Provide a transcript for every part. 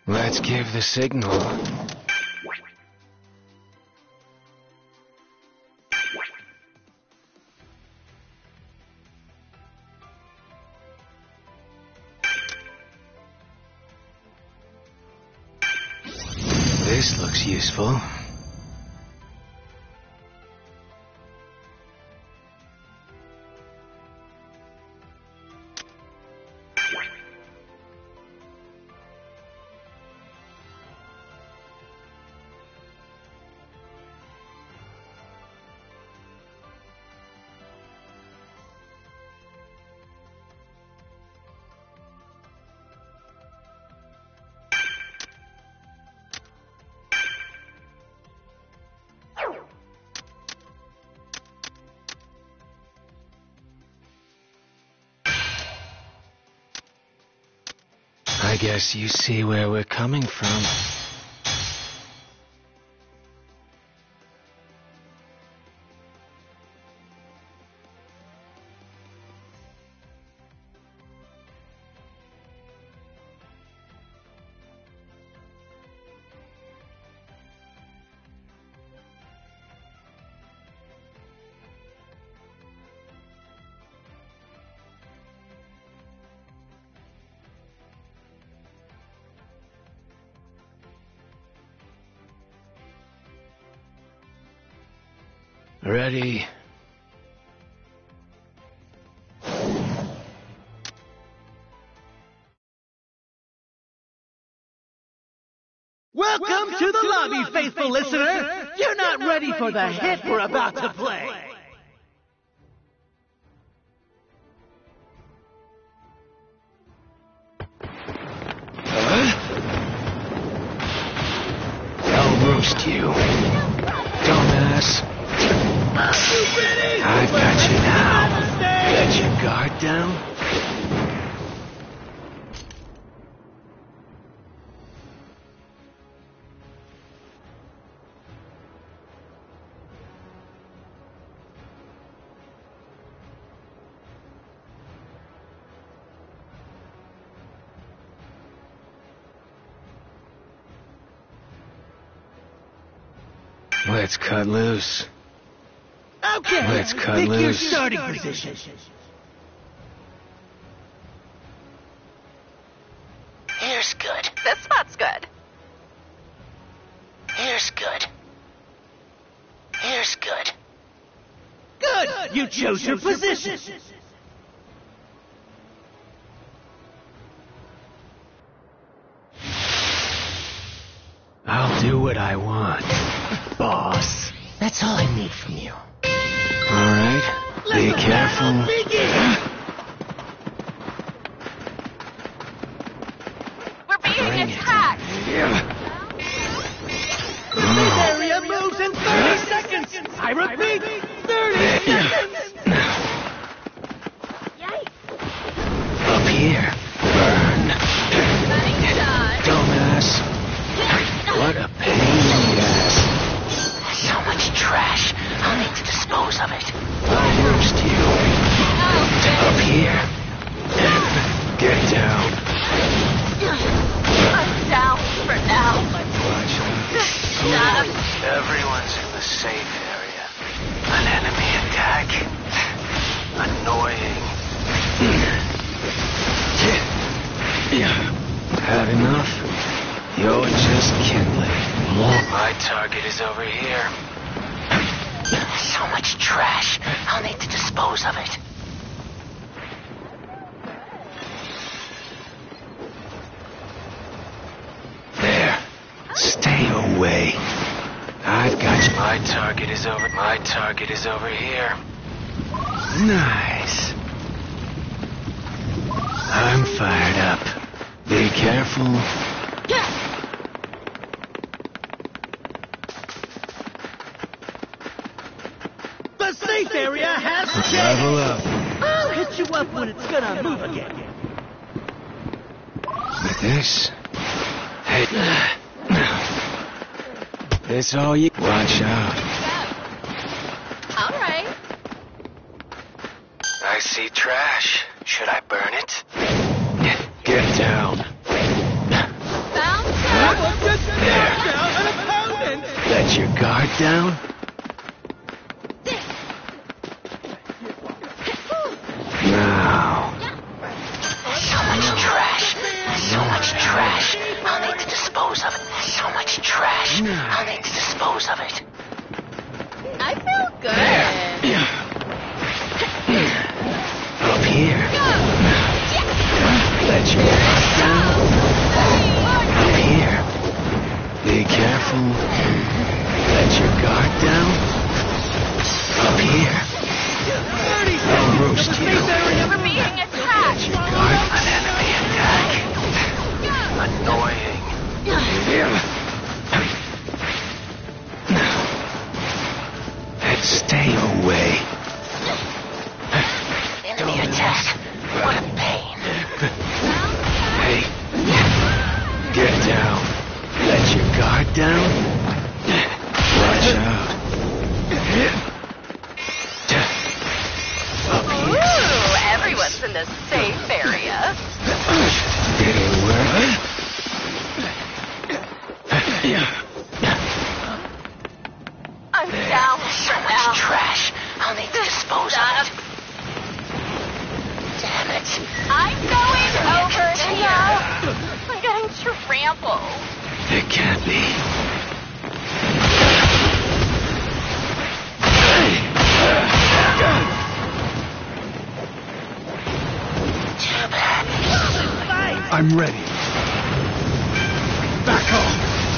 Let's give the signal. This looks useful. I guess you see where we're coming from. Ready? Welcome to the lobby, faithful listener! You're not ready for the hit we're about to play! I'll roast you, dumbass. I've got you now. Let your guard down. Let's cut loose. Okay, Let's cut pick your loose. starting position. Here's good. This spot's good. Here's good. Here's good. Good! You chose your position. I'll do what I want, boss. That's all I need from you. All right, be careful. We're being Bring it. attacked. This area moves in 30 seconds! I repeat, 30 seconds! Yikes. Up here. Burn. Dumbass. What a pain in the ass. So much trash. I'll need to dispose of it. I'll roast you. Up here. Get down. I'm down for now. Watch out. Shut up. Everyone's in the safe area. An enemy attack. Annoying. Had enough? You're just kindling. My target is over here. So much trash. I'll need to dispose of it. There. Stay away. I've got you. My target is over here. Nice. I'm fired up. Be careful. The safe area has Level changed! up. I'll hit you up when it's gonna move again. With this? Hey. It's all you. Watch out. All right. I see trash. Should I burn it? Get down. Sounds down? Now. So much trash. So much trash. I'll need to dispose of it. So much trash. I'll need to dispose of it. I feel good. Up here. Let your guard down. Up here. Be careful. Let your guard down. Up here. I'll roast you. We're being attacked. Guard. An enemy attack. Annoying. And stay away. Enemy attack. What a pain. Hey. Get down. Let your guard down. Watch out. Up here. Ooh, everyone's in the safe area. Did it work? I'm down So for much now. trash. I'll need to dispose of it. Damn it. I'm going over here. I'm getting trampled. It can't be. Too bad. I'm ready. Back home.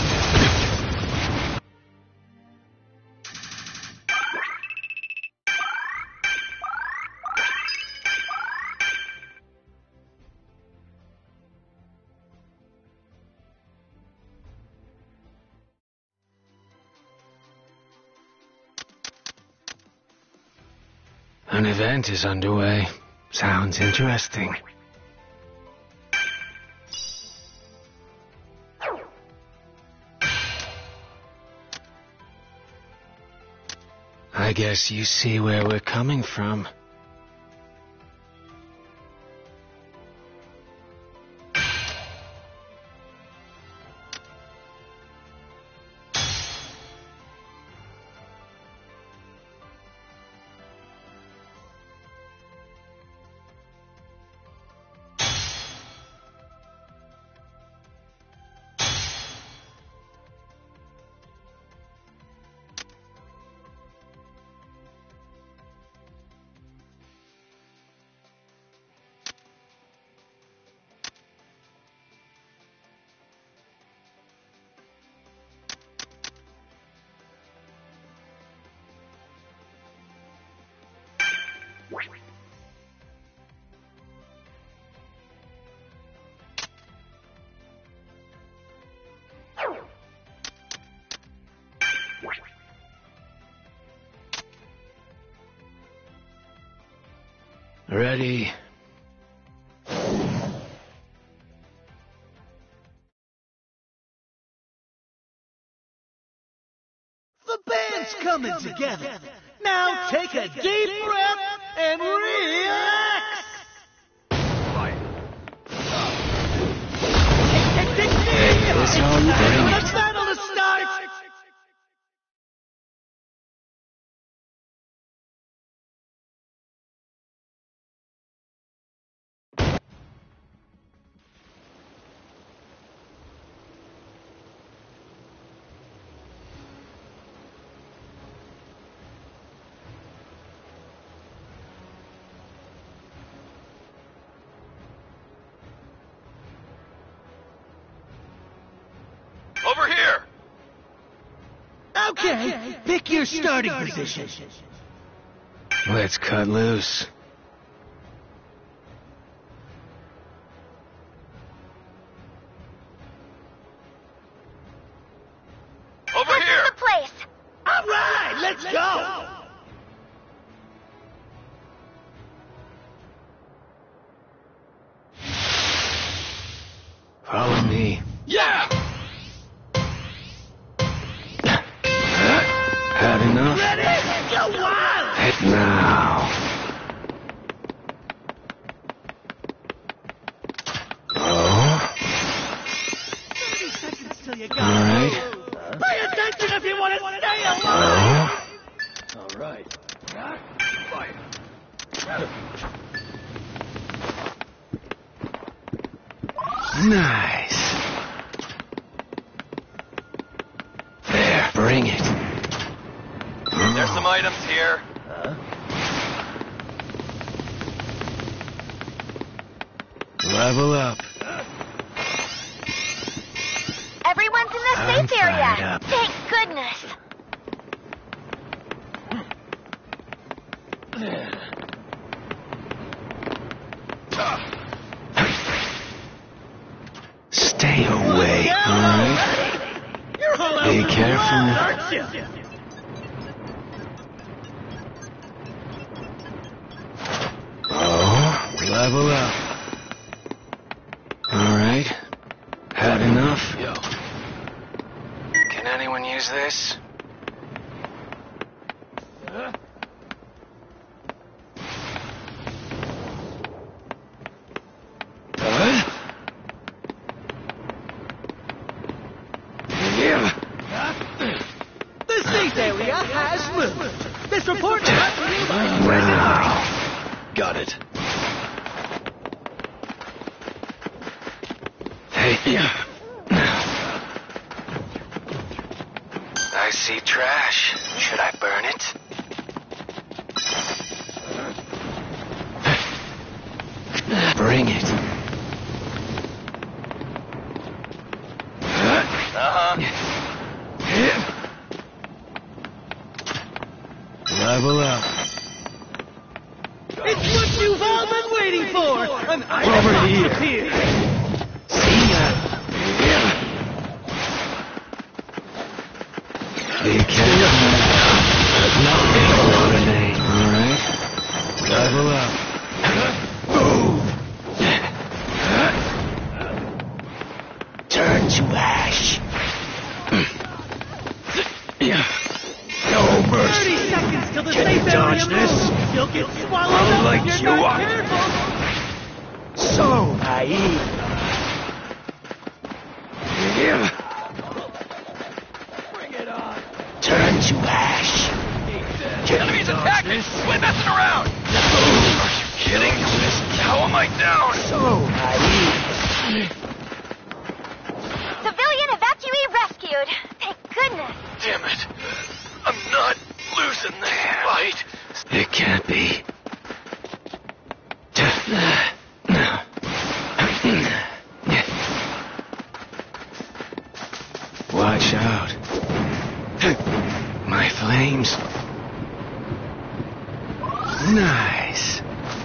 An event is underway. Sounds interesting. I guess you see where we're coming from. Ready. The band's coming together. Now take a deep breath and relax. That's all you bring. The battle to start. Over here! Okay, pick your starting position. Let's cut loose. Over here! The place. All right, let's go. Follow me. Yeah! Had enough? Ready? Go wild. Head now. Oh, 30 seconds till you go. all right. Pay attention if you want to stay alive. Nice. There, bring it. There's some items here. Level up. Everyone's in the I'm safe area. fired up. Thank goodness. Stay away, alright? You're all Be out for careful. blood, aren't you? Oh, level up. Alright. Had enough? Yo. Can anyone use this? Yeah. The safe area has moved. This report brought to you by President Wow. Got it. Hey. I see trash. Should I burn it? Bring it. Level up. It's what you've all been waiting for! An item Over box here. appeared. See ya. Be careful. Nothing over me. Alright. Level up. Turn to ash. No 30 mercy. seconds till the Can safe you dodge area this? moves. You'll get swallowed I'll up light if you you're not up. careful. So naive. Bring it on. Turn to ash. Can Enemies you dodge attacking! this? Quit messing around! Are you kidding? How am I down? So naive. Civilian evacuee rescued. Thank goodness. Damn it. I'm not losing this fight. It can't be. Watch out. My flames. Nice.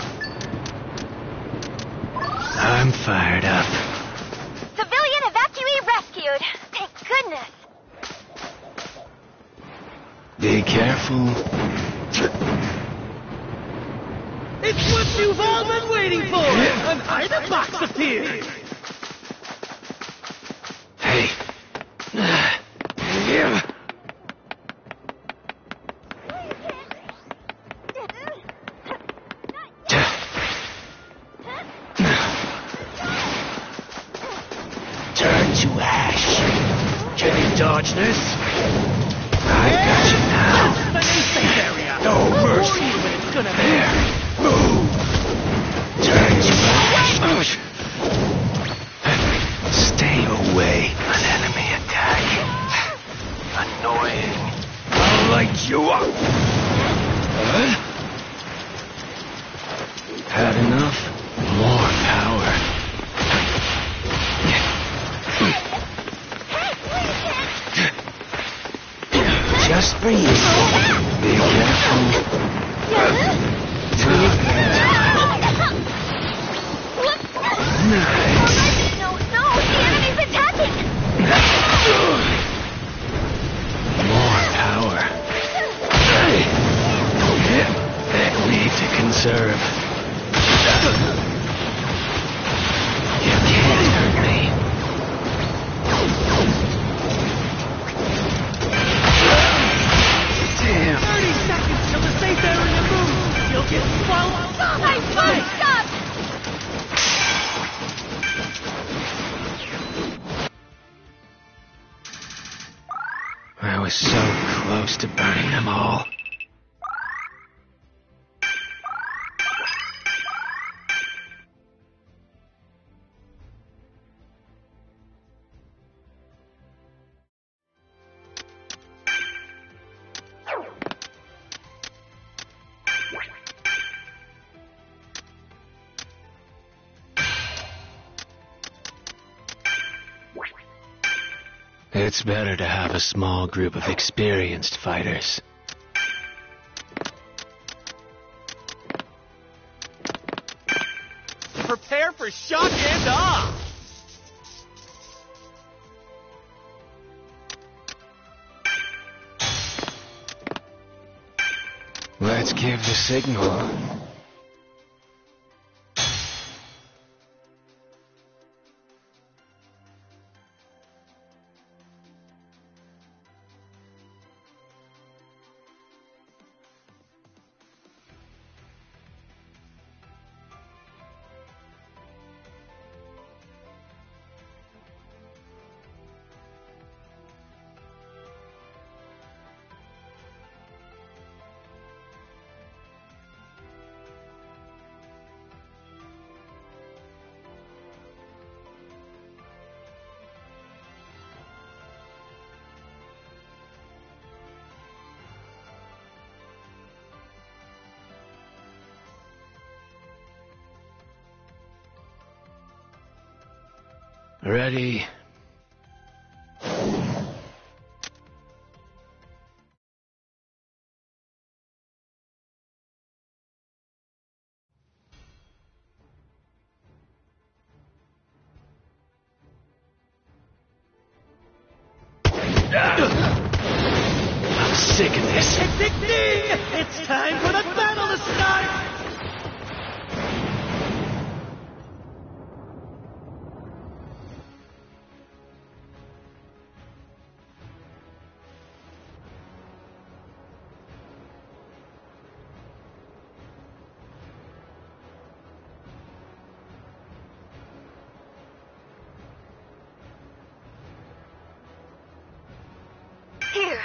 I'm fired up. Civilian evacuee rescued. Thank goodness. Be careful. It's what you've all been waiting for! An item box appeared! Hey. Turn to ash. Can you dodge this? I got you now. The new safe area! No I'll mercy. warn you when it's gonna There. move. Move. Turn to ash. Stay away. An enemy attack. Annoying. I'll light you up. Had enough? More power. Just breathe. Be careful. Nice. No, the enemy's attacking. More power. That need to conserve. You can't hurt me. Damn. 30 seconds till the safe area moves! You'll get swallowed up! I fucked up. I was so close to burning them all. It's better to have a small group of experienced fighters. Prepare for shock and awe! Let's give the signal. Ready? I'm sick of this. Ding, ding, ding! It's time for the battle to start! Here.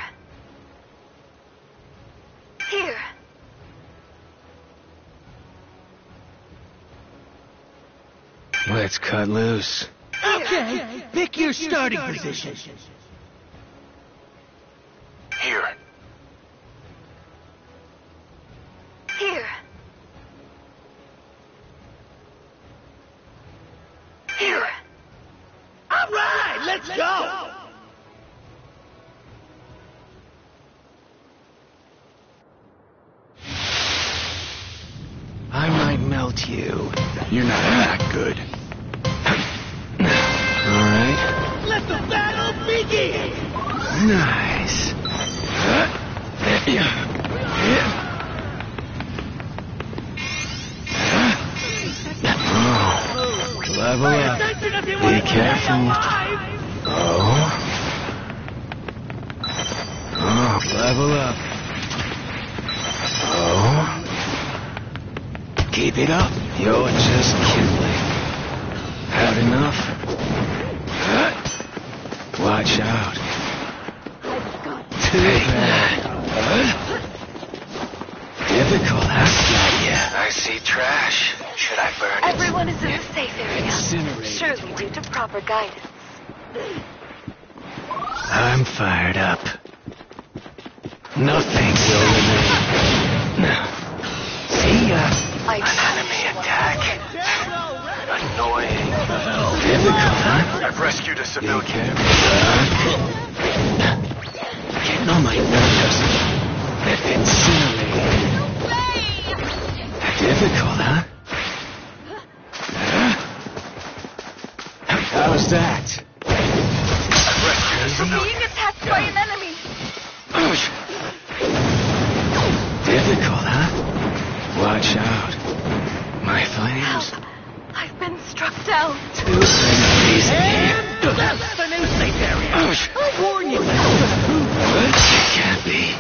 Here. Let's cut loose. Okay, pick your starting position. Here. Here. Here. All right, let's go! I might melt you. You're not that good. Alright. Let the battle begin! Nice. Oh. Level up. Be careful. Oh. Oh, level up. Oh. Keep it up. You're just kindling. Had enough? Watch out. Too bad. Difficult, huh? Yeah. I see trash. Should I burn it? Everyone is in the safe area. Incinerate. Surely due to proper guidance. I'm fired up. Nothing will remain. See ya. An enemy attack. Annoying. Difficult, huh? I've rescued a Be civilian. careful. Getting on my nerves. Incinerated. Difficult, huh? How's that? I've rescued a civilian. Being attacked by an enemy. Difficult, huh? Watch out. My flames. Help. I've been struck down. Two enemies here. And that's the new safe area! I warn you! It can't be.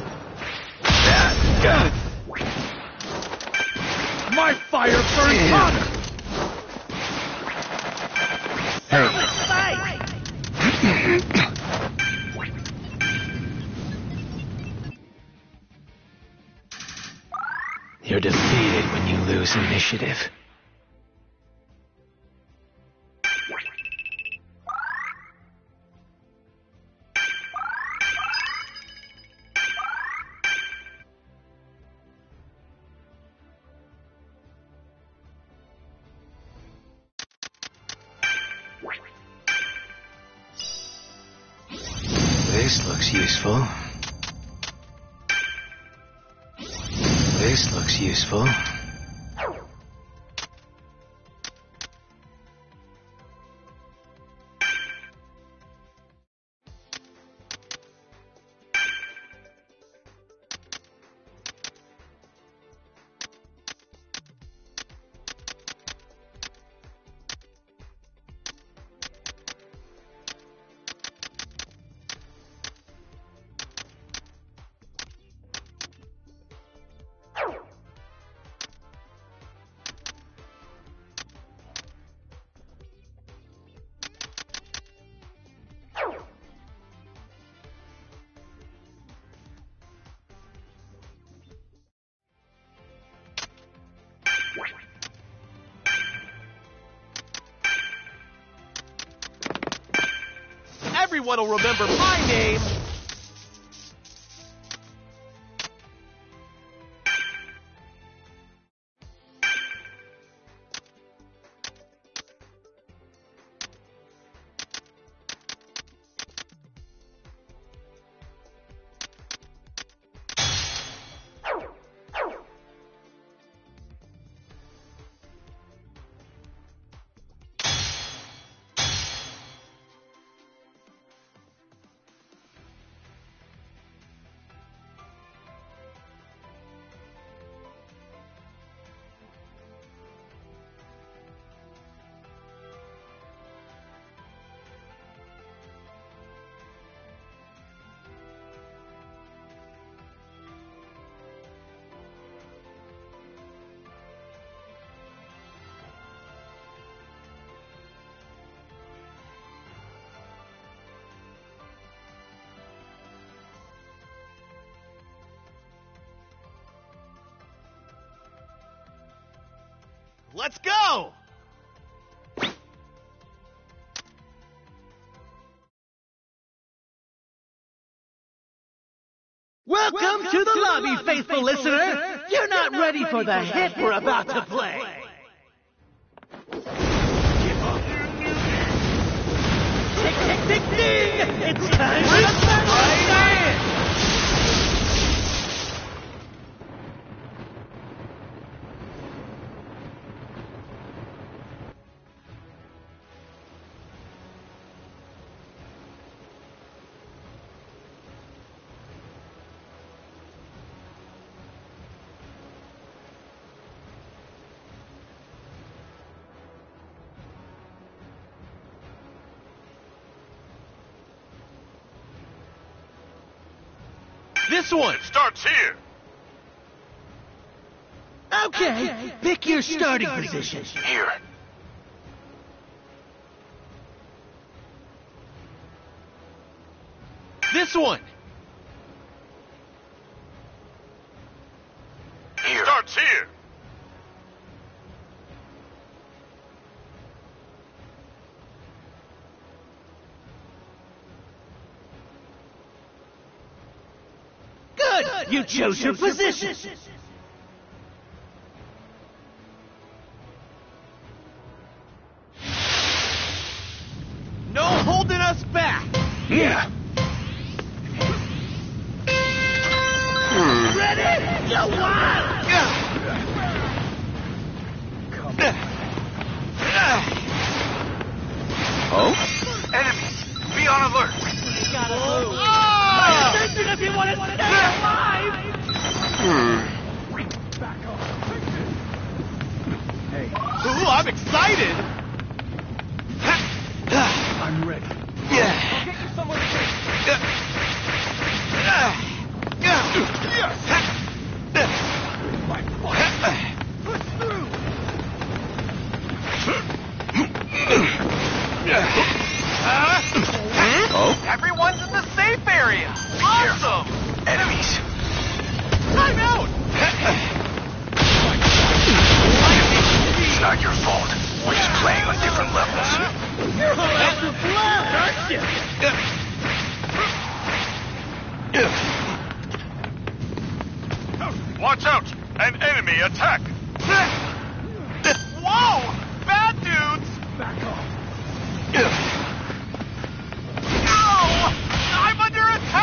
My fire burns hotter! Hey. You're defeated when you lose initiative. This looks useful. This looks useful. Everyone will remember my name. Let's go! Welcome to the lobby, faithful listener. You're not ready for the hit we're about to play. Tick, tick, tick, ding! It's time for the science! This one Starts here. Okay, pick your starting position. Here. This one. Here. Starts here. Good! You chose your position. No holding us back. Yeah. Ready? Go wild! Oh? Enemies. Be on alert. Pay attention if you want to stay alive! Ooh, I'm excited. I'm ready. I'll get you somewhere safe. Push through. Oh? Everyone's in the safe area. Awesome. Enemies. Time out. It's not your fault. We're just playing on different levels. You're all out for blood, aren't you? Watch out! An enemy attack! Whoa! Bad dudes. Back off. Oh! I'm under attack.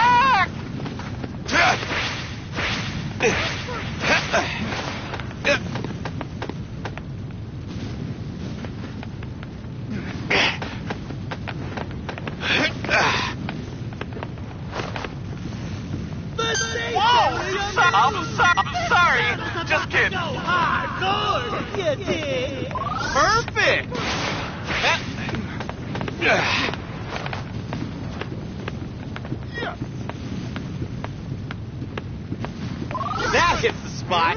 I'm sorry. Just kidding. Go hardcore, you dig? Perfect. That hits the spot.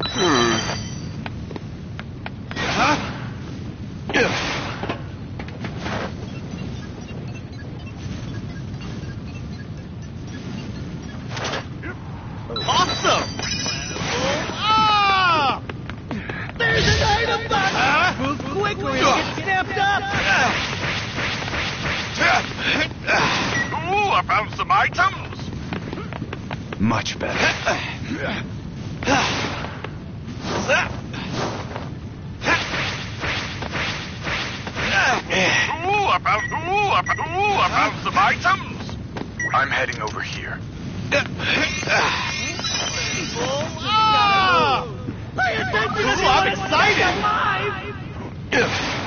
Awesome. Ah! There's an item box! Move quick or you'll get snapped up! Ooh, I found some items. Much better. I found some items. I'm heading over here. Ah! Pay attention Ooh, if you I'm want to excited. stay alive!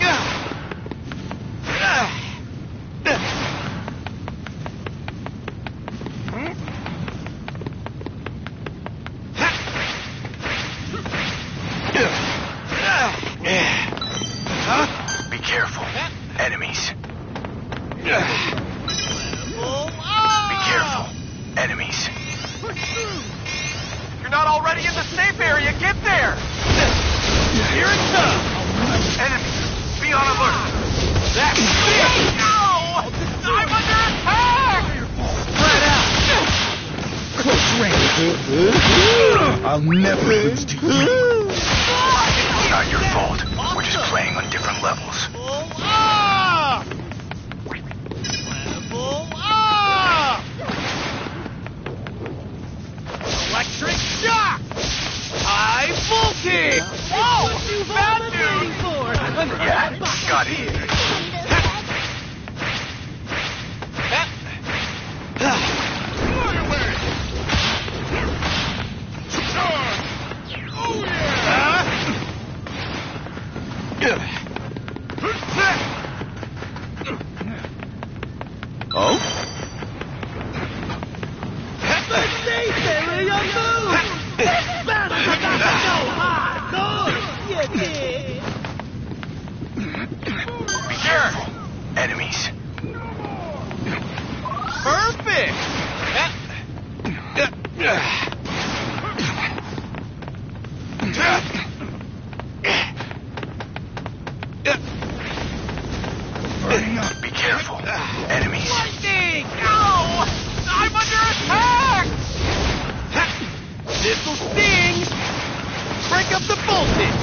Be careful. Enemies. Be careful. Enemies. You're not already in the safe area. Get there. Here it comes. Enemies. Be on alert. That's it. No! I'm under attack. Spread out! Close range! I'll never lose to you. It's not your fault. We're just playing on different levels. Ah! Ah! Electric shock! High voltage! Whoa! Bad dude! Yeah, got it. Oh? The safe area move! This battle's about to go hardcore! You dig? Be careful. Enemies. Perfect! Be careful. Enemies. Lightning! No! I'm under attack! This'll sting! Break up the voltage!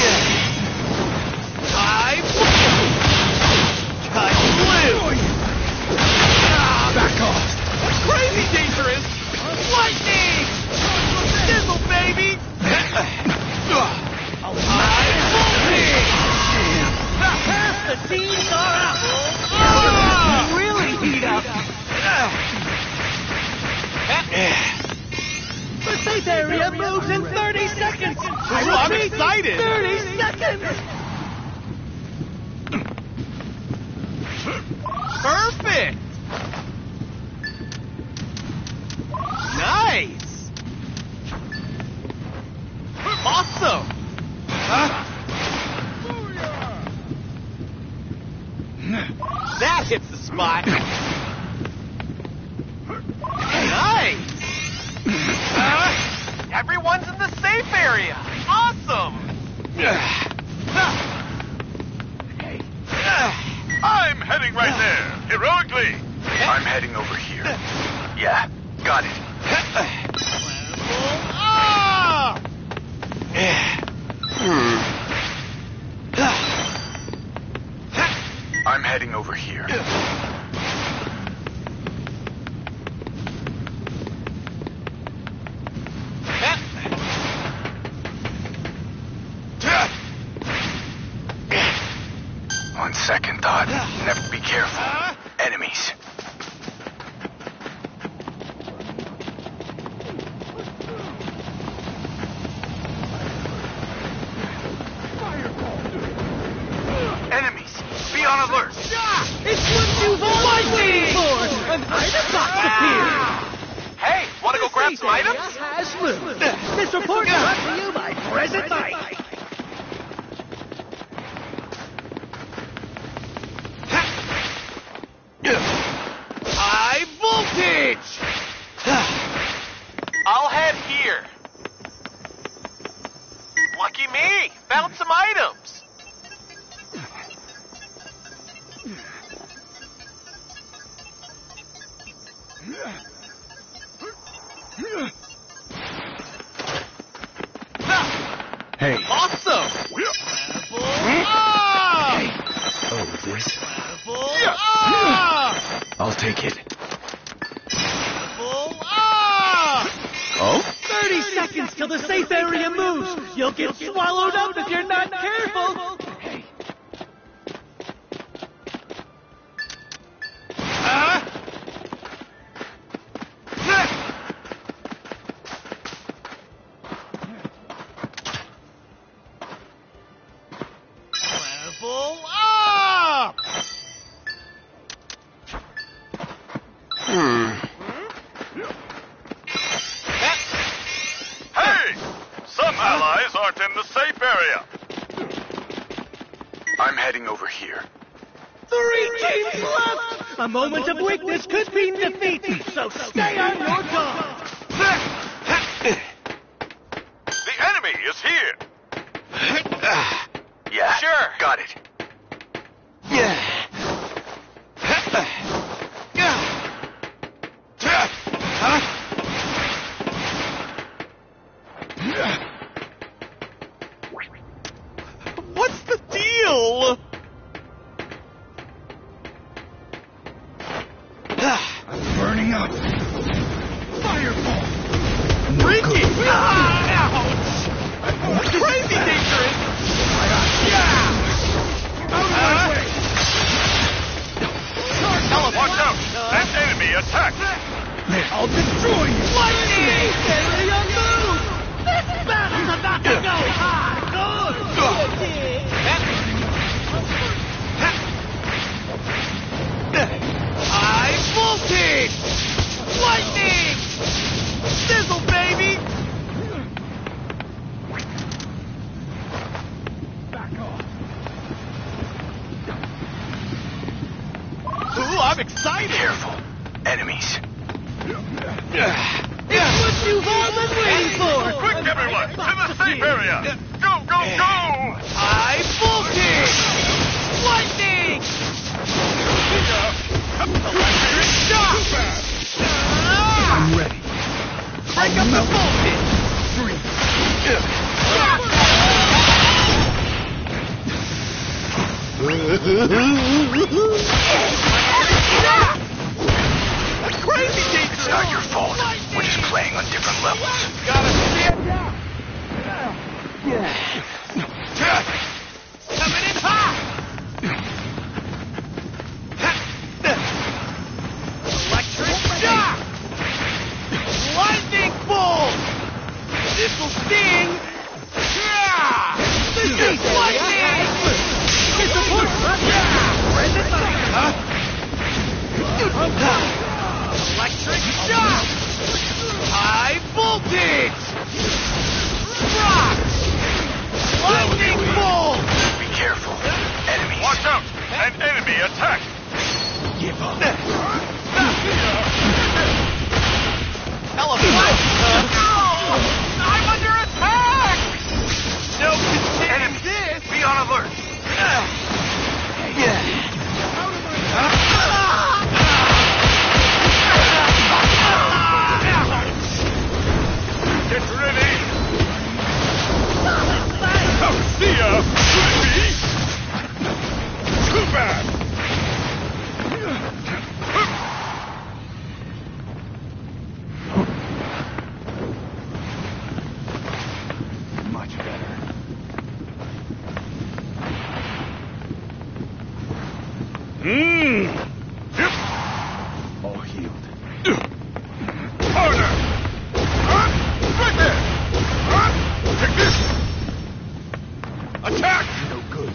High voltage! Cut blue! Back off. Crazy dangerous! Lightning! Sizzle, baby! High voltage! The teams are out! Ah! Really heat up! The safe area moves in 30 seconds! I'm repeat, excited. 30 seconds! Perfect! Nice! Awesome! That hits the spot! Nice! Everyone's in the safe area! Awesome! I'm heading right there, heroically. I'm heading over here. Yeah, got it. Ah! I'm heading over here. On second thought, never be careful. Enemies. Enemies, be on alert. It's what you've all been waiting for! An item box appeared! Hey, wanna go grab Found some items? Has moved. This report brought to you by Present Mike. High voltage! I'll head here. Lucky me! Found some items! Hey. Awesome! Oh, this? I'll take it. Oh? 30 seconds till the safe area moves. You'll get swallowed up if you're not careful. Level up! Hey! Some allies aren't in the safe area. I'm heading over here. 3 teams left. A moment of weakness could mean defeat, so stay on your guard. The enemy is here. Yeah, Sure. got it. What's the deal? Burning up. Fireball. Ricky! Ouch! Crazy dangerous! Watch out! An enemy attack! I'll destroy you. Lightning! Area move! This battle's about to go hardcore! High voltage! Lightning! Sizzle, baby! Ooh, I'm excited! Careful. Enemies. It's what you've all been waiting for! Quick, everyone! To the safe area! Go, go, go! High voltage! Lightning! Electric shock! I'm ready. Break up the voltage! Crazy dangerous! It's not your fault. We're just playing on different levels. Gotta stand down! Coming in hot! Electric shock! Lightning bolt! This'll sting! Yeah! This is lightning! Get support! Present Mike! Electric shock! High voltage! Rock! Lightning bolt! Be careful. Enemies. Watch out! An enemy attack! Give up. Elephant! I'm under attack! No containing this! Be on alert! Get ready! Oh, see ya! Baby! Too bad! Much better. All healed. Harder! Right there! Take this! Attack! No good.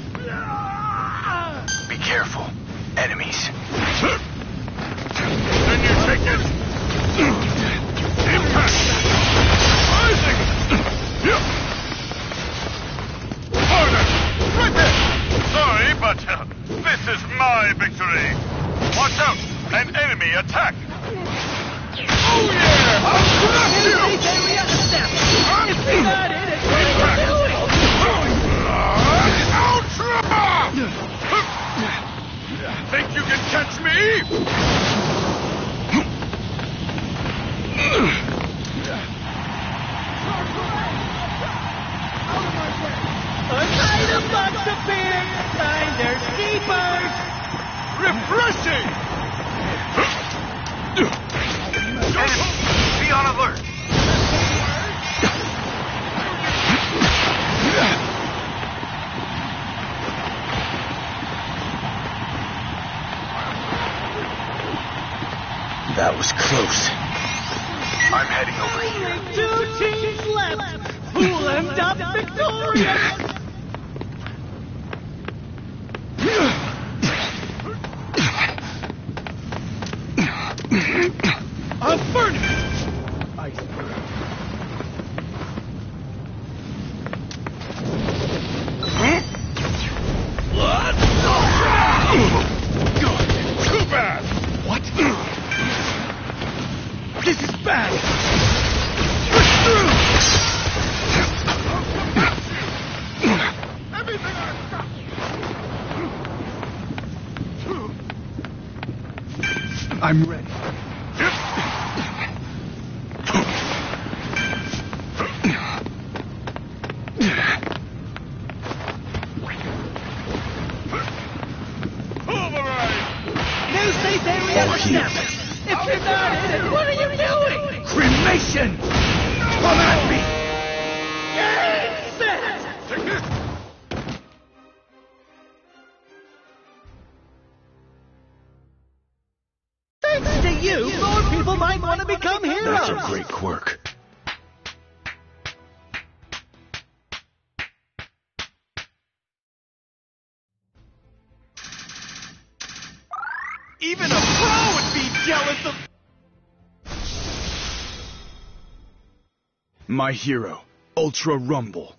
Be careful. Enemies. Then you take it! Impact! This is my victory! Watch out! An enemy attack! Oh yeah! I'll crush you! This area established. If you're not in it, what are you doing? Ultra! Think you can catch me? Untie the box of beer. Finders keepers. Refreshing! Be on alert! That was close. I'm heading over here. Only 2 teams left. Who'll end up victorious? I'll burn it! What? Too bad! What? This is bad! Push through! Everything I've got! I'm ready. New safe area established. If you're not in it, what are you doing? Cremation! Come at me! Get set! Thanks to you, more people might want to become heroes. That's a great quirk. Even a pro would be jealous of... My hero, Ultra Rumble.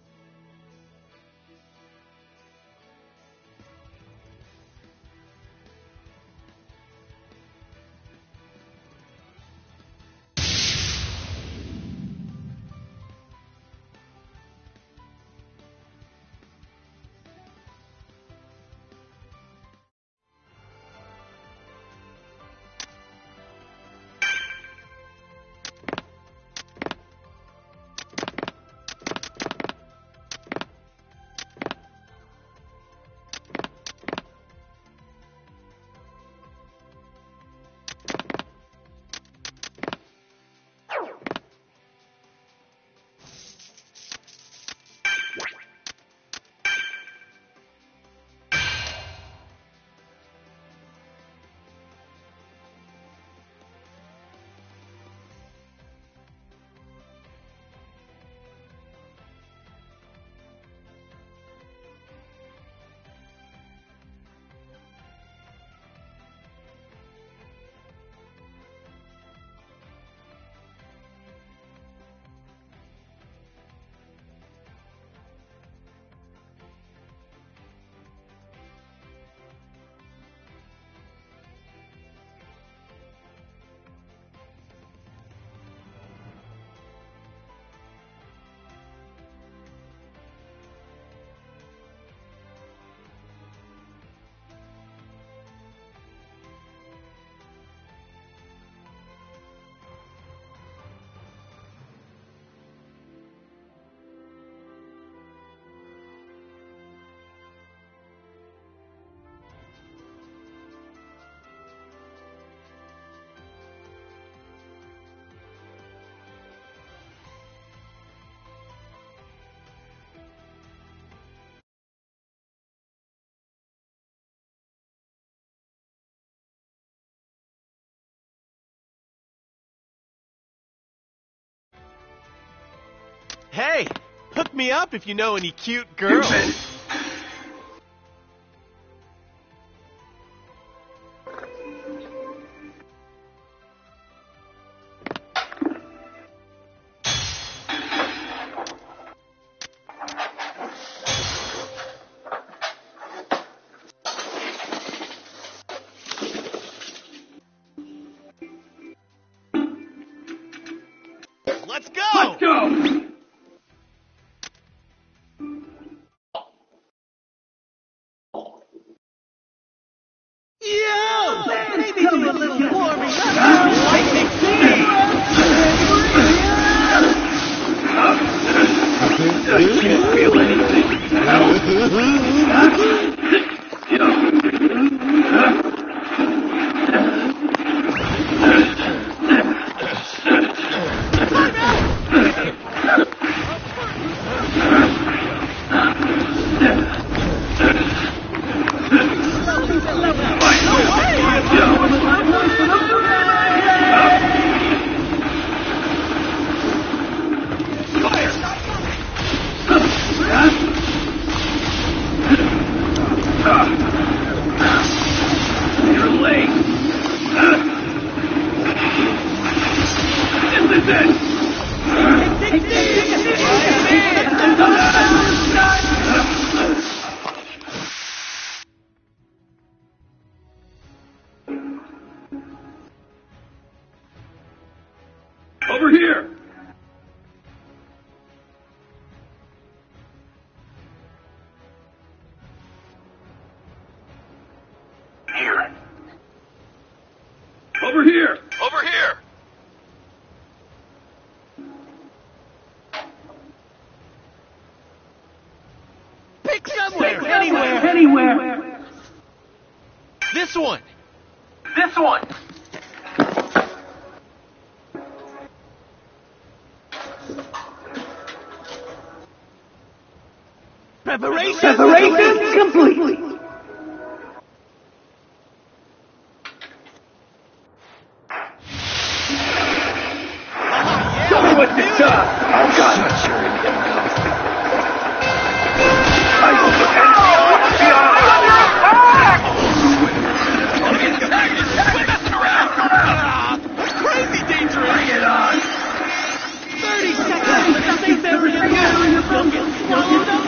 Hey, hook me up if you know any cute girls. Yo! Maybe do a little warming up. Lightning Can't feel anything. You're late. This is it. Over here. Here. Over here. Over here! Pick somewhere, anywhere. This one. This one. Preparation complete. Tell me what to do. I've got it. Shut your mouth. I will defend you. Crazy dangerous. Bring it on. 30 seconds. Safe area. Don't get swallowed up.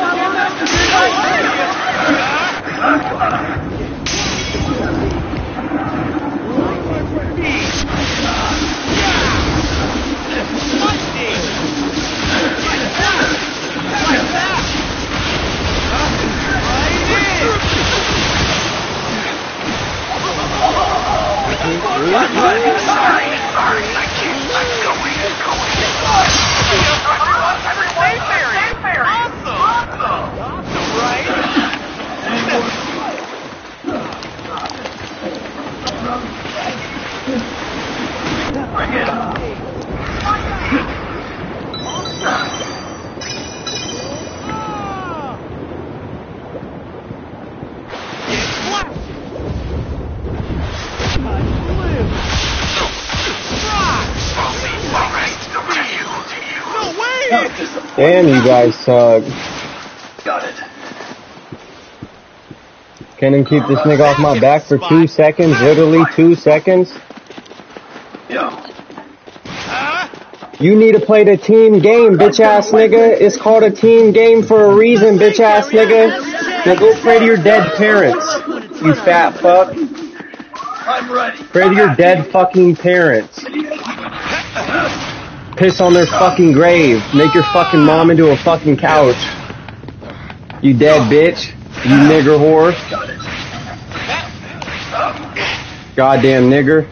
Damn, you guys suck. Got it. Can him keep this nigga off my back for 2 seconds? Literally 2 seconds? Yo. You need to play the team game, bitch ass nigga. It's called a team game for a reason, bitch ass nigga. Now go pray to your dead parents, you fat fuck. I'm ready. Pray to your dead fucking parents. Piss on their fucking grave. Make your fucking mom into a fucking couch. You dead bitch. You nigger whore. Goddamn nigger.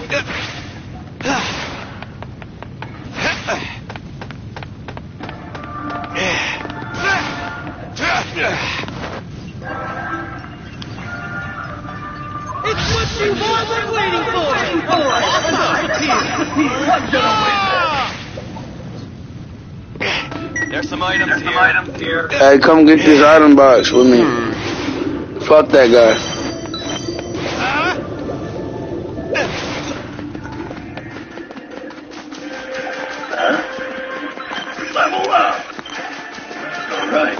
It's what you've all been waiting for. There's some items here. Hey, come get this item box with me. Fuck that guy. Level up. All right.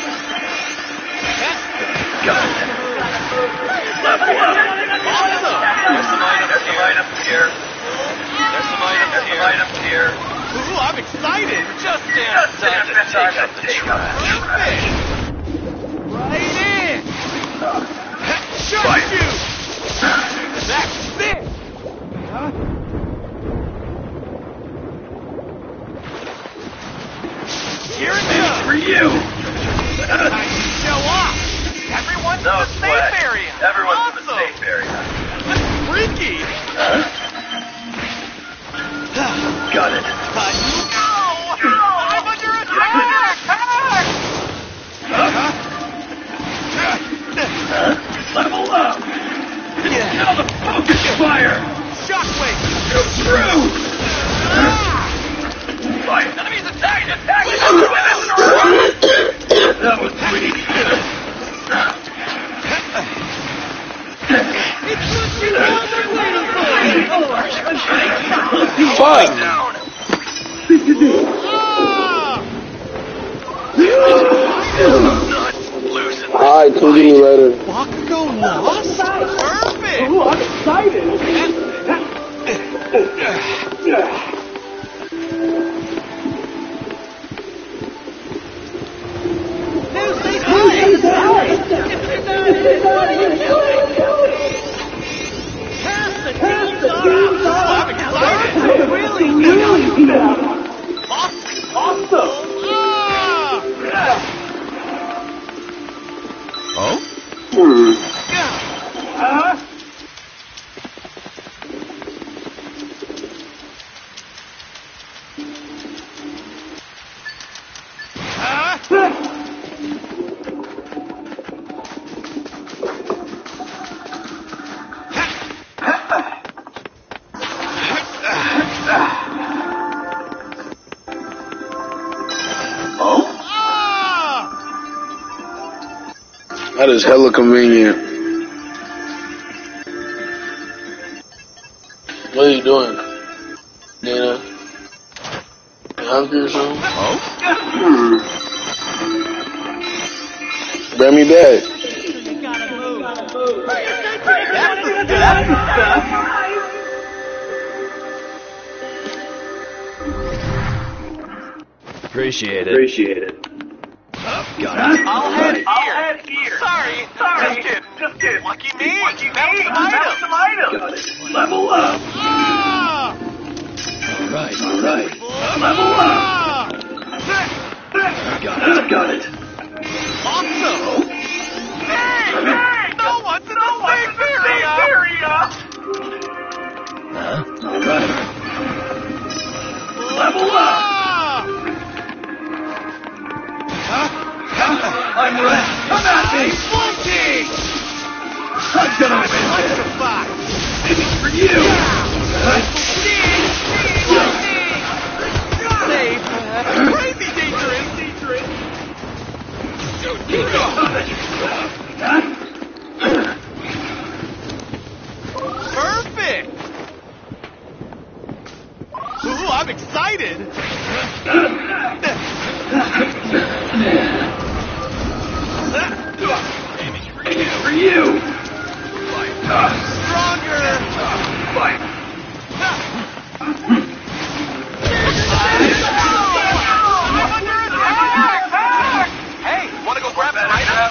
Got it. Level up. There's some items here. There's some items here. Ooh, I'm excited. Just damn time to take up the trash. Right in. Shut you. That's it. fire! Shockwave! Shoot through! Fire! Enemies attacking! Attacking! That was weak. It's what you all been waiting for! Fuck! Down! Alright, come get me later. Bakugo lost? Perfect! Ooh, I'm excited! I'm excited! Really? Awesome! Oh? That is hella convenient. What are you doing, Nina? You hungry or something? Oh? Grab me back. Appreciate it. I'll head here. Sorry. Just kidding. Lucky me. Found some items. Got it. Level up! Alright. Level up! Got it. Awesome. Hey! No one's in the safe area. Huh? Alright. Level up! I'm ready. Come at me! Monkey! I'm gonna win this. Maybe for you. Safe. Crazy dangerous. Perfect. Ooh, I'm excited. For you. Stronger. Fight. I'm under attack. Hey, wanna go grab that item?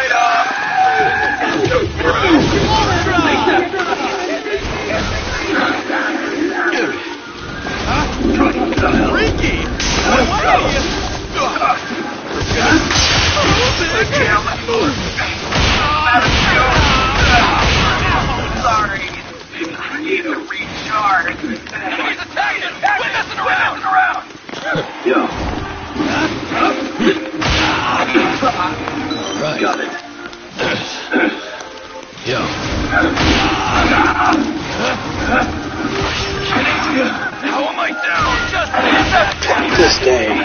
Freaky. Sorry. I need to recharge. He's attacking. Quit messing around. Yo. Alright. Got it. Yo. How am I down? Just This game.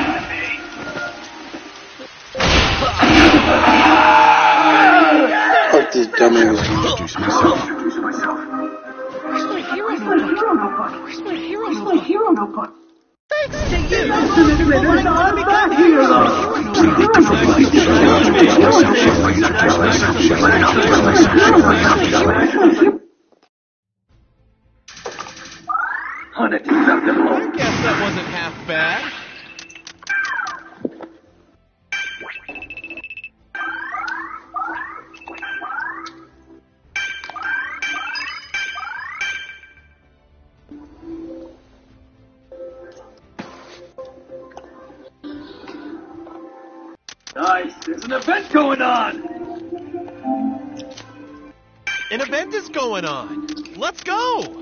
Fuck this dumbass. Introduce myself. Where's my hero notebook? Thanks to you! Transmitters are the heroes! Unacceptable. I guess that wasn't half bad. Nice, there's an event going on! An event is going on. Let's go.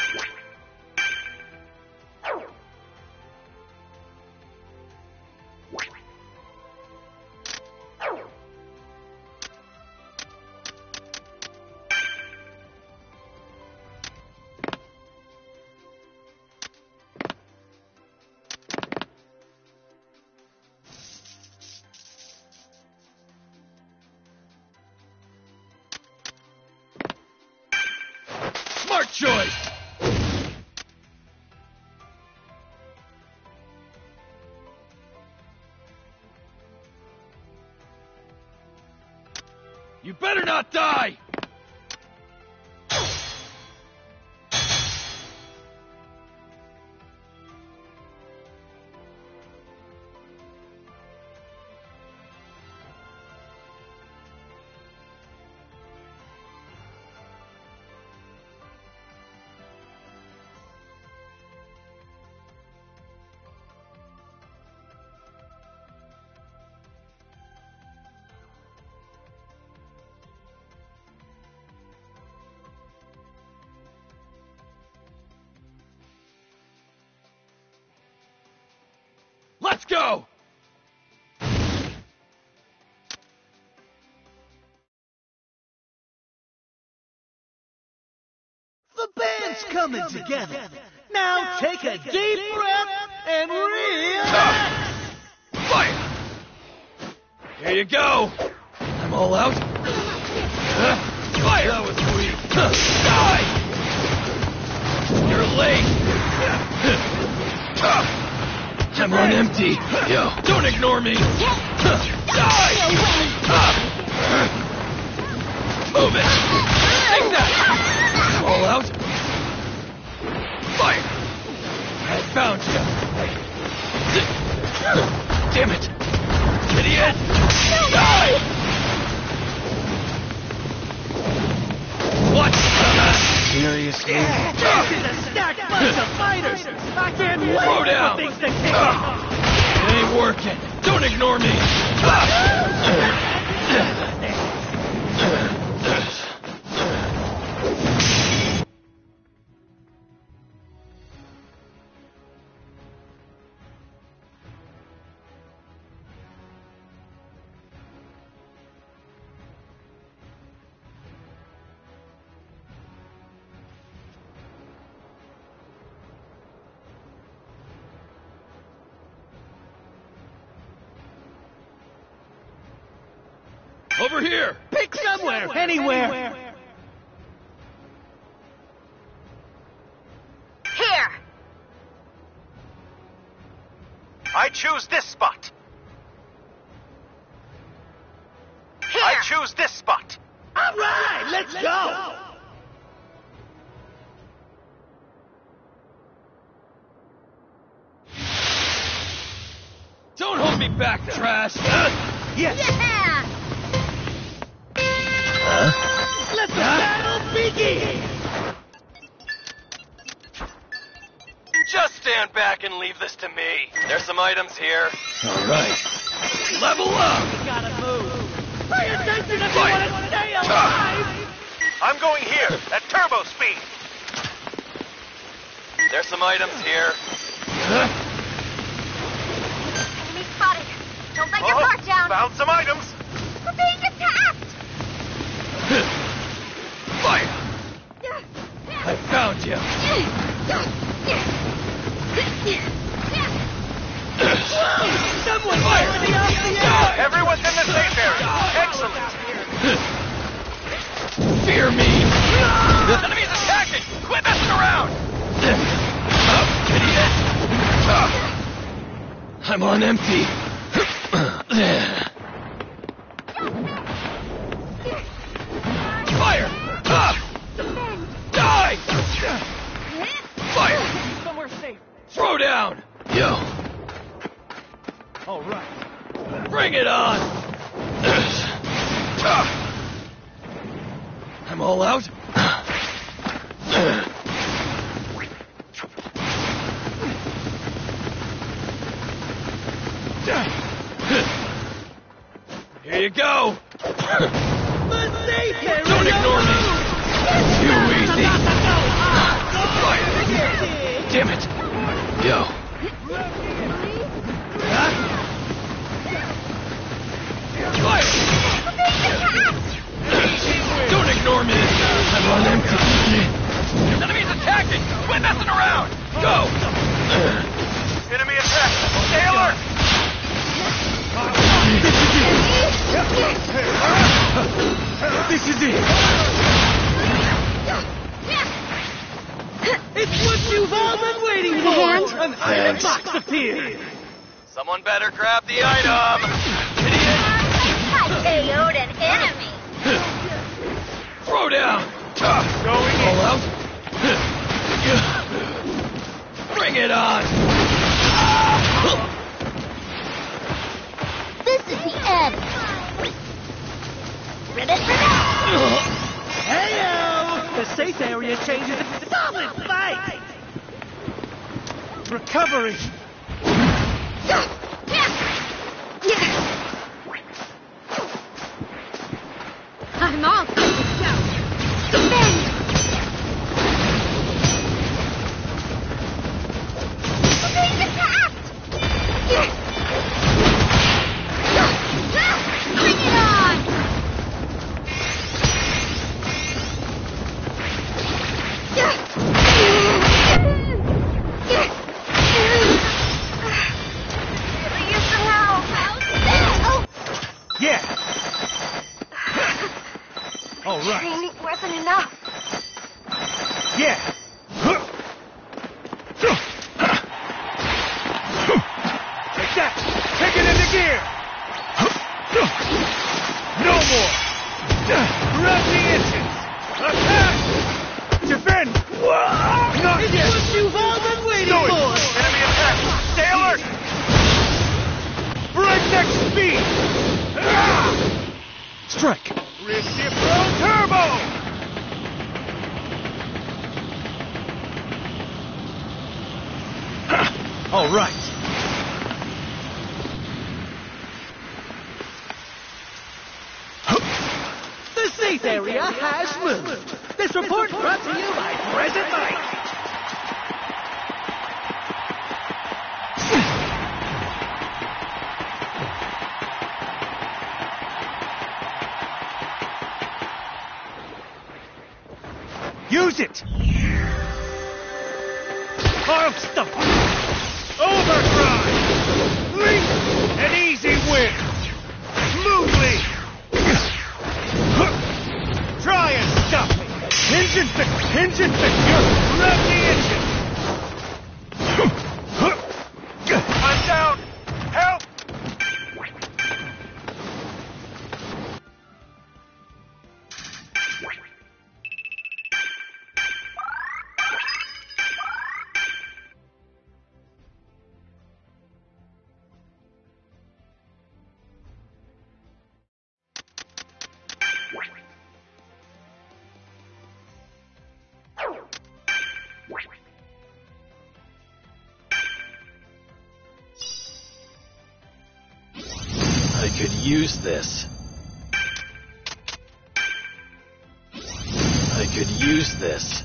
Smart choice! You better not die! Let's go! The band's coming together. Now take a deep breath and relax. Fire! Here you go! I'm all out. Fire! That was weak. Die! You're late! I'm on empty. Yo, don't ignore me. Die! Move it! Take that! All out. Fire! I found you. Damn it! Idiot! Die! What? Seriously? This is a stacked bunch of fighters. I can't wait Throw down. for things to kick off. It ain't working. Don't ignore me. Over here! Pick somewhere, anywhere. Here. I choose this spot. Here. I choose this spot. All right, let's go. Don't hold me back, trash! Yes. Yeah. Let the battle begin. Just stand back and leave this to me. There's some items here. Alright. Level up! Gotta move. Pay attention if you want to stay alive. I'm going here at turbo speed. There's some items here. Enemy spotted. Don't let your guard down. Found some items. We're being attacked. Fire! I found you. Someone fire me off the air. Everyone's in the safe area. Excellent. Fear me! The enemy's attacking! Quit messing around! Idiot! I'm on empty. Fire! Die! Fire! Somewhere safe. Throw down! Yo. All right. Bring it on! I'm all out. Here you go! The safe area. Don't ignore me! Too easy! Fire! Damn it! Go. Fire! Don't ignore me! I'm on empty. Enemies attacking! Quit messing around! Go! Enemy attack! Stay alert! This is it! It's what you've all been waiting for! An item Thanks. box appeared! Someone better grab the item! Idiot! I KO'd an enemy. Throw down! Going All out! Bring it on! This is the end. Ribbit, ribbit. Heyo! The safe area changes into solid fight! Recovery! I'm all good to go. Defend! We're being attacked! Bring it on! Could use some help. Oh! Yeah! All right. Training wasn't enough. Yeah! Take that! Take it into gear! No more! Rub the engines! Attack! Defend! Not It's yet! what you've all been waiting Do it. for! Enemy attack! Stay alert! Breakneck speed! Strike! Reciprocal turbo! All right. The safe area has moved. This report brought to you by Present Mic. Use it! I'll stop! Overdrive! Leap! An easy win! Smoothly! Try and stop me! Engine fix! Engine fix! Rev the engine! I'm down! Help! I could use this. I could use this.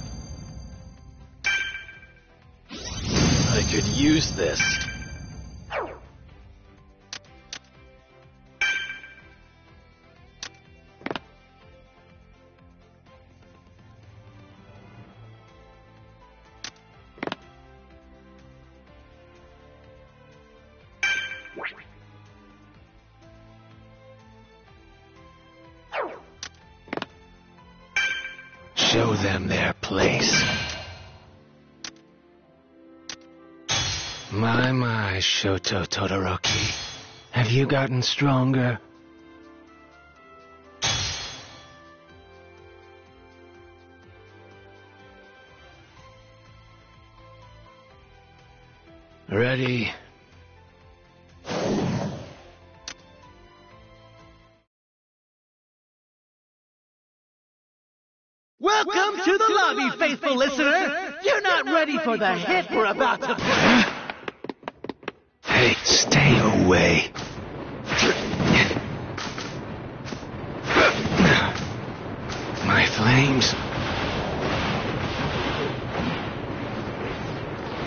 I could use this. Show them their place. My, Shoto Todoroki. Have you gotten stronger? Ready? Welcome to the lobby, faithful listener. You're not ready for the hit we're about to play. Hey, stay away. My flames.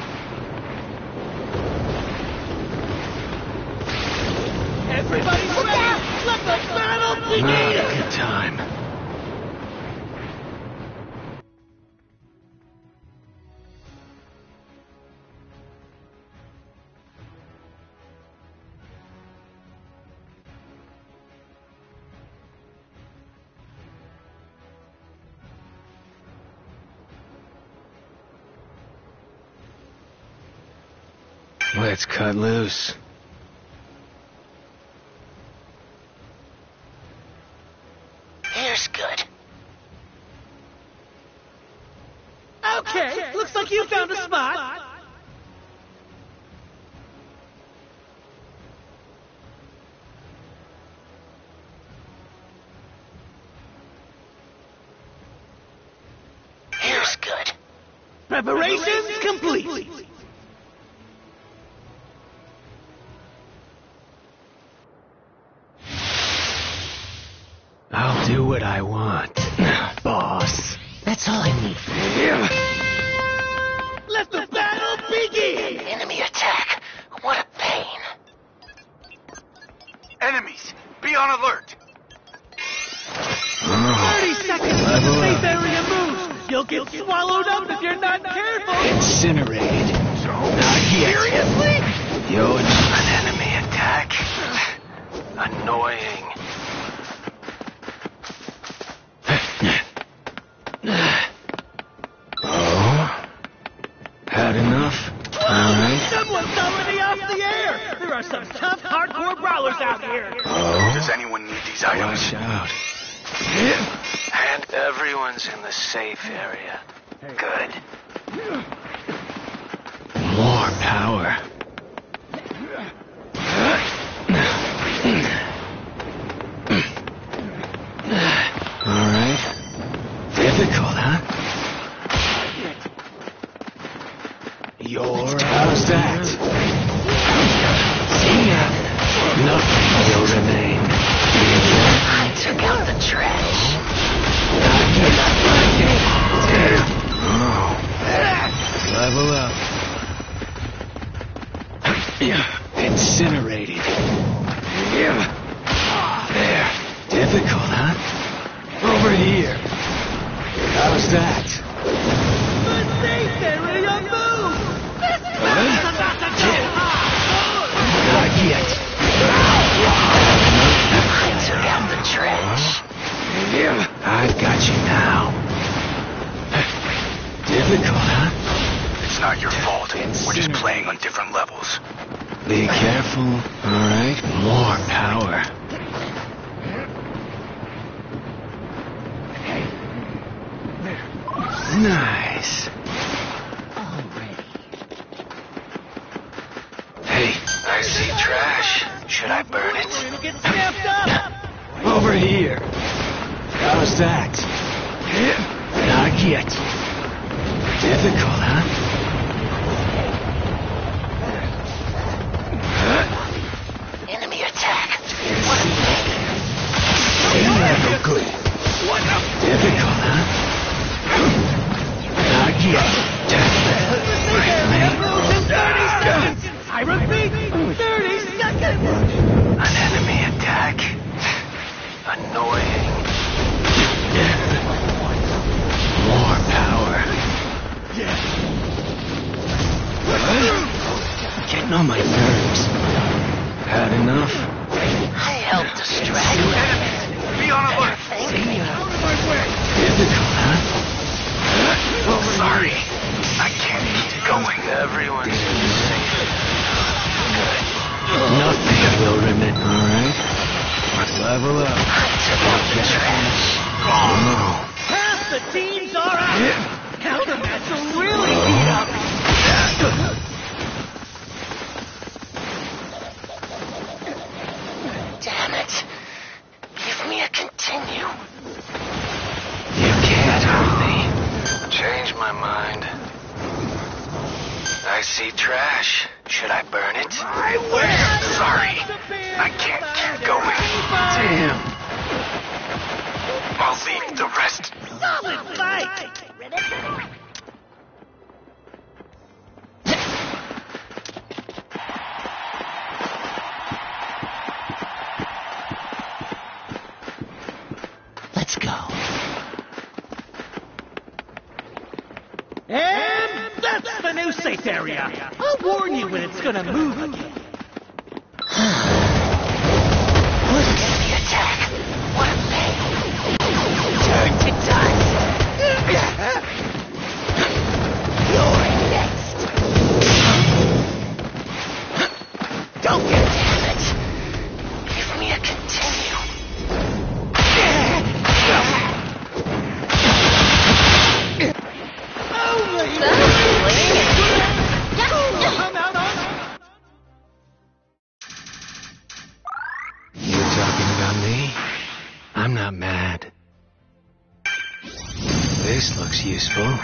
Let's cut loose. Here's good. Okay, looks like you found a spot. Here's good. Preparations complete. I'll do what I want, boss. That's all I need. Let the battle begin! Enemy attack. What a pain. Enemies, be on alert. 30 seconds to the safe area moves! You'll get swallowed up if you're not careful! Incinerated. Not yet. Seriously? You're an enemy attack. Annoying. Oh? Had enough? Alright. Someone's already off the air! There are some tough, hardcore brawlers out here! Oh? Does anyone need these items? Watch out. And everyone's in the safe area. Good. More power. Alright. Difficult, huh? How's that? See ya. Nothing will remain. I took out the trash. Oh. Level up. Incinerated. There. Difficult, huh? Over here. How's that? The safe area moves! This battle's about to go hard! Not yet. I took out the trash. I've got you now. Difficult, huh? It's not your fault. We're just playing on different levels. Be careful. Alright. More power. Nice. Hey, I see trash. Should I burn it? Get snapped up! Over here. How's that? Not yet. Difficult, huh? Enemy attack. What a No good. Difficult, huh? Not yet. I repeat, 30 seconds! An enemy attack. Annoying. More power. Getting on my nerves. Had enough? I helped distract them. Be on alert. Difficult, huh? Sorry. I can't keep going. Everyone's safe. Nothing will remain. Alright. Level up. I took out the trash. Oh no. Half the teams are out! Countermatch will really heat up! Damn it. Give me a continue. You can't hold me. Change my mind. I see trash. Should I burn it? I will. Sorry. I can't keep going. Damn. I'll leave the rest. Solid fight! Let's go. And that's the new safe area! I'll warn you when it's gonna move again. Enemy attack. What a pain. Turn to dust. You're next. You talking about me? I'm not mad. This looks useful.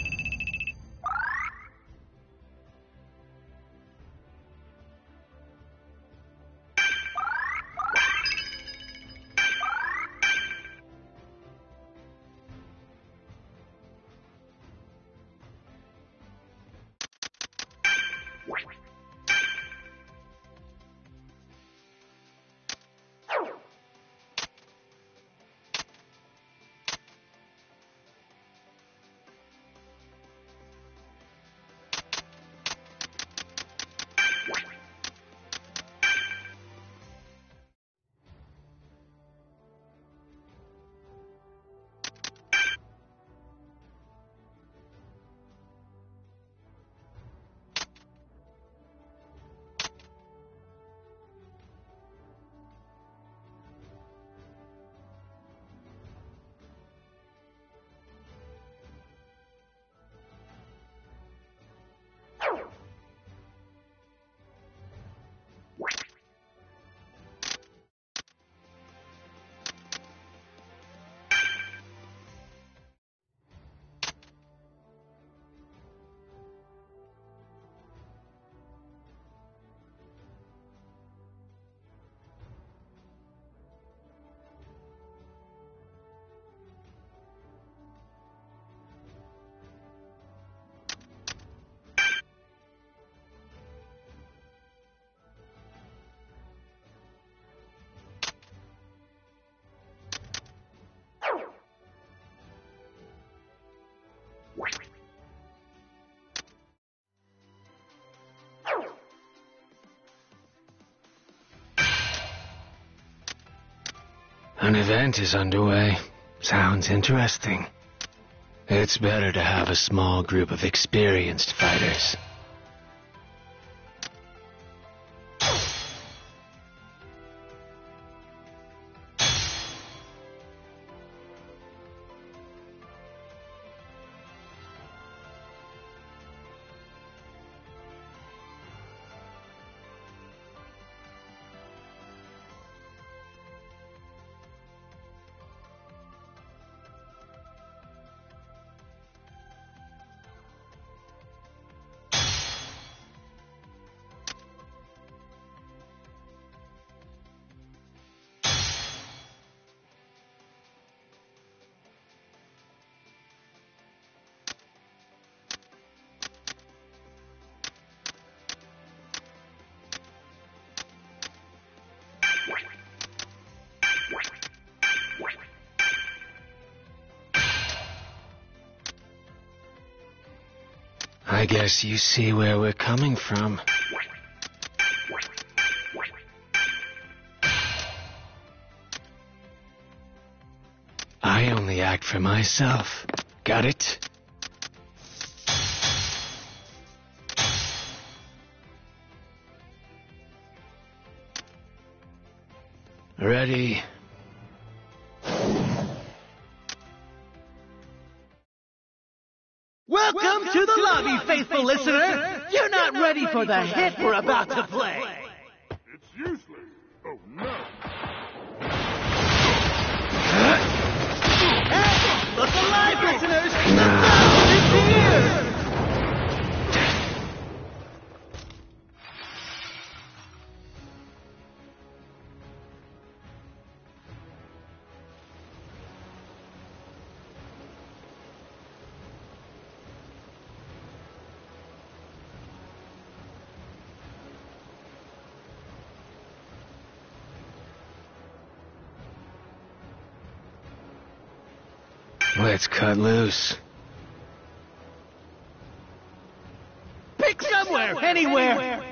An event is underway. Sounds interesting. It's better to have a small group of experienced fighters. I guess you see where we're coming from. I only act for myself. Got it? Ready? Welcome to the lobby, faithful listener. You're not ready for the hit we're about to play. It's useless. Oh, no. Hey, look alive, listeners. The sound is here. Let's cut loose. Pick somewhere, anywhere.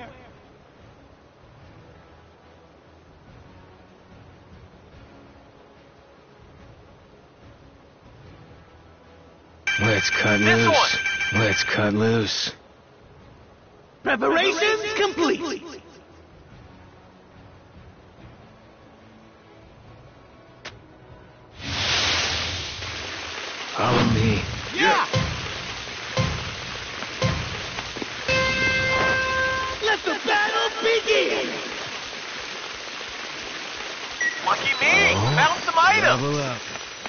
Let's cut loose. Let's cut loose. Preparations complete. Follow me. Yeah. items! Level up.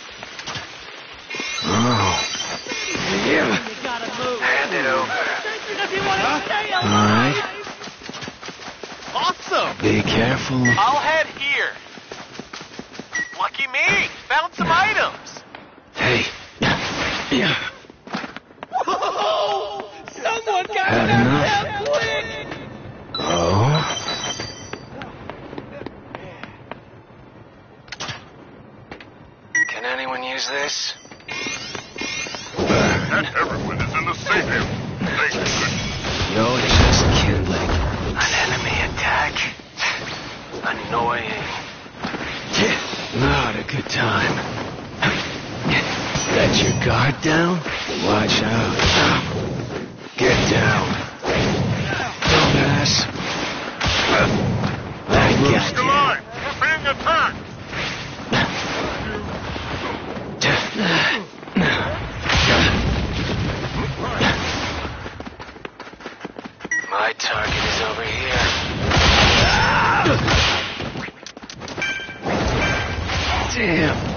Oh. You gotta move. Hand it over. If you want to stay All alive. right. Awesome! Be careful. I'll head here. Lucky me! Found some items! Hey. Yeah. Whoa! Someone got Had that enough? down quick! Oh. Can anyone use this? And everyone is in the safe area. Thank you. You're just kindling an enemy attack. Annoying. Not a good time. Let your guard down. Watch out. Get down. Dumbass. I got Stay you. alive! We're being attacked! My target is over here. Damn.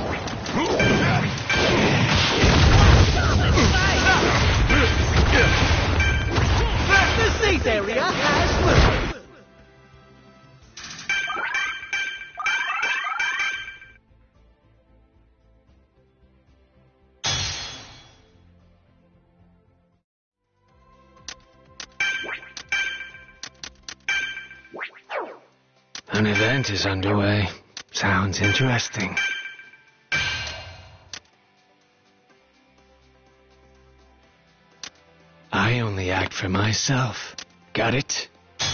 The safe area has moved. An event is underway. Sounds interesting. I only act for myself. Got it?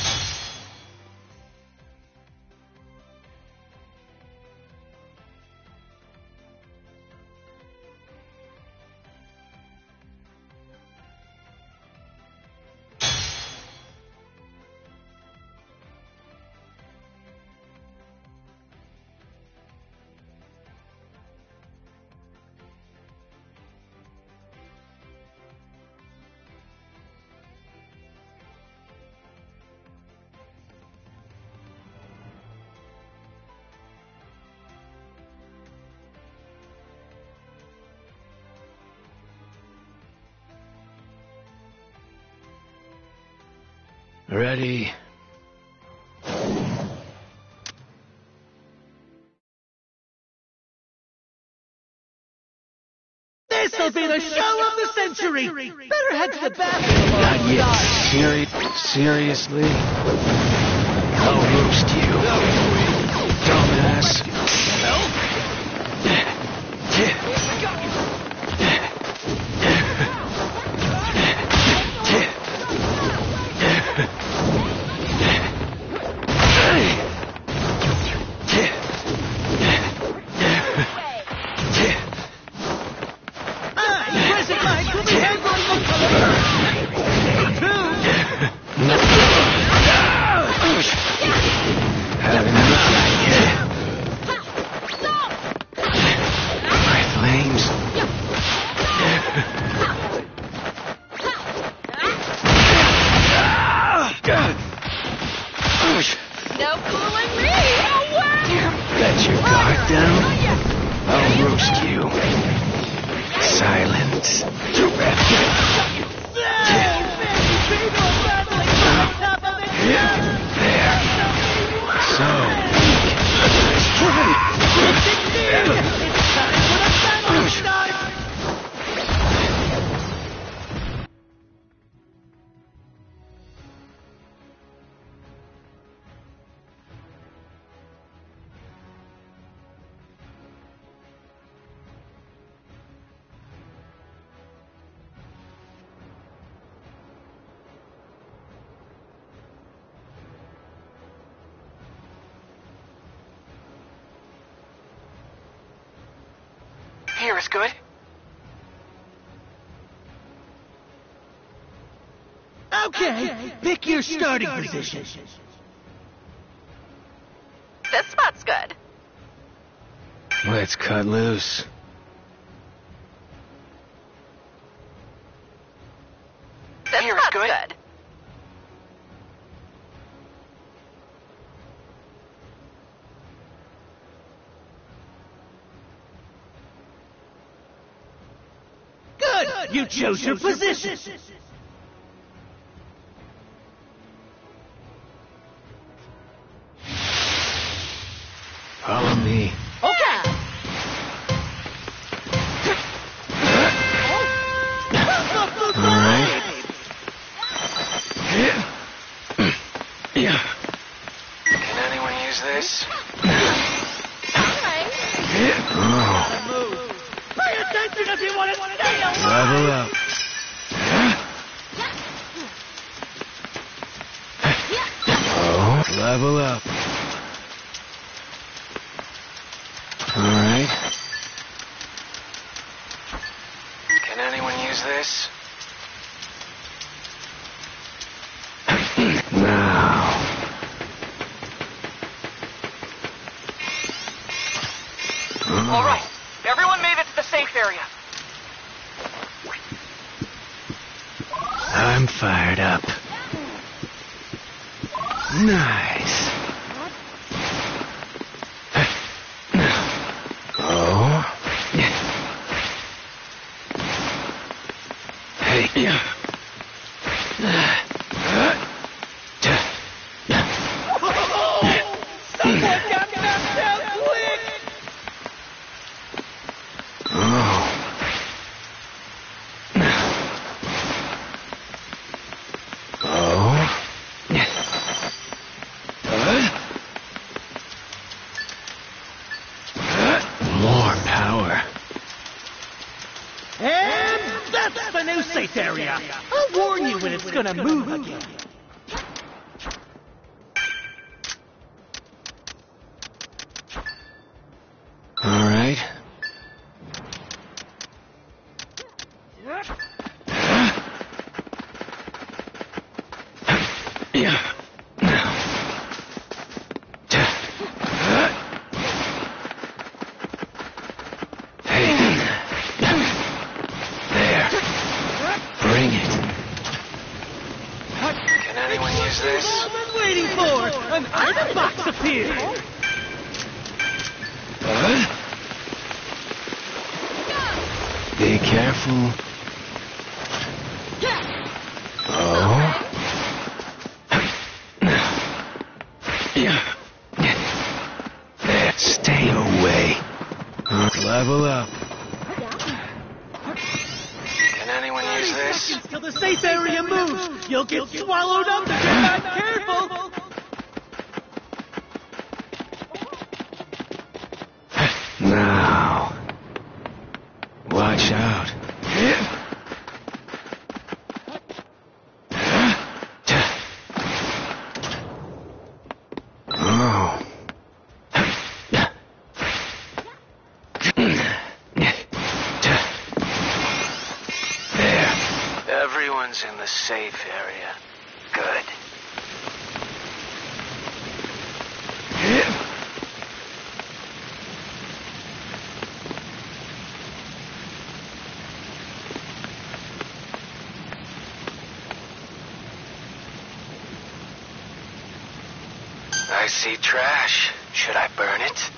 Ready. This'll be the show of the century. Better head to the bathroom. Not yet. Seriously? I'll roast you. Dumbass. Present Mike will be handling the color. Having enough. My flames. No fooling me! No way! Let your guard down. I'll roast you. Silence. There. So. Here is good. Okay, pick your starting position. This spot's good. Let's cut loose. This Here is spot's good. good. You chose your position. Follow me. Okay. Alright. Can anyone use this? Oh. Pay attention if you want to stay alive. Level up. Oh, level up. Alright. Can anyone use this? Now. All right. Everyone made it to the safe area. I'm fired up. Nice. Oh. Hey. Someone got knocked out quick. Oh. Oh. More power. And that's the new safe area. I'll warn you when it's gonna move again. All right. Hey. There. Bring it. Can anyone use this? All I've been waiting for! An item box appeared! Be careful. Oh. There, stay away. Level up. Can anyone use this? Till the safe area moves! You'll get swallowed up if you're not careful! Now. Watch out. Oh. There. Everyone's in the safe area. Good. I see trash. Should I burn it?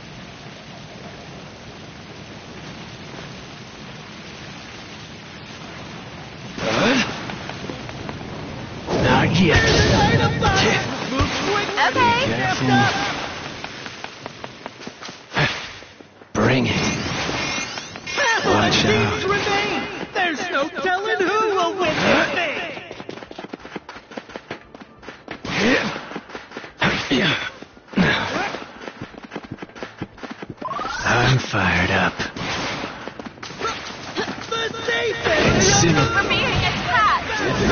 Not yet. Move quickly! Okay. Careful. Bring it. Watch Teams out. remain! There's no telling who will win this thing! I'm fired up. The safe It's area! For being attacked.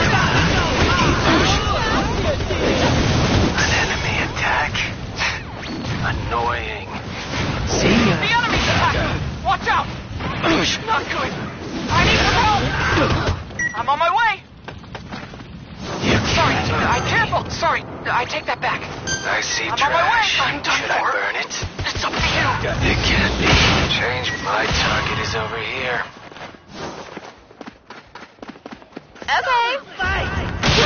An enemy attack. Annoying. See ya. The enemy's attacking! Watch out! Not good! I need some help! I'm on my way! You Sorry, can't. careful! Sorry, I take that back. I see I'm on my way. trash. I'm done Should I for. burn it? It's up to you! It can't be. Change. My target is over here. Okay.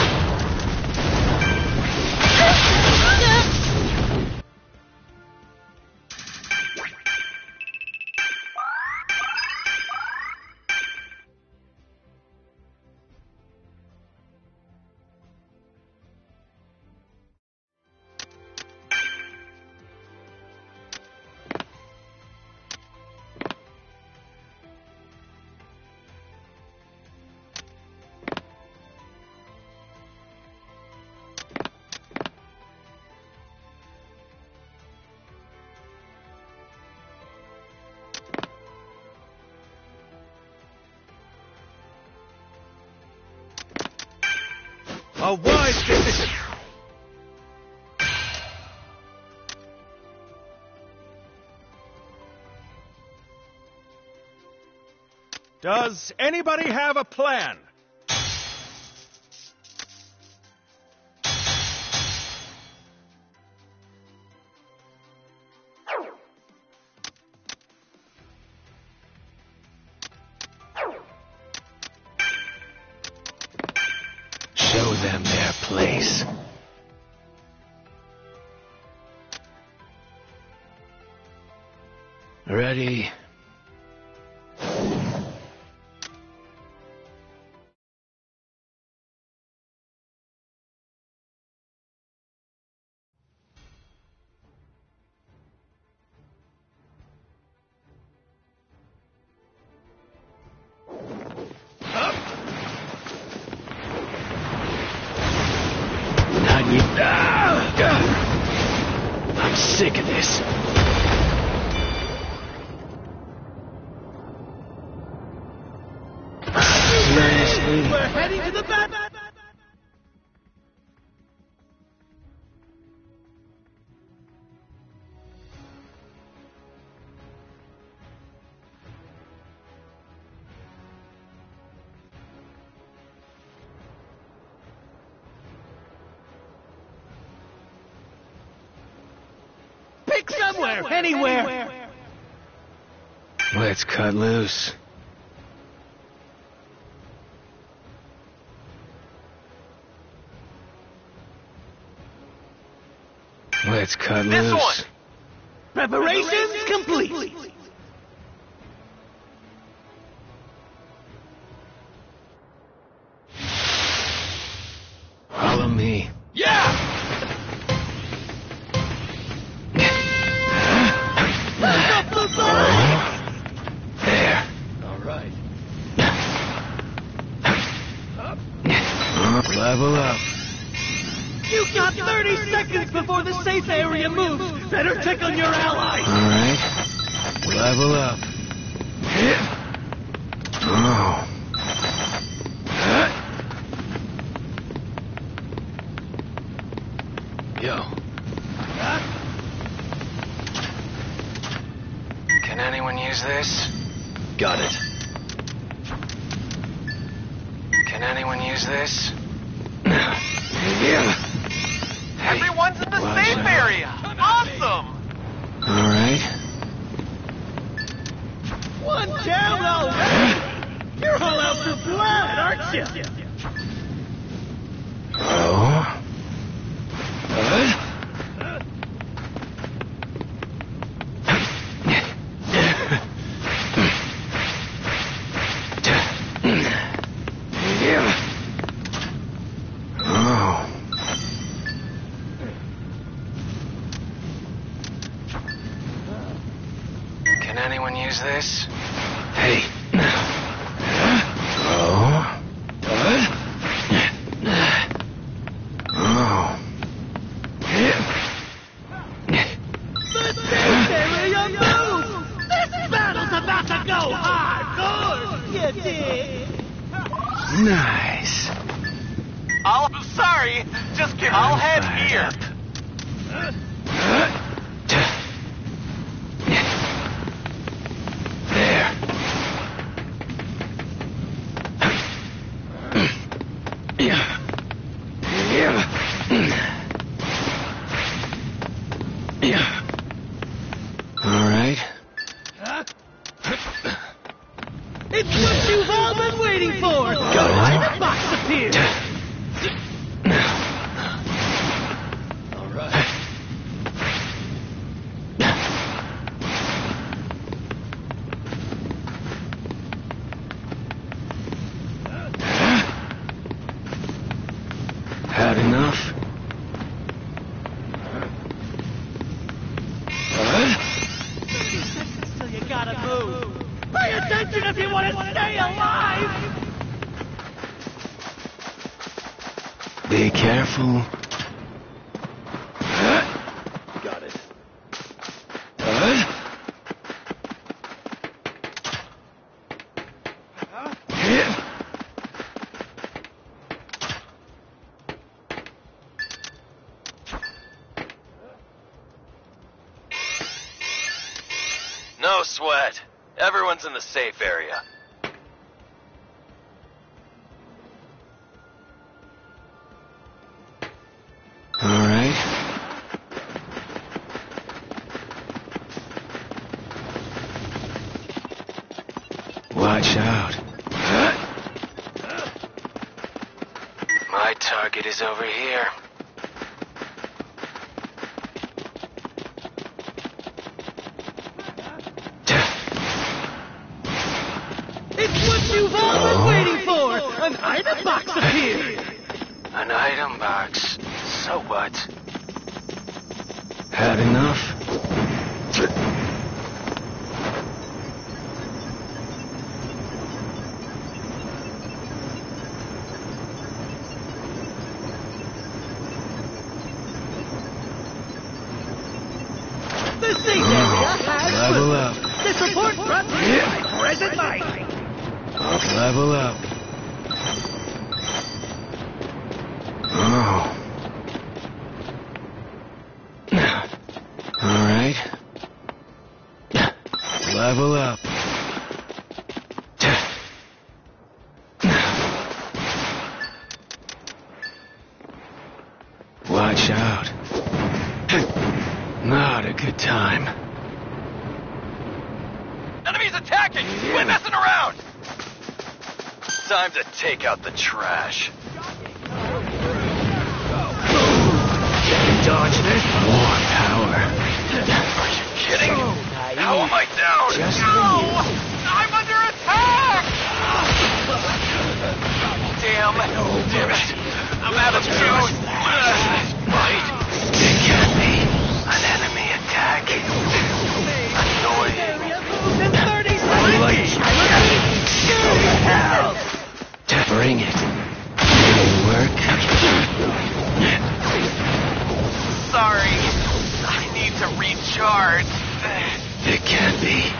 A wise decision. Does anybody have a plan? Show them their place. Ready? I'm sick of this. We're heading to the back. Pick somewhere, anywhere. Let's cut loose. Let's cut This loose. one. Preparations complete. Follow me. Yeah! There. All right. Level up. You've got 30 seconds before the safe area moves. Better check on your allies. All right. Level up. Oh. Yo. Can anyone use this? Got it. Can anyone use this? Yeah. Hey, Everyone's in the watch safe out. area. Awesome! All right. One down already. You're all out for blood, aren't you? Oh. Oh. Can anyone use this? Hey. Oh. Oh. The safe area moves. This battle's about to go hardcore. You dig? Nice. Sorry, just kidding. I'll head Fired here. up. There. Yeah. Yeah. All right. It's what you've all been waiting for. Go. The box appears. All right. Had enough? 30 seconds till you gotta move. Pay attention if you want to stay alive. Be careful. Got it. No sweat. Everyone's in the safe area. All right. Watch out. My target is over here. It's what you've all been waiting for! An item box appeared! An item box. So what? Had enough? The safe area has Level up. This report brought to you by Present Mike. Level up. Oh. All right. Level up. Watch out. Not a good time. Enemies attacking! Quit messing around! Time to take out the trash. Dodge this. More power. Are you kidding? How am I down? Just no! I'm under attack! Damn it. I'm out of juice. Wait. It can't be. An enemy attack. Annoying. In 30 seconds! Go to hell. Bring it. Will it work? Sorry. I need to recharge. It can't be.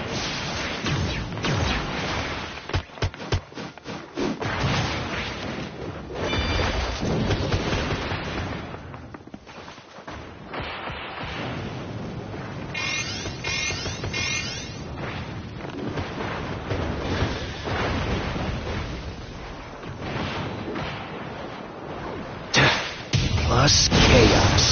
Plus chaos.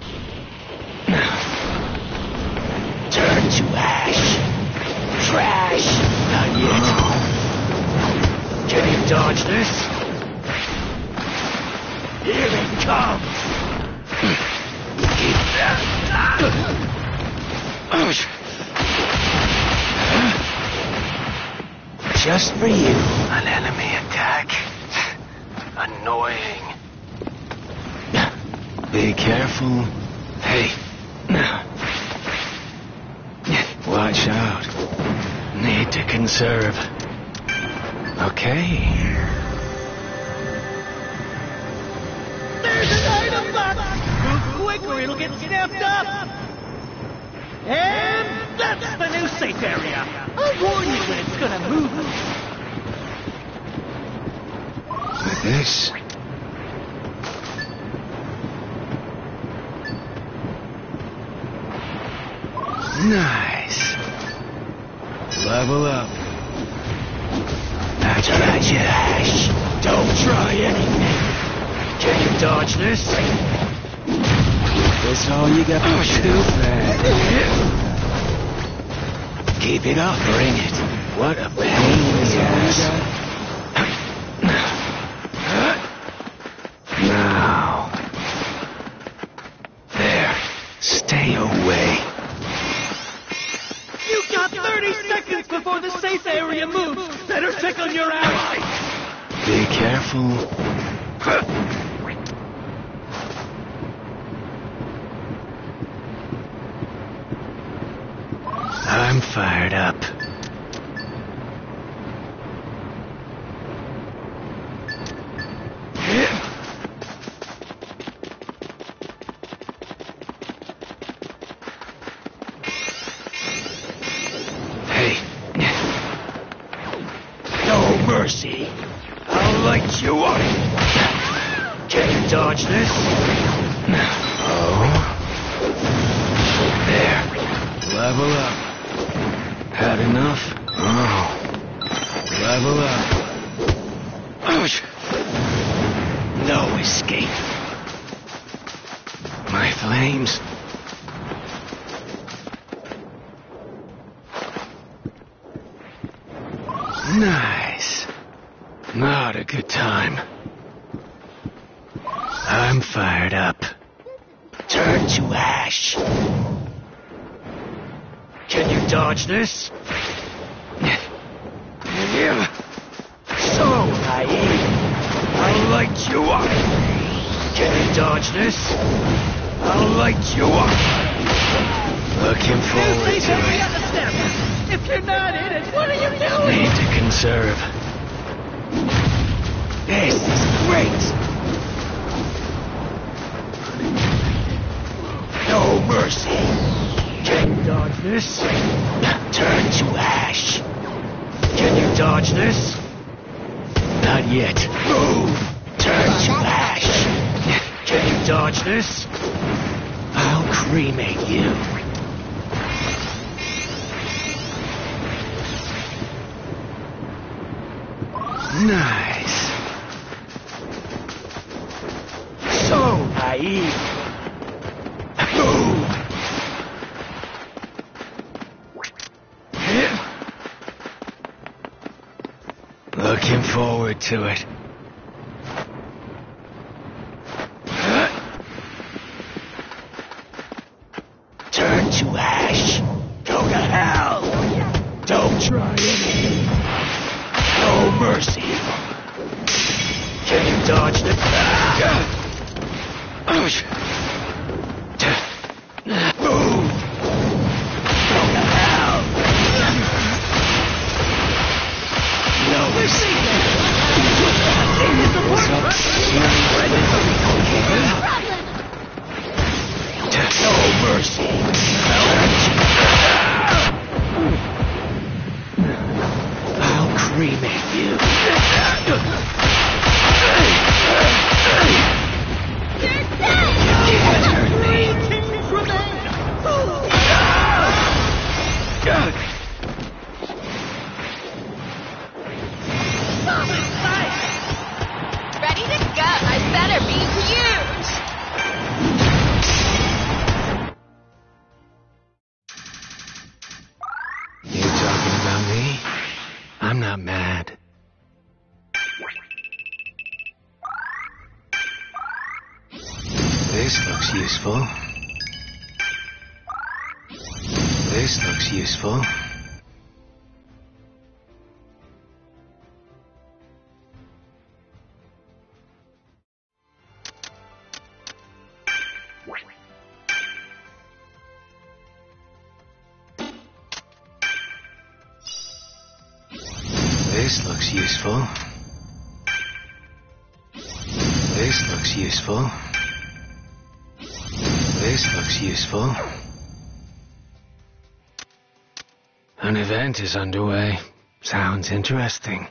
Turn to ash. Trash. Not yet. Can you dodge this? Here it comes. Keep that. Just for you. An enemy attack. Annoying. Be careful. Hey. Watch out. Need to conserve. Okay. There's an item box! Move quick or it'll get snapped up! And that's the new safe area! I'll warn you when it's gonna move. With this. Nice. Level up. That's right, you ash. Don't try anything. Can you dodge this? That's all you got to do, man. Keep it up. Bring it. What a pain in the ass. Now. There. Stay away. You've got 30 seconds before the safe area moves! Better check on your allies! Be careful. I'm fired up. Hey. No mercy. I'll light you up. Can you dodge this? Oh. There. Level up. Had enough? Oh. Level up. Ouch. No escape. My flames. Nice. Not a good time. I'm fired up. Turn to ash. Can you dodge this? So naive. I'll light you up. Can you dodge this? I'll light you up. Looking forward to it. If you're not in it, what are you doing? Need to conserve. This is great. No mercy. Can you dodge this? Turn to ash. Can you dodge this? Not yet. Move. Turn to ash. Can you dodge this? I'll cremate you. Nice. So naive. Move. Looking forward to it. Turn to ash. Go to hell. Don't try anything. No mercy. Can you dodge the... Move. Go to hell. No mercy. No mercy. I'll cremate you. You can't hurt me. Ready to go. I better be huge. You talking about me? I'm not mad. This looks useful. This looks useful. This looks useful. This looks useful. This looks useful. An event is underway. Sounds interesting.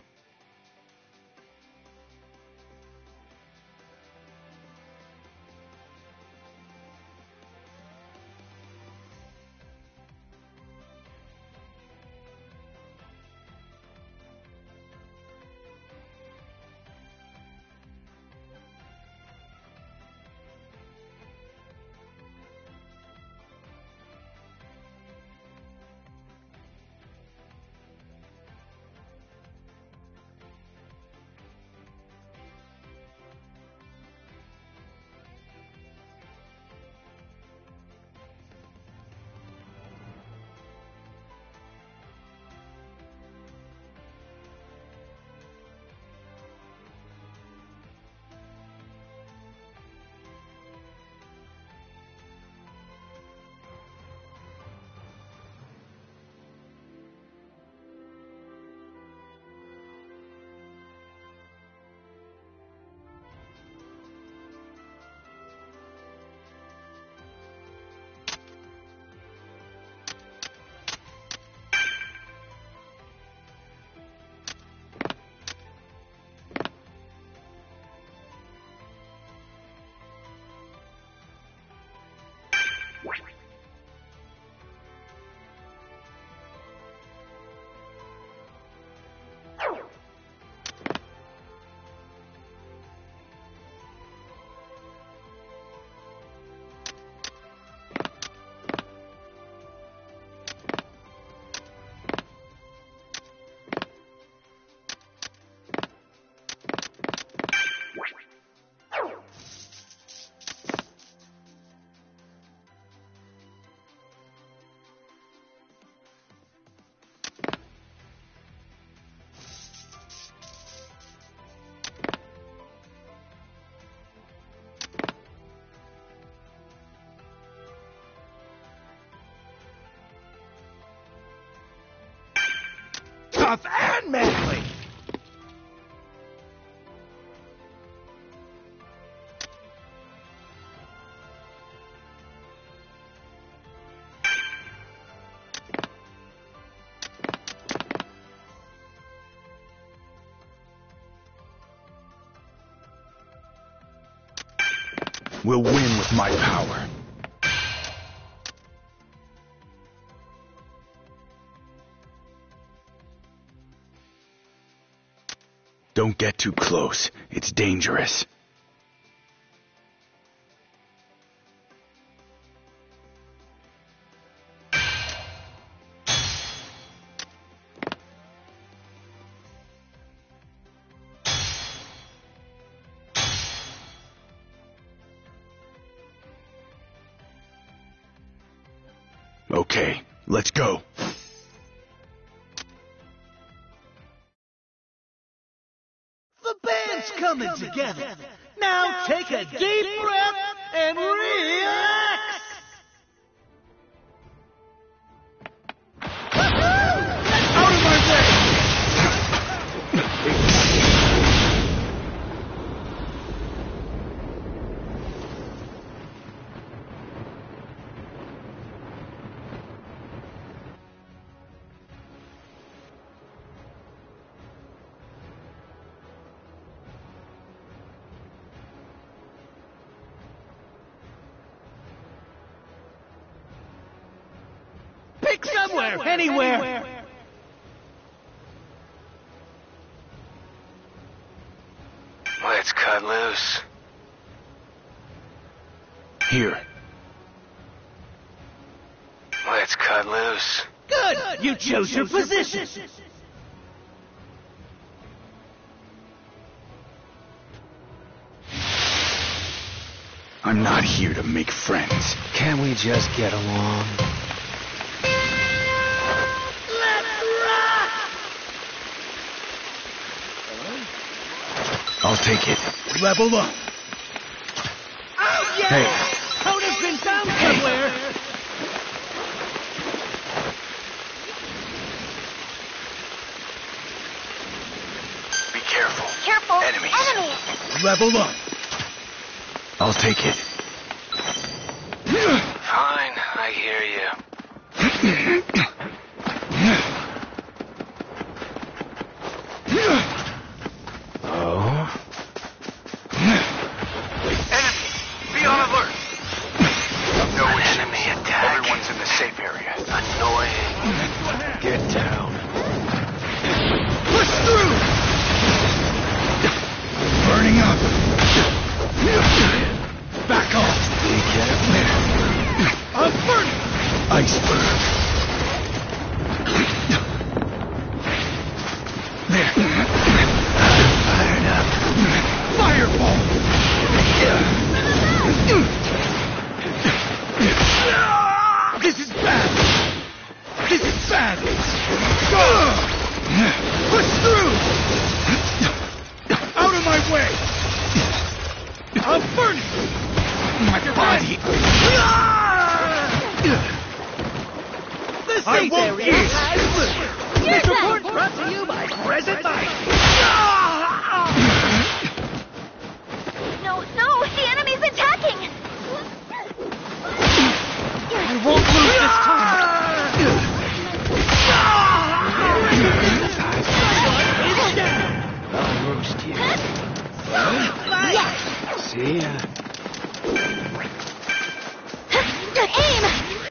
tough and manly. We'll win with my power. Don't get too close. It's dangerous. Okay, let's go. The band's coming together. Now take a deep breath and relax. Out of my way! Pick somewhere, anywhere. Let's cut loose. Here. Let's cut loose. Good. You chose your position. I'm not here to make friends. Can we just get along? I'll take it. Level up. Oh, yeah! Hey. Coda's been found somewhere. Be careful. Careful. Enemies. Enemies. Level up. I'll take it. Fine, I hear you. Oh? Enemy! Be on alert! No enemy attack. Everyone's in the safe area. Annoying. Get down. Push through. Burning up. Back off. Be careful. I'm burning. Iceberg. There. Fired up. Fireball. This is bad. This is bad. Push through. Out of my way. I'm burning. My body. This I ain't won't area. eat. This report brought to you by Present Mic. No, the enemy's attacking. I won't lose this time. I'll roast you. Yes. See ya. Aim.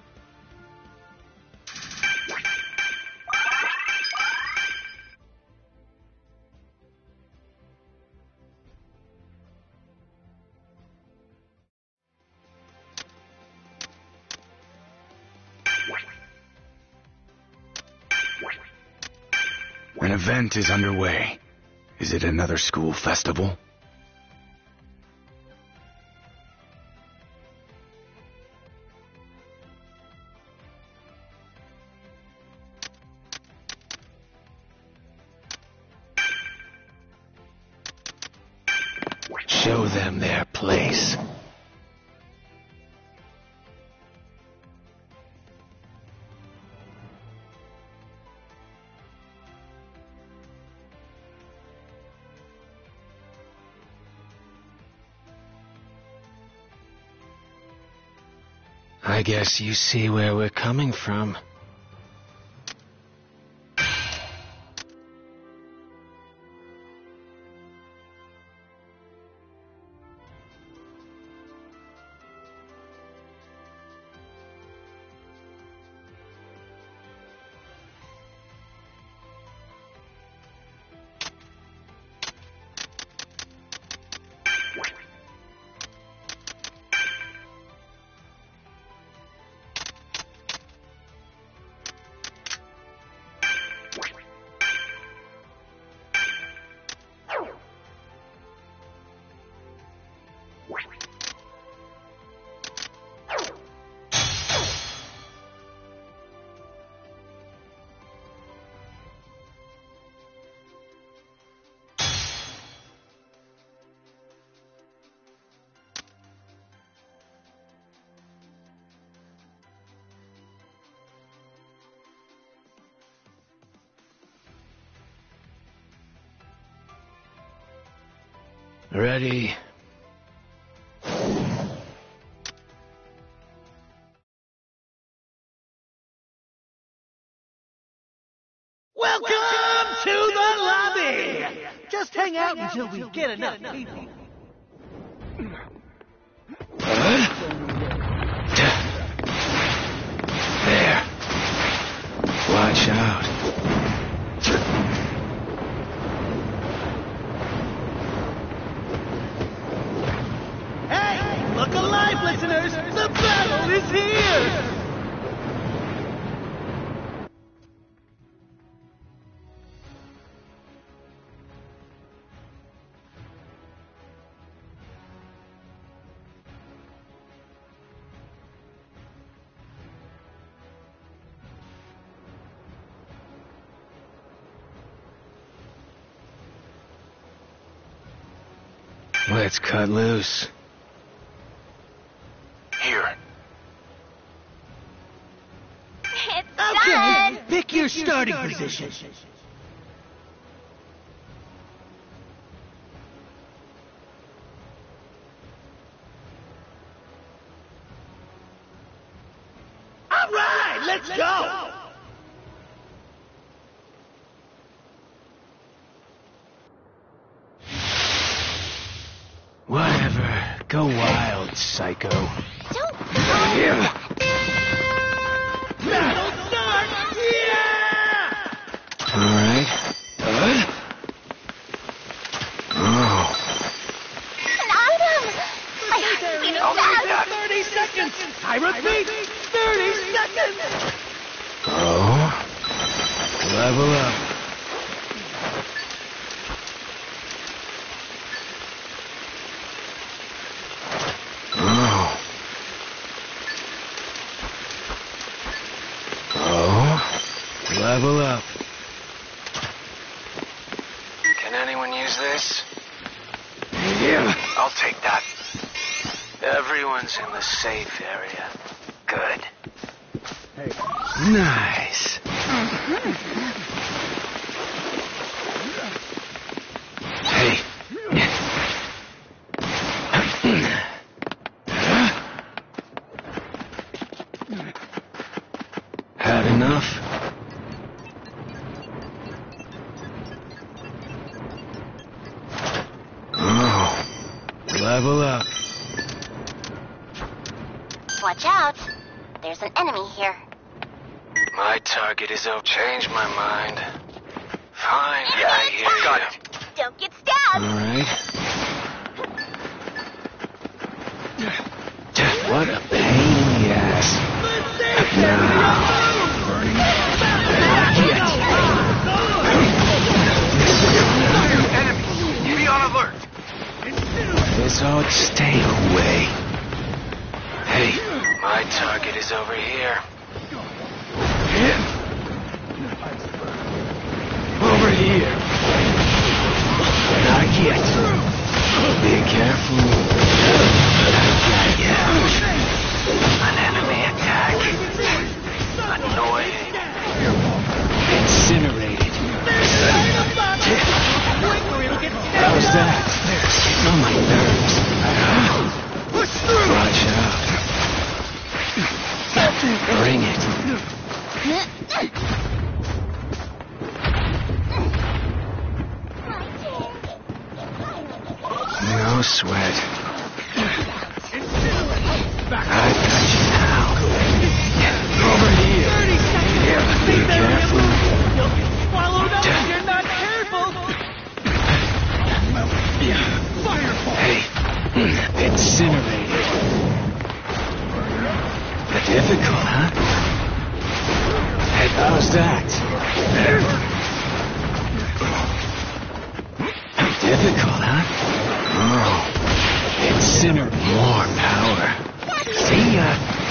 An event is underway. Is it another school festival? Show them their place. I guess you see where we're coming from. Ready? Welcome to the lobby! Just hang out until we get enough people. There. Watch out. Hey, look alive, listeners! The battle is here! Let's cut loose. Here. It's Okay, done! pick your starting position. All right, let's go! Whatever. Go wild, psycho. Don't Battle start! Yeah! Alright. Oh. an item! I heard you fast! 30 seconds! I repeat, 30 seconds! Oh. Level up. Oh. Oh. Level up. Can anyone use this? Yeah. I'll take that. Everyone's in the safe area. Good. Nice. Hey. Had enough? Oh. Level up. Watch out! There's an enemy here. My target is over. Change my mind. Fine, yeah, I hear you. Got it. Don't get stabbed! Alright. What a pain in the ass. Now. Burning. Enemy! Be on alert! Let's all stay away. Hey. My target is over here. Over here. Not yet. Be careful. An enemy attack. Annoying. Incinerated. How's that? Getting on my nerves. Watch out. sweat. I got you now. Over here. Be careful. You'll get swallowed up if you're not careful. Hey, incinerated. Difficult, huh? Hey, how's that? Difficult, huh? Oh, incinerate. More power. See ya.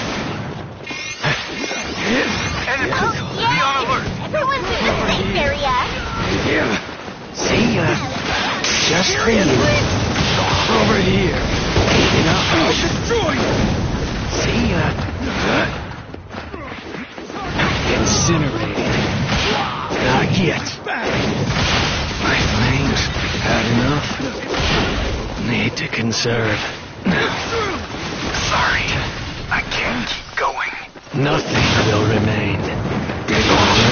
Difficult. Be on alert. Everyone's in the safe area. See ya. Just for you. Over here. You know, I'll destroy you. See ya. Incinerated. Not yet. My flames had enough. Need to conserve. Sorry, I can't keep going. Nothing will remain. Dig over.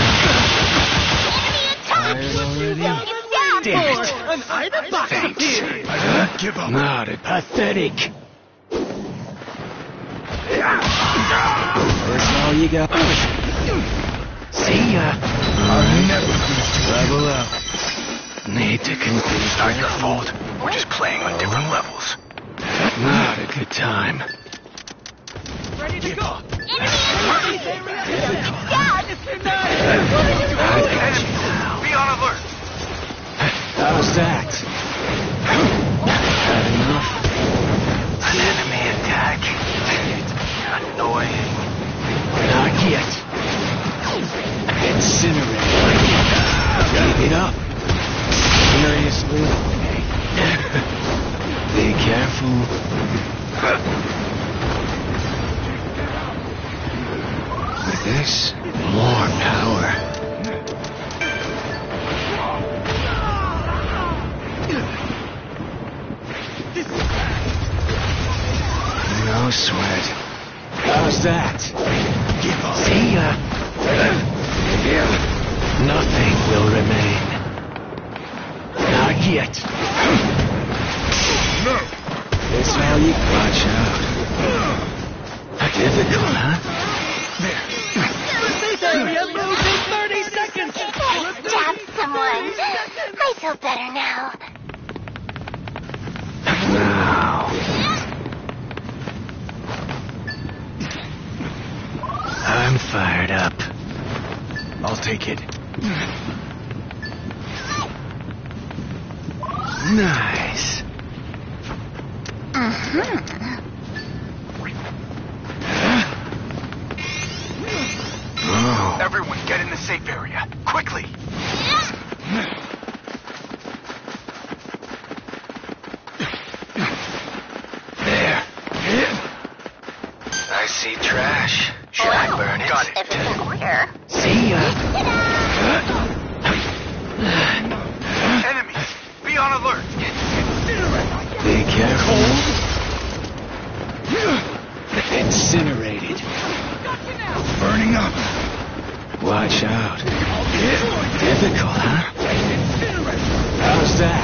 Tired already? Damn it. An item box appeared. I won't give up. Not it. Pathetic. That's all you got. See ya. I'll never lose to Level up. Need to conclude. It's not your fault. We're just playing on different levels. Not a good time. Ready to go. Be on alert. How's that? Had enough? An enemy attack. Annoying. Not yet. Incinerate. Keep it up. Seriously? Be careful. With this, more power. No sweat. How's that? Give up. See ya. Nothing will remain. Not yet. No. This how you watch out. Difficult, huh? Safe area moves in 30 seconds. Stab someone. I feel better now. Now. I'm fired up. I'll take it. Nice. Oh. Everyone get in the safe area. Quickly. There. I see trash. Should I burn it? Got it. If it's in order. See ya. Enemies, be on alert. Be careful. Incinerated. Burning up. Watch out. Difficult, huh? How's that?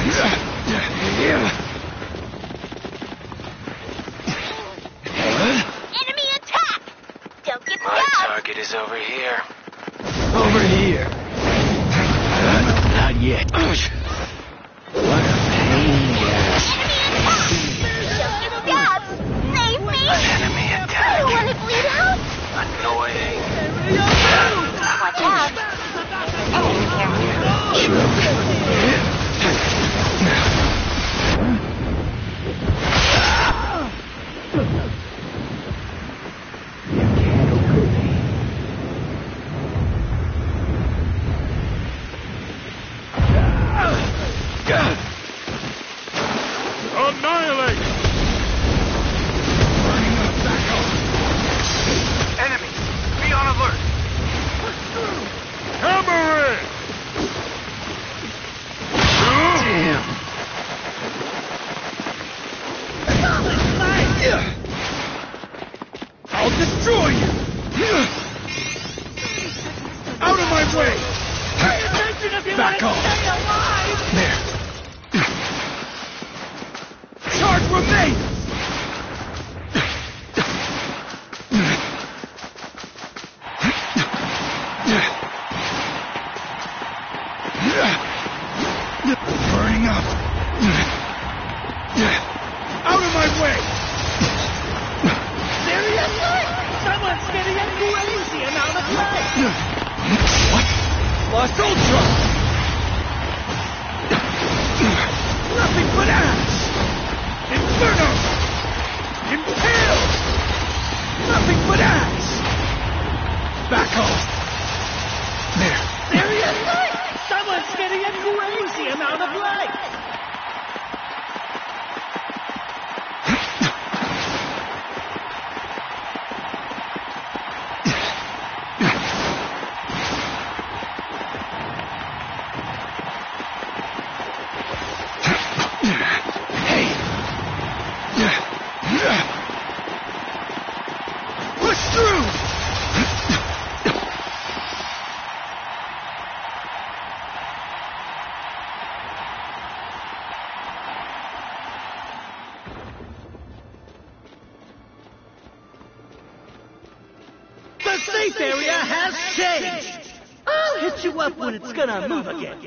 Enemy attack! Don't get My stabbed! target is over here. Over here. Not yet. What a pain in the ass. Don't get stabbed! Save me! Enemy I attack. don't want to bleed out! Annoying. Watch out! Enemy here. Annihilate! Enemies, be on alert. Hammer it! Damn. I'll destroy you. Out of my way. Back off. Stay alive! There. Charge Burning up. Out of my way! Seriously? Someone's getting a crazy amount of play! What? Lost Ultron! Nothing but ass! Inferno! Impale! Nothing but ass! Back home! There. Seriously? Someone's getting a crazy amount of light! Push through! The safe area has changed! I'll hit you up when it's gonna move again.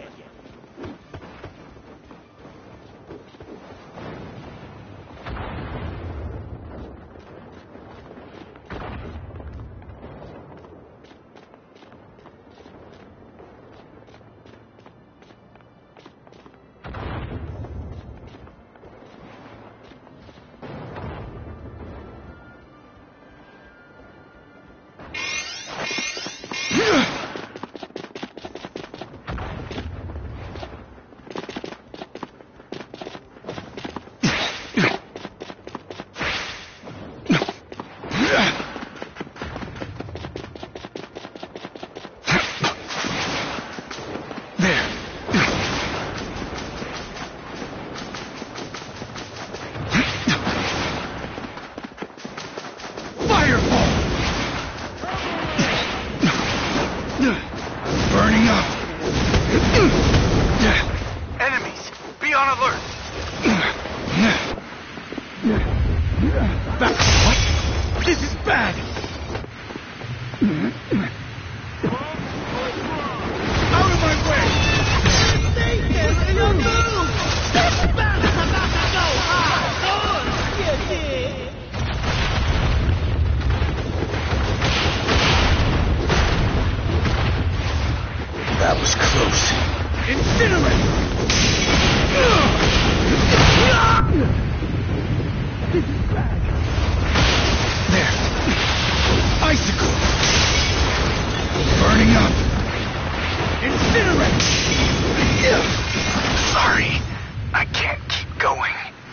Burning up. Enemies, be on alert. What? This is bad. Out of my way. Stay there, you move! This battle's about to go hard! You dig? That was close. Incinerate! There. Icicle! Burning up! Incinerate! Sorry, I can't keep going.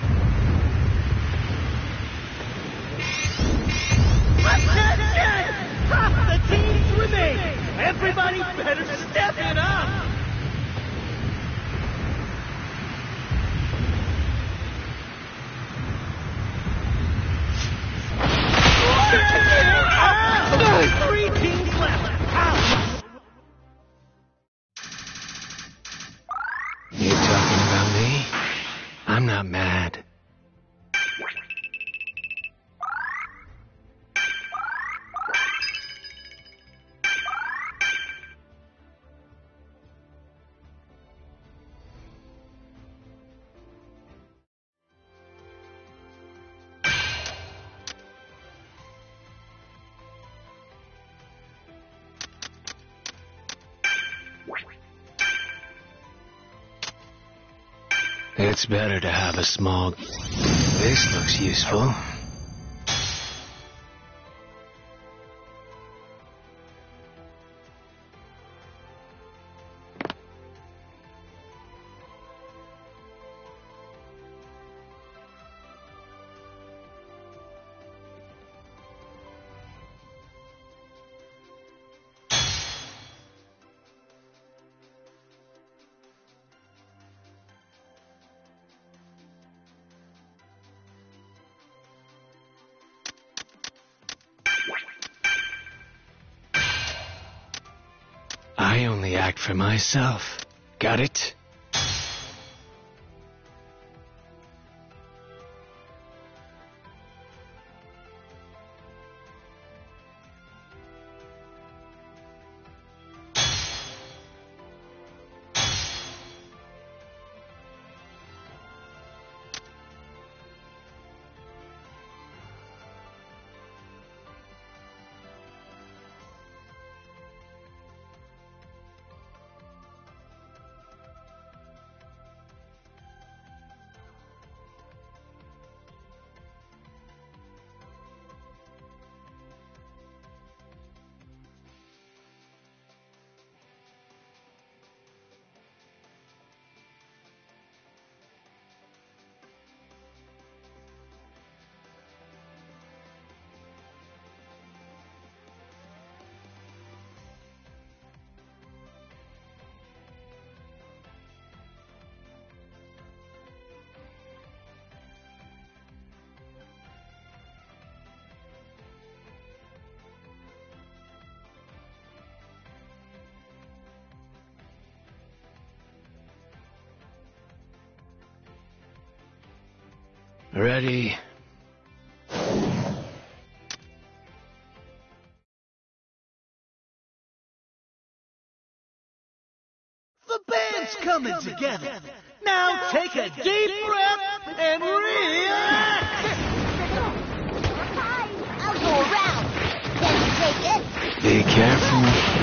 Attention! Half the teams remain! Everybody better step it up! Three teams left! Out! You talking about me? I'm not mad. It's better to have a small... This looks useful. I only act for myself. Got it? Ready. The band's coming together. Now take a deep breath and relax. I'll go around. Can you take it? Be careful.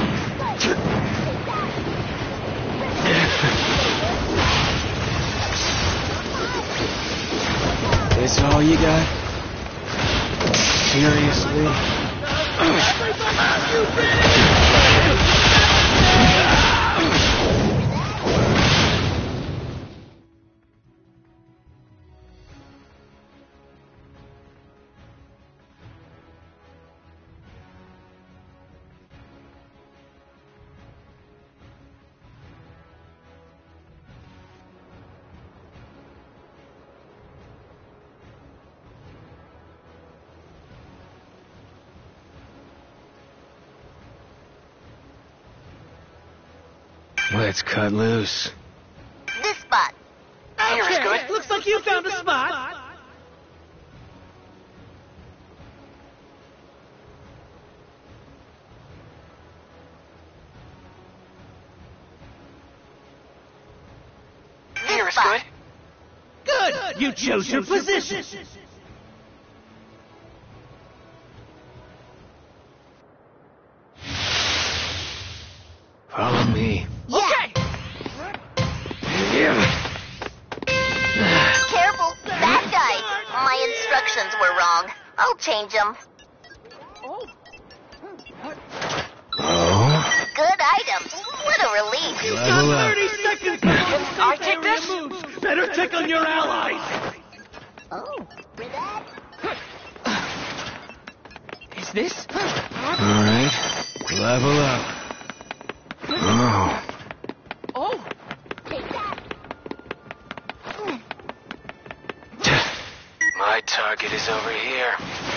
This all you got? Seriously? Let's cut loose. This spot. Here is good. Looks like you found a spot. Here is good. Good. You chose your position. Follow me. Yeah. Careful. Bad guys. My instructions were wrong. I'll change them. Oh. Good item. What a relief. Level up. 30 seconds before the I take area this? moves. Better check on your allies. Oh. Is this? All right. Level up. Oh. Oh. My target is over here.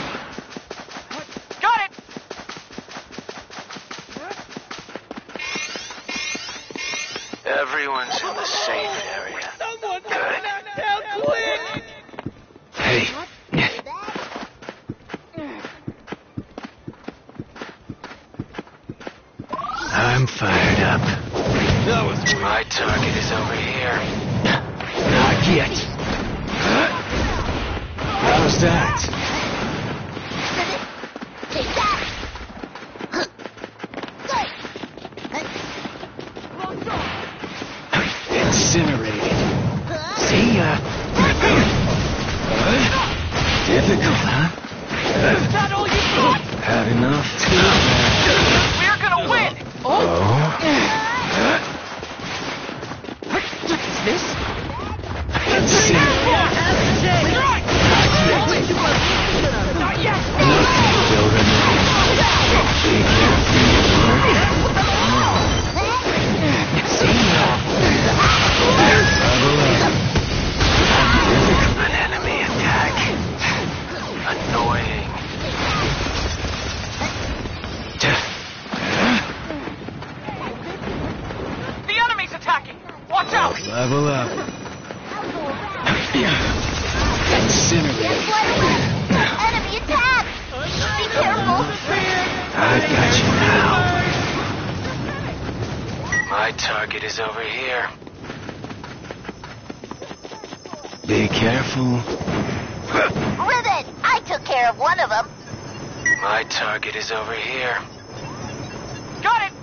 Got it. Everyone's in the safe area. Someone Good. knocked down quick. Hey. I'm fired up. My target is over here. Not yet. How's that? Take that. Incinerated. See ya. Difficult, huh? Is that all you got? Had enough. We're gonna win. Oh. Is this? Incinerated. Not yet. Nothing will remain. Be careful. See ya. Level up. An enemy attack. Annoying. The enemy's attacking. Watch out. Level up. Incinerated. Enemy attack. Be careful. I've got you now. My target is over here. Be careful. Ribbon. I took care of one of them. My target is over here. Got it.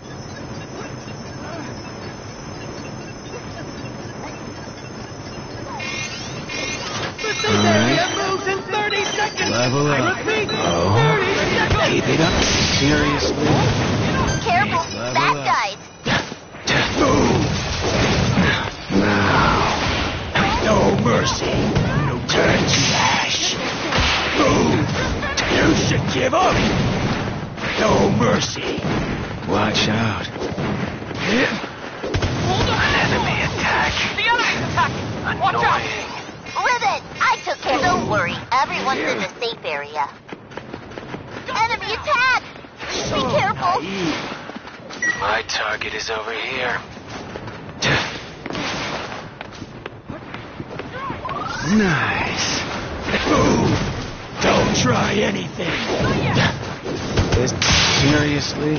This All area right. moves in 30 seconds. Level I up. repeat, 30 Oh. seconds. Keep it up. Seriously. Careful. Level Bad up. guys. Now. No mercy. No turn to ash. Boom. You should give up. No mercy. Watch out. An enemy attack. The enemy's attacking. Watch out. Annoying. Ribbon. I took care. Don't worry. Everyone's in the safe area. Enemy attack. Be careful. My target is over here. Nice. Move! Don't try anything! Seriously?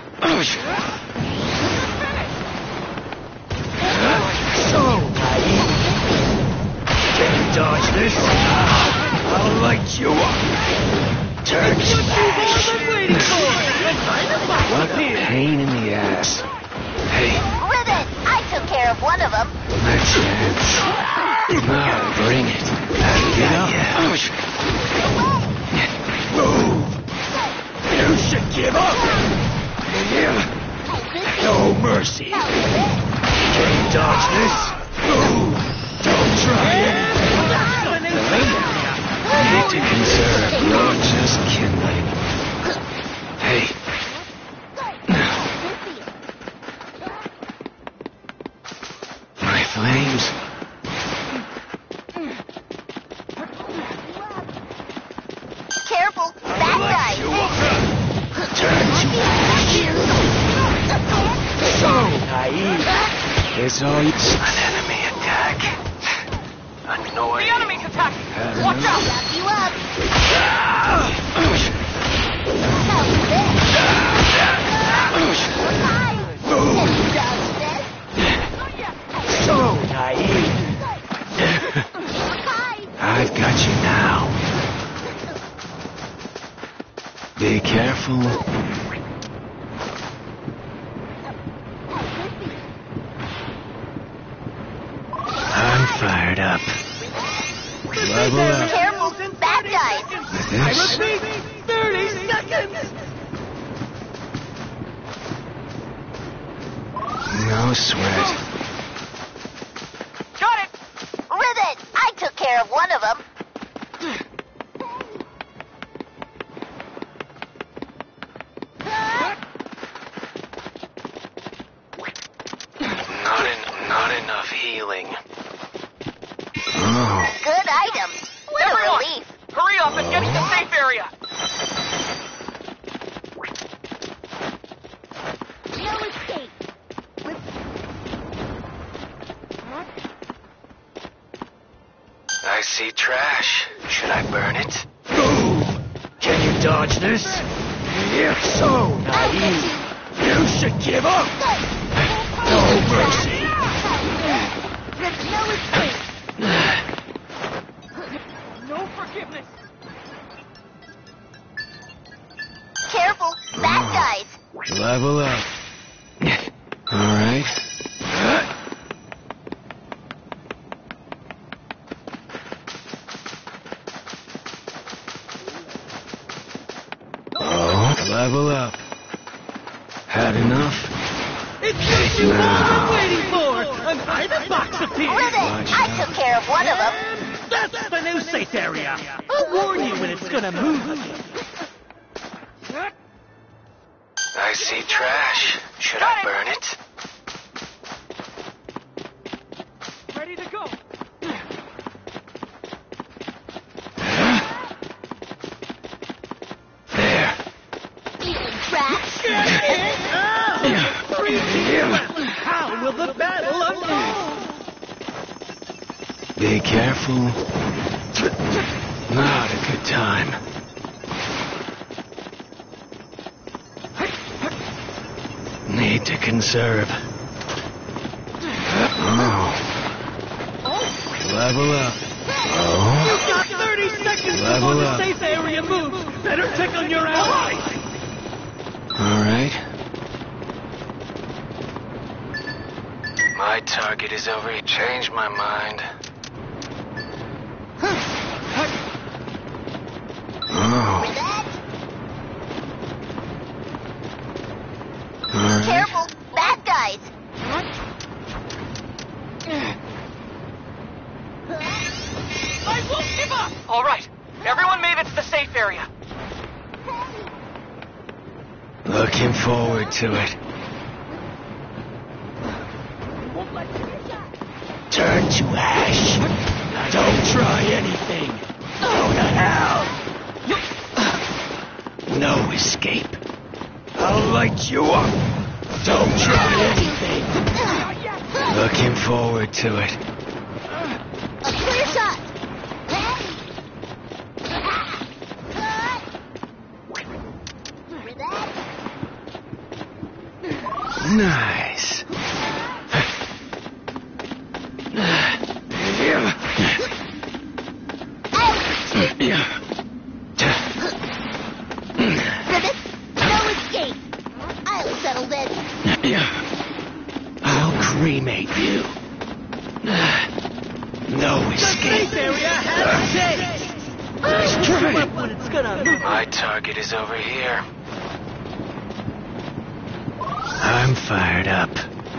So naive! Can you dodge this? I'll light you up! Turn to ash! What a pain in the ass. Hey, Ribbon! I took care of one of them. let's dance. Now bring it. Get up. Move! You should give up! No mercy! Can you dodge this? Move! Don't try anything! Need to conserve, not just kindling. Hey. My flames. Careful, bad guys. Turn to ash! So naive! It's all you. An enemy attack. Annoying. The enemy's attacking! Had Watch enough? out! Wrap you up. So naive! I've got you now. Be careful. I'm fired up. Level up. Careful, bad guys. With I this, repeat, 30 seconds! no sweat. Got it! Ribbon! I took care of one of them. Not enough healing. Oh, Good item. What a Everyone, relief. hurry up and get to the safe area! No escape. I see trash. Should I burn it? Move! Can you dodge this? You're so naive! You should give up! No mercy! No escape. No forgiveness! Careful, bad guys. Level up. All right. Oh, level up. Had enough? It's what you've all been waiting for! An item box appeared! Ribbon! Watch I out. took care of one of them. That's the new safe area! I'll warn you when it's gonna move again. I see trash. Should I burn it? Ready to go! There. Trash. How will the battle unfold? Be careful. Not a good time. Need to conserve. Oh. Level up. Oh. You've got 30 seconds Level before the up. safe area moves! Better check on your allies! All right. My target is over here. Change my mind. Oh. All right. Careful, bad guys. I won't give up! All right, everyone made it to the safe area. Looking forward to it. Turn to ash! Don't try anything! Go to hell! No escape! I'll light you up! Don't try anything! Looking forward to it. A clear shot. Nice. Ribbit, no escape. I'll settle this. I'll cremate you. No The escape. safe area has changed. Nice Look try. up when it's gonna move. My target is over here. I'm fired up.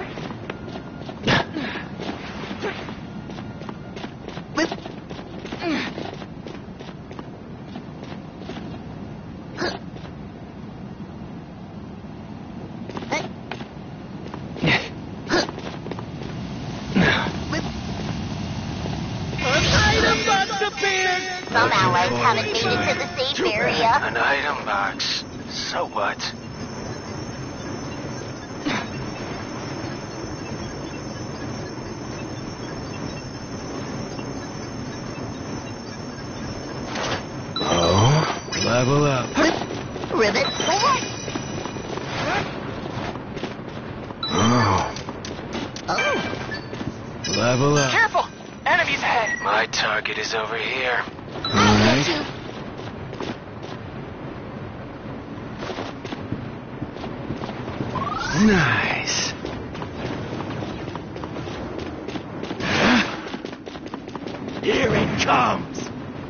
An item box appeared. Some allies haven't made it to the safe area. An item box. So what? Oh, level up. Ribbit, Oh, oh, level up. Careful! Enemies ahead! My target is over here. I'll Alright. get you. Nice. Here it comes.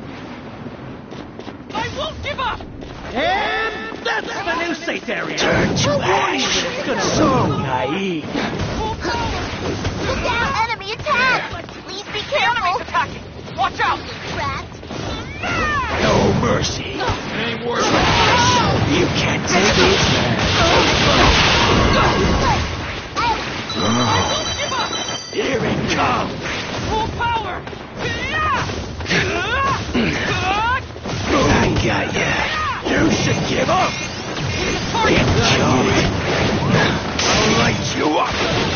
I won't give up! And that's the new safe area. Turn to ash. It's gonna So naive. Look out, enemy attack! Please be careful. Attacking! Watch out! Trapped. No mercy. Trash. You can't take it. Oh, here it comes. Full power! I got ya. You should give up. Enjoy. I'll light you up.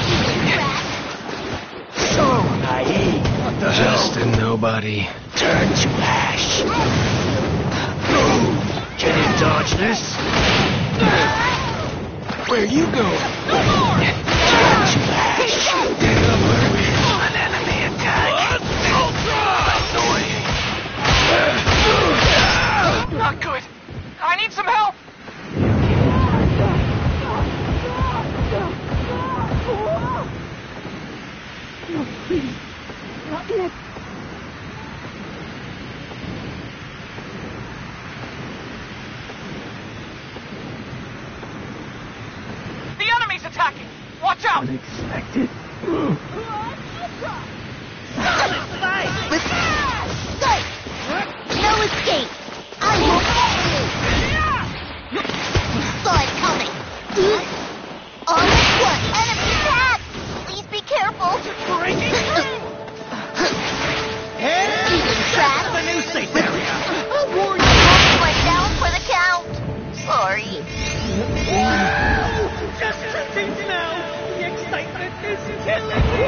So naive. Just a nobody. Turn to ash. Can you dodge this? Where you going? Turn to ash. Didn't work. An enemy attack. Annoying. Not good! I need some help! The enemy's attacking! Watch out! Unexpected. No escape. I won't. Saw it coming. On what? Enemy attack! Please be careful. Breaking through. And that's Trapped. the new safe area. Went down for the count. Sorry. Just think now. The excitement is killing me.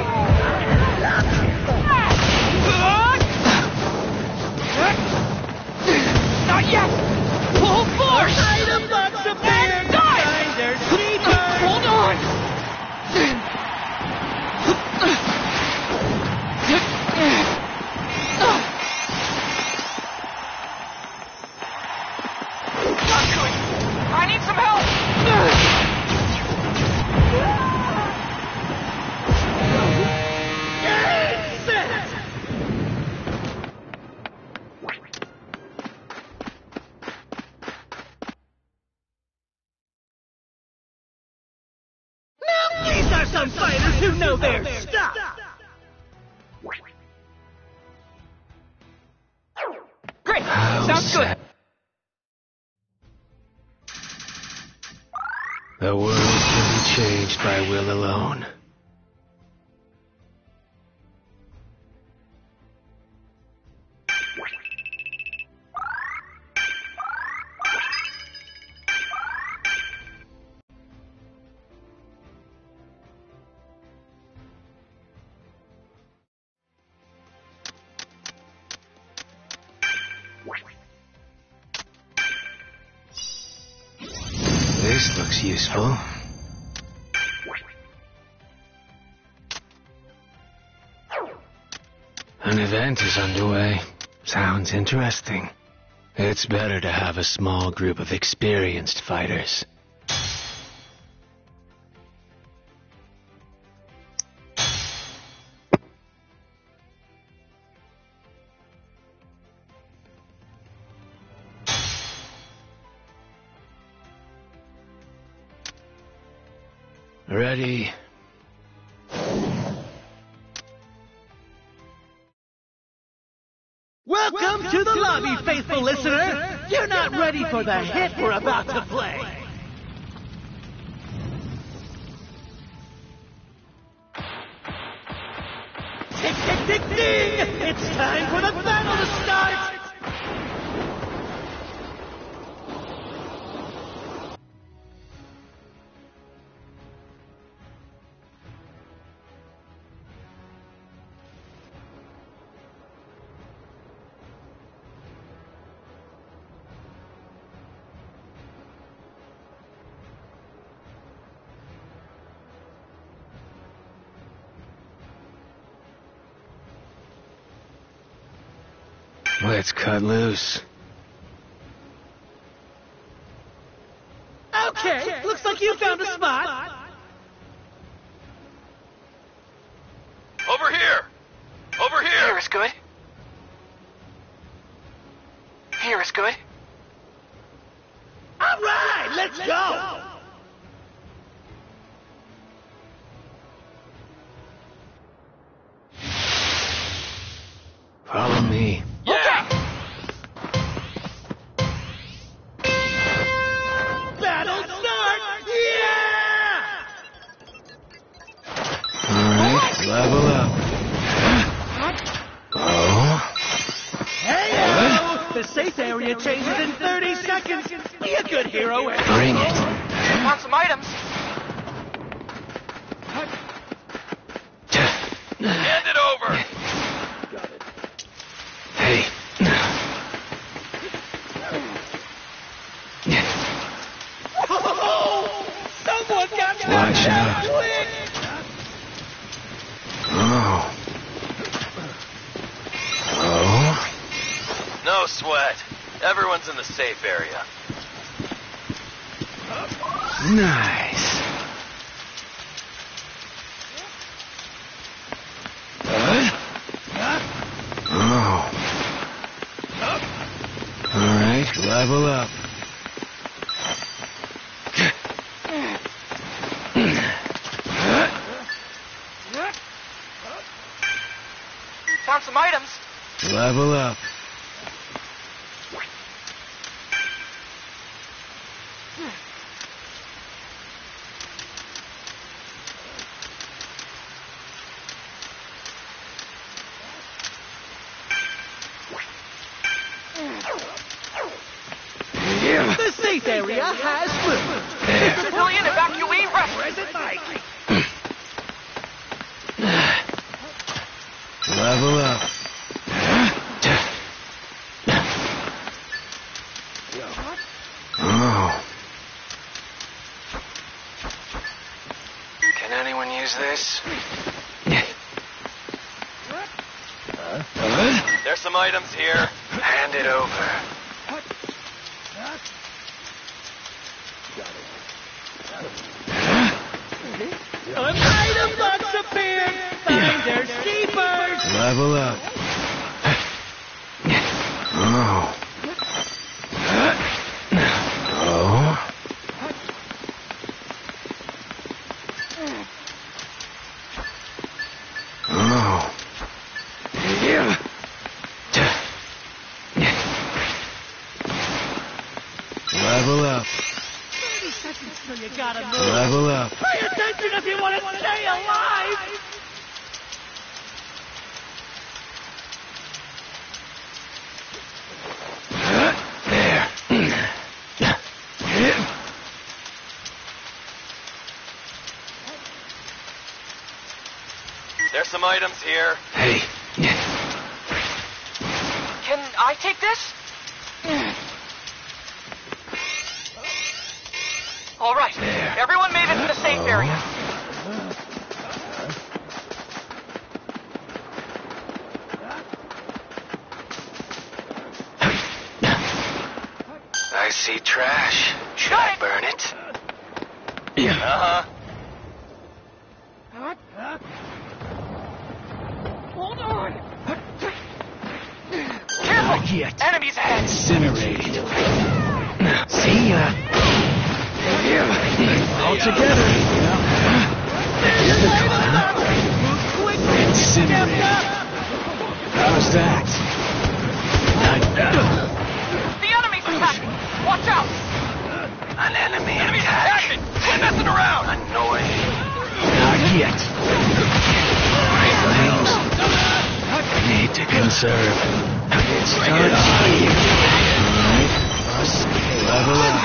Not yet! Full force! Item box appeared. Finder keeper. Hold on! Not good! I need some help! Now these are some fighters who know their stuff. Great! How Sounds good! sad. The world can be changed by will alone. This looks useful. Event is underway. Sounds interesting. It's better to have a small group of experienced fighters. Ready? Welcome to the lobby, faithful listener. You're not ready for the hit we're about to play. Tick, tick, tick, ding! It's time for the battle to start! Let's cut loose. Okay, looks like you found a spot. Over here! Over here! Here is good. Here is good. All right, let's go. Follow me. Yeah! Battle start! Yeah! Alright, level up. Oh? Hey-o! The safe area changes in 30 seconds. Be a good hero and Bring it. Found some items. Hand it over! Hey. Oh, someone got Watch out. quick! Oh. Oh? No sweat. Everyone's in the safe area. Nice. Oh. Alright, level up. Found some items. Level up. The safe area has moved. Civilian evacuee rescue. Present Mike. Level up. Oh. Can anyone use this? There's some items here. Hand it over. An item box appeared. Finders keepers. Level up. Oh. Oh. Oh. Yeah. Level up. 30 seconds till you gotta move. Level up. Pay attention if you want to stay alive. There. There's some items here. Hey. Can I take this? All right. There. Everyone made it to the safe area. see trash. Should I burn it? Yeah. Uh-huh. Hold on! Not yet. Enemies ahead! Incinerated. See ya. All together. Incinerated. How's that? The enemy's attacking! Watch out! An enemy attacking! Quit messing around! Annoying. Not yet. Flames. Need to conserve. It starts here. Alright. Level up.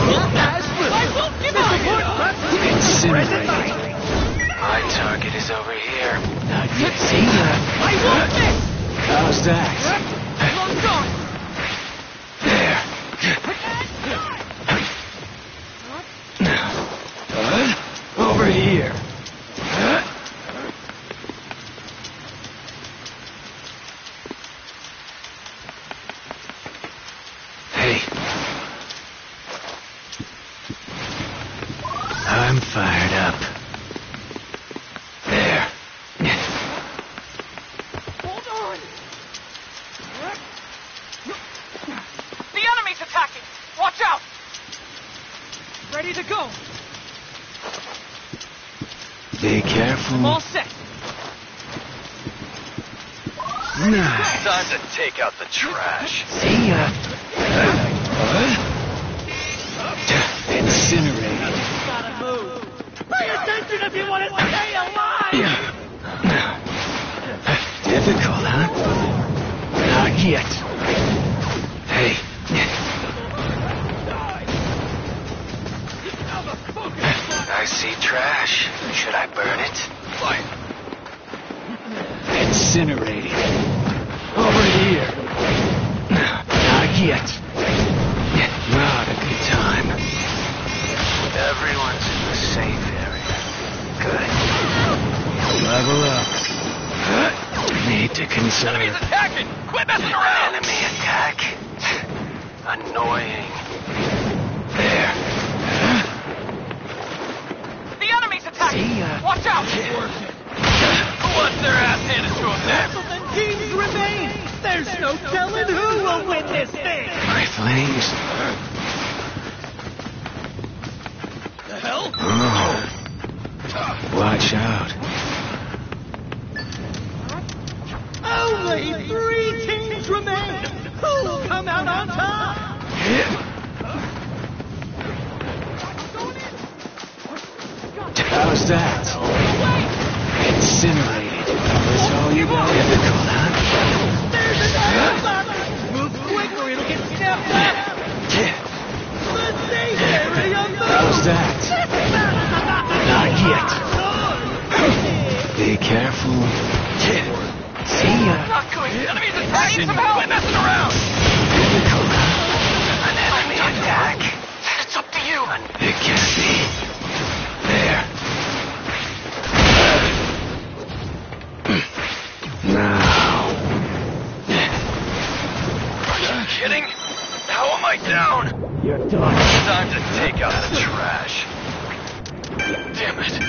Incinerated. My target is over here. Not yet. See ya. How's that? There. Over here. Hey. I'm fired up. There. Hold on! The enemy's attacking! Watch out! Ready to go! Be careful. All set! Nice. Time to take out the trash. See ya. Incinerated. Gotta move! Pay attention if you want to stay alive! Difficult, huh? Not yet. Hey. I see trash. Should I burn it? Incinerated. Over here. Not yet. Not a good time. Everyone's in the safe area. Good. Level up. Need to conserve. Enemy's attacking! Quit messing around! Enemy attack. Annoying. There. The enemy's attacking! See ya. Watch out! Who wants their ass handed to them next? So the teams remain! There's no telling who will win this thing! My flames. The hell? Oh. Watch out. Only 3 teams remain! Who'll come out on top? How's that? Incinerated. That's all you got? Difficult, huh? There's another box! Move quick or it'll get snapped up! The safe area How's that? Not yet. Be careful. See ya. Not going. Enemy's attacking! Some help! Quit messing around! Difficult, huh? An enemy attack. It's up to you. It can't be. There. Now. Are you kidding? How am I down? You're done. Time to take out the trash. Damn it.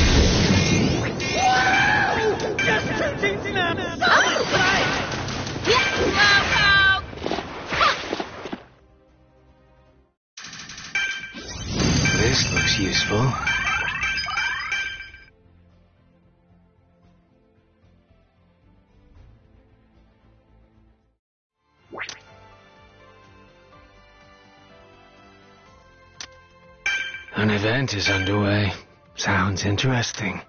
Just 2 teams now! This looks useful. An event is underway. Sounds interesting.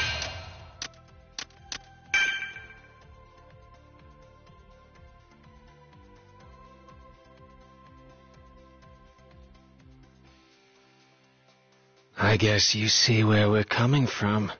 I guess you see where we're coming from.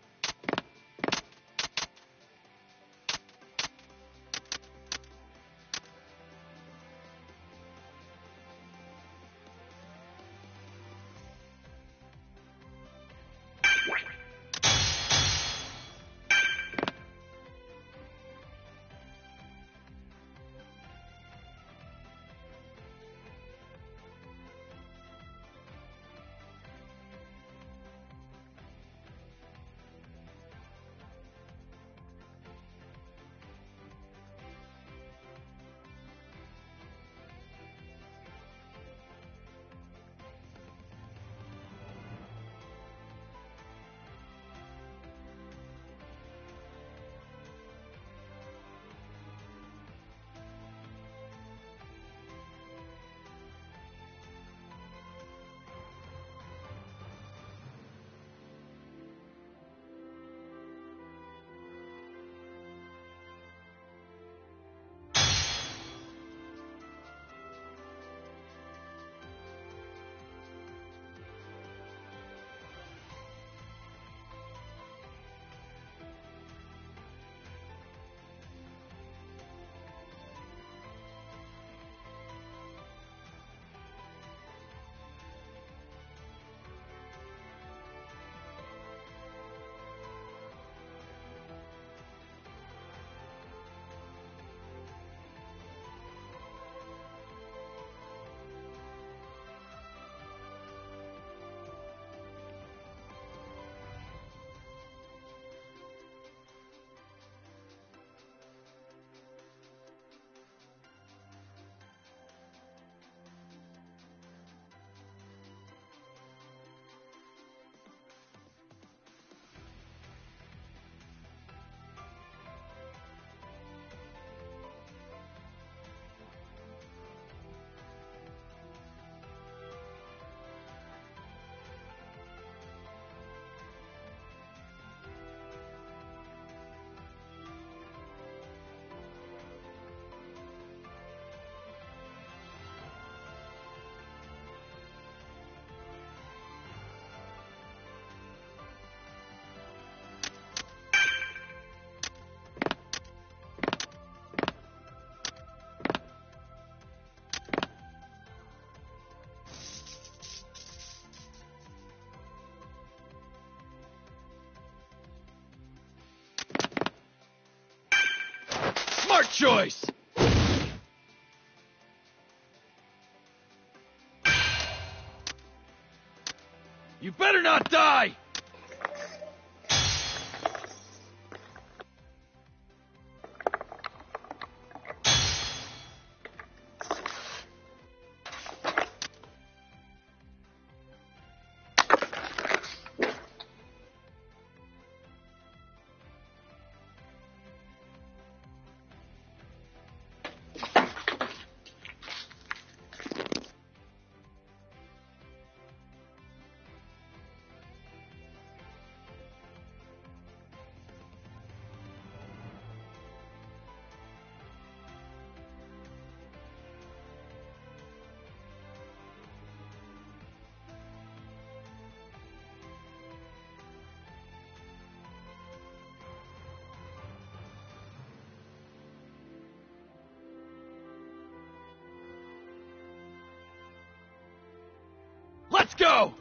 choice! You better not die! Let's go!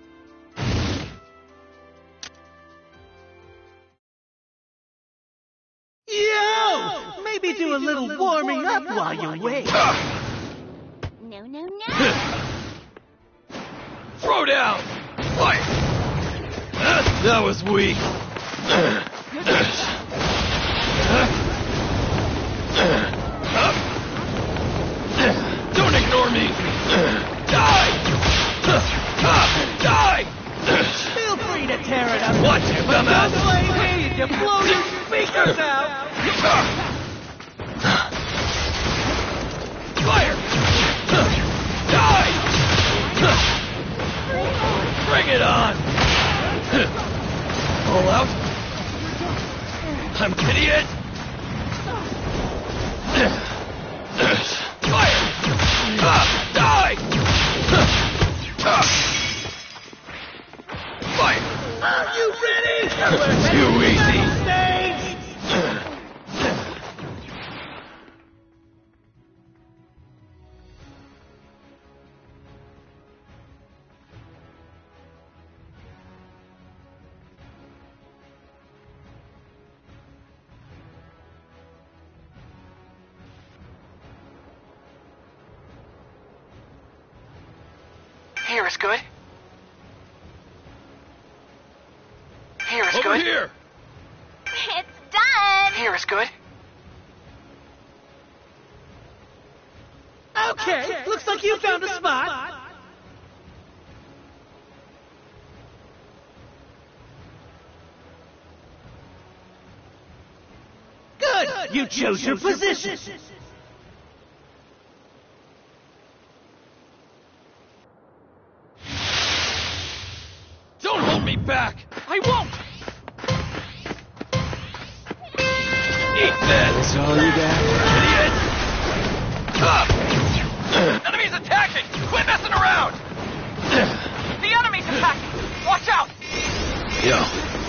Yo! Maybe do a little warming up while you wait. No, no, no. Throw down! Fire! That was weak. Don't ignore me! Die! Die! Feel free to tear it up. Watch it, But dumbass! don't blame me to blow your speakers out. Fire! Die! Bring it on! All out? I'm an idiot! Fire! Die! Fire! Are you ready? Too easy! Here is good. Here is Over good. here! It's done. Here is good. Okay, looks like you found a spot. Good, you chose your position. Don't hold me back! I won't! Eat this! That's all you got? Idiot! Enemy's attacking! Quit messing around! The enemy's attacking! Watch out! Yo.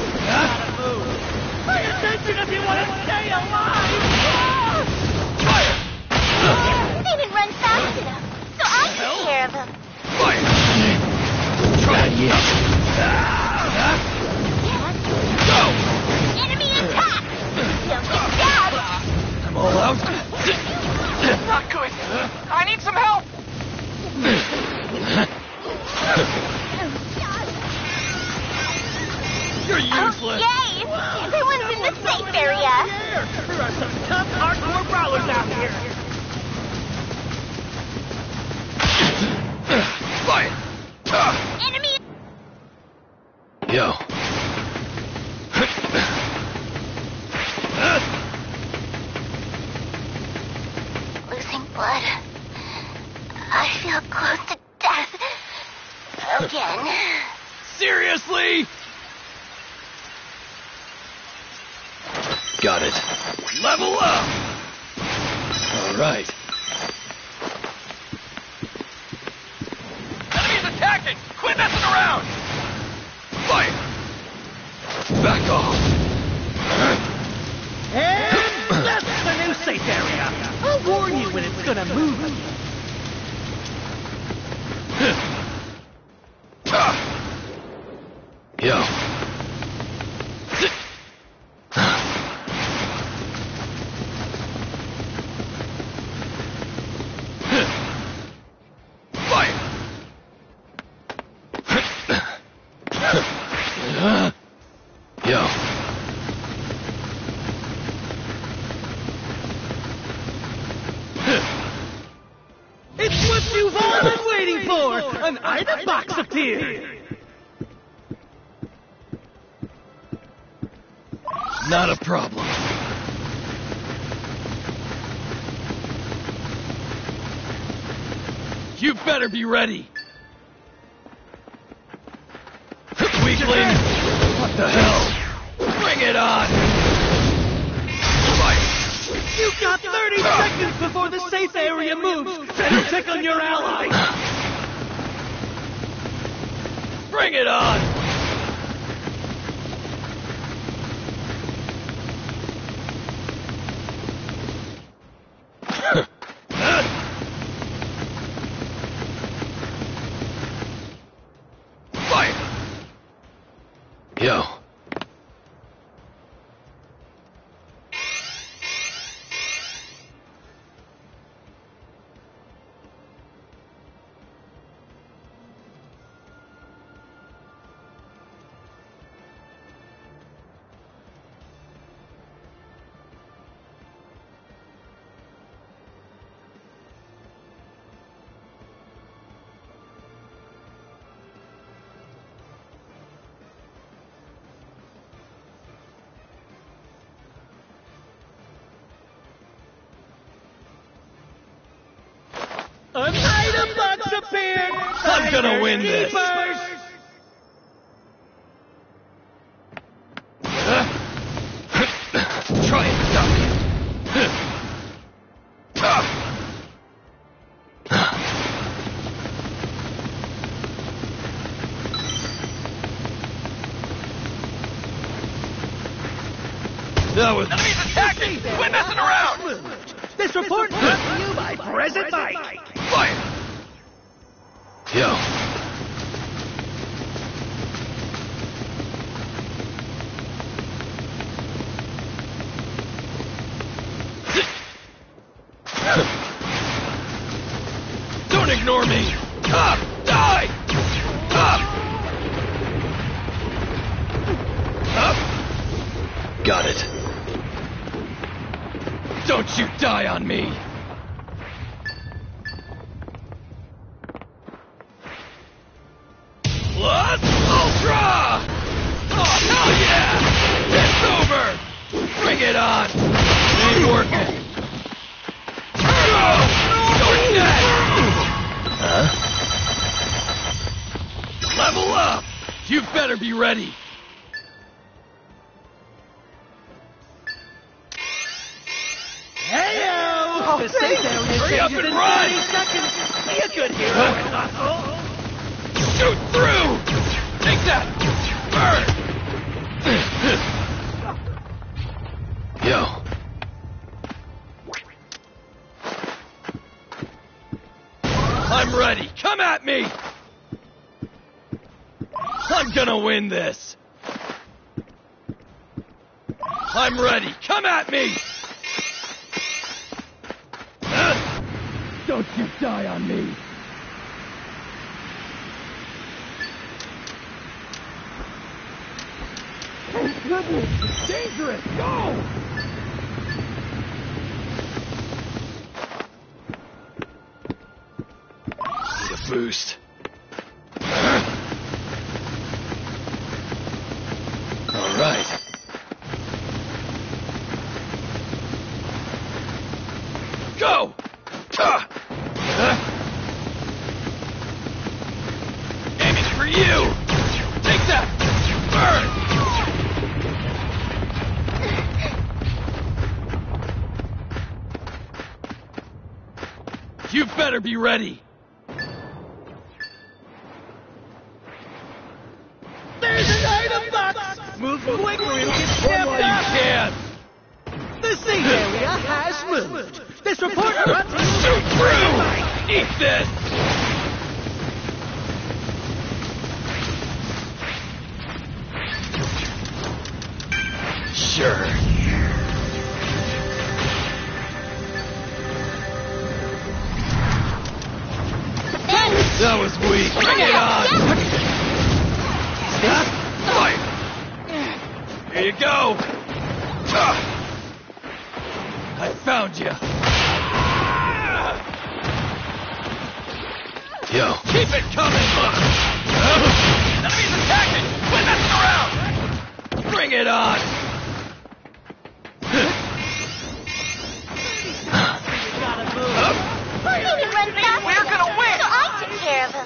Pay attention if you want to stay alive. Fire! They didn't run fast enough, so I took care of them. Fire! Try it yet. Go! Enemy attack! Don't get stabbed! I'm all out. Not good. I need some help. You're useless. Yay! Everyone's in the safe area. There are some tough, hardcore brawlers out here. Fire! Enemy. Yo. Losing blood. I feel close to death. Again. Seriously? Got it. Level up! All right. Enemy's attacking! Quit messing around! Fire! Back off! And that's the new safe area. I'll warn you when it's gonna move again. Yo. An item box appeared! Not a problem. You better be ready. Weakling! What the hell? Bring it on! You've got 30 seconds before the safe area moves! Better check on your allies! Bring it on! Fire! Yo. An item box appeared! I'm gonna win this! Try it, duck! That was... Enemies attacking! Quit messing around! This report brought to you by Present Mike! Fire! Yo. Don't ignore me! Die! Got it. Don't you die on me! Plus Ultra! Oh, hell yeah! It's over! Bring it on! It ain't working. You're dead! Huh? Level up! You better be ready! Hey-o! The safe area Hurry up changes and in run! 30 seconds! Be a good hero and hustle! Shoot through! Take that! Burn! Yo. I'm ready! Come at me! I'm gonna win this! I'm ready! Come at me! Don't you die on me! Oh goodness! It's dangerous! Go! Need a boost. All right. Go! Aiming for you! Take that! Burn! You better be ready! There's an item box! Move quick or it'll get snapped While you up! can! The safe area has moved! This report brought to you Shoot through! Eat this! Sure. That was weak. Bring it on! Fire! Here you go! I found you! Yo. Keep it coming! Enemies attacking! Quit messing around! Bring it on! He runs faster. We're gonna win! So I took care of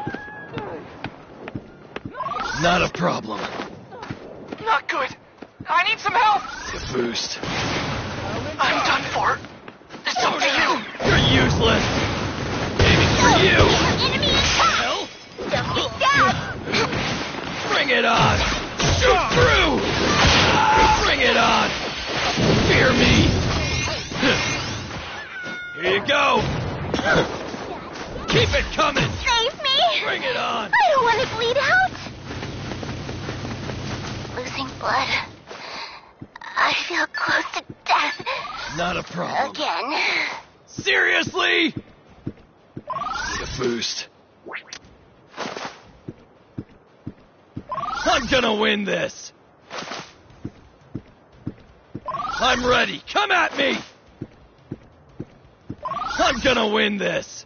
him. Not a problem. Not good. I need some help! Need a boost. I'm done for. It's up to you! You're useless! Aiming for you! Enemy attack! Hell? Don't get down! Bring it on! Shoot through! Bring it on! Fear me! Here you go! Keep it coming! Save me! Bring it on! I don't want to bleed out! Losing blood. I feel close to death. Not a problem. Again. Seriously? Need a boost. I'm gonna win this! I'm ready! Come at me! I'm gonna win this!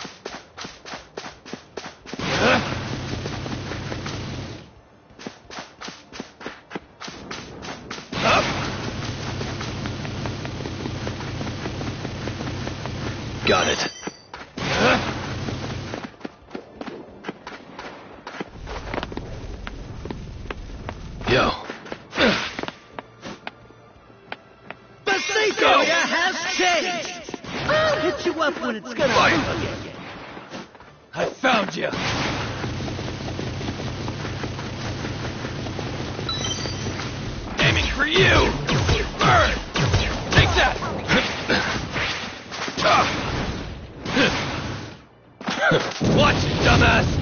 Up! Got it. Yo. The safe area has changed. I'll hit you up when it's gonna Fire. move again. I found you. Aiming for you. Burn. Take that. Watch it, dumbass.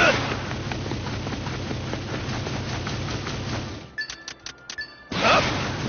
Up.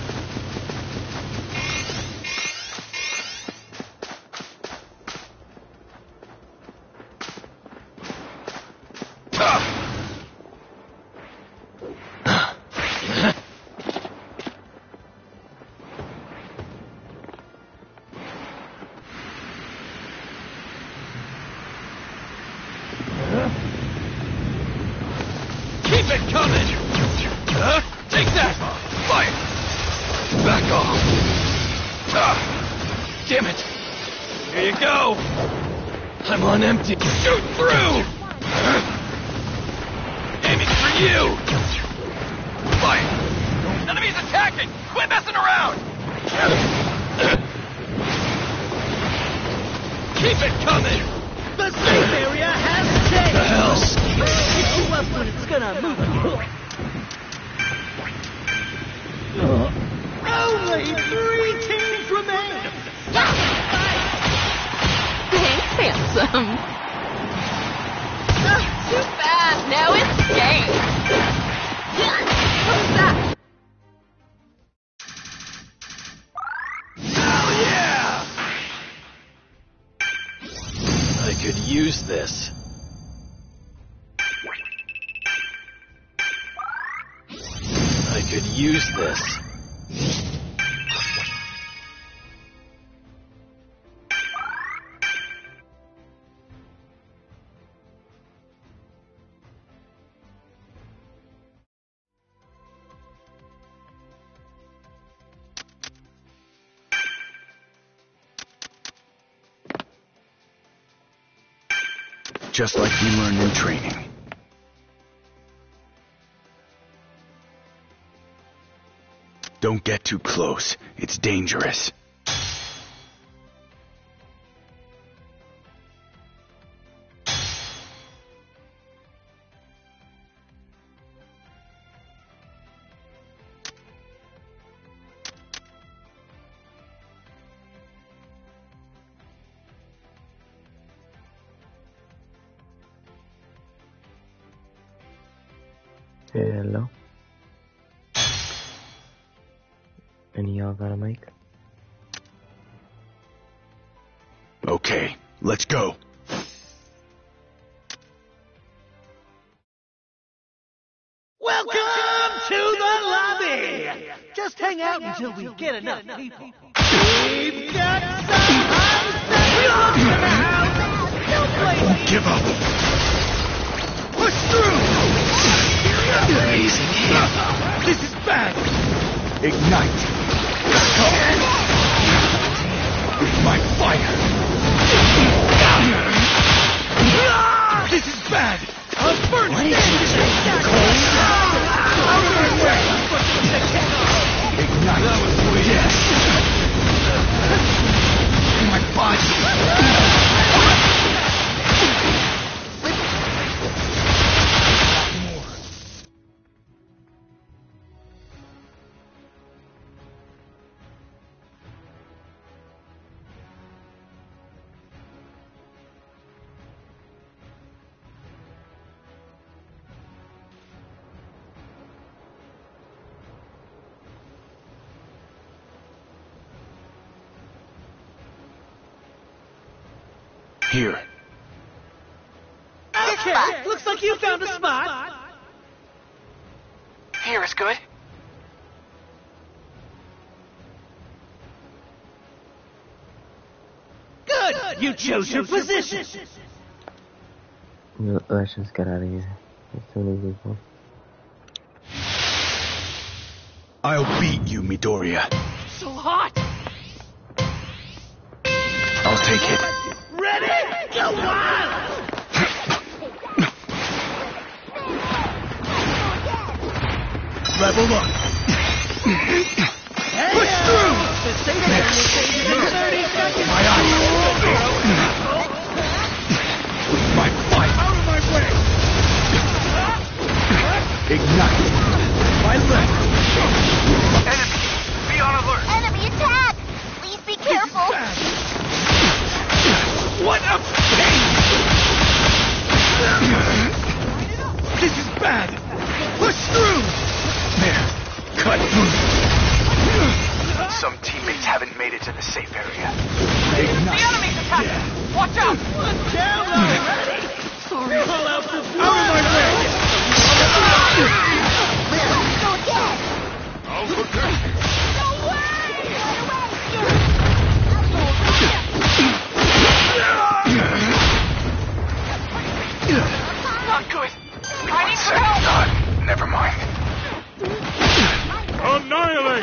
Keep it coming! Take that! Fire! Back off! Damn it! Here you go! I'm on empty. Shoot through! Aiming for you! Fire! Enemies attacking! Quit messing around! Keep it coming! The safe area has changed. The hell? I'll hit you up when it's gonna move again. Only 3 teams remain. Thanks, handsome. Too bad. Now it's game. What's that? Hell yeah! I could use this. I could use this. Just like we learned in training. Don't get too close. It's dangerous. Hello? Any of y'all got a mic? Okay, let's go. Welcome to the lobby. Just hang out until we get enough people. We've got some high in the house. Give up. Push through. Raising him. This is bad. Ignite. With my fire. This is bad. I'll burn you. Out of my way. Ignite. Yes. My body. Here. Okay, looks like you found a spot. Here is good. Good! You chose your position. Let's just get out of here. There's too many people. I'll beat you, Midoriya. So hot. I'll take it. Ready? Go wild! Level up. Push through. My eyes. My fight. Out of my way. Ignite. My left. Enemy! Be on alert! Enemy attack! Please be careful. What a pain! This is bad! Push through! There. Cut through. Some teammates haven't made it to the safe area. Ignite. The enemy's attacking! Watch out! Down already! Sorry. Pull out the Out of my way! Go again! I'll protect you. Not good! I need some help! Thought. Never mind. Annihilate!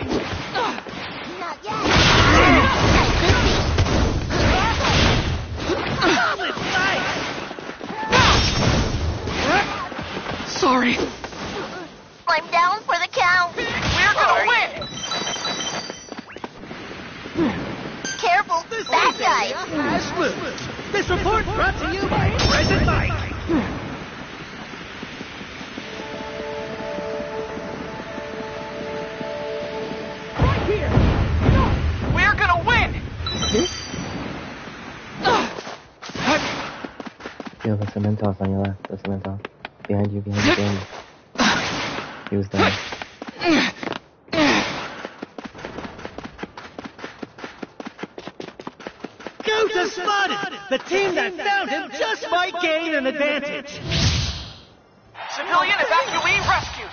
Not yet. Sorry. I'm down for the count. We're gonna win! Careful, bad guys. This report brought to you by Present Mike. Right here. We're gonna win! Yo, the Cementos on your left. The Cementos. Behind you, behind you. He was down. Gota spotted! The team that found him just might gain an advantage. Civilian evacuee rescued!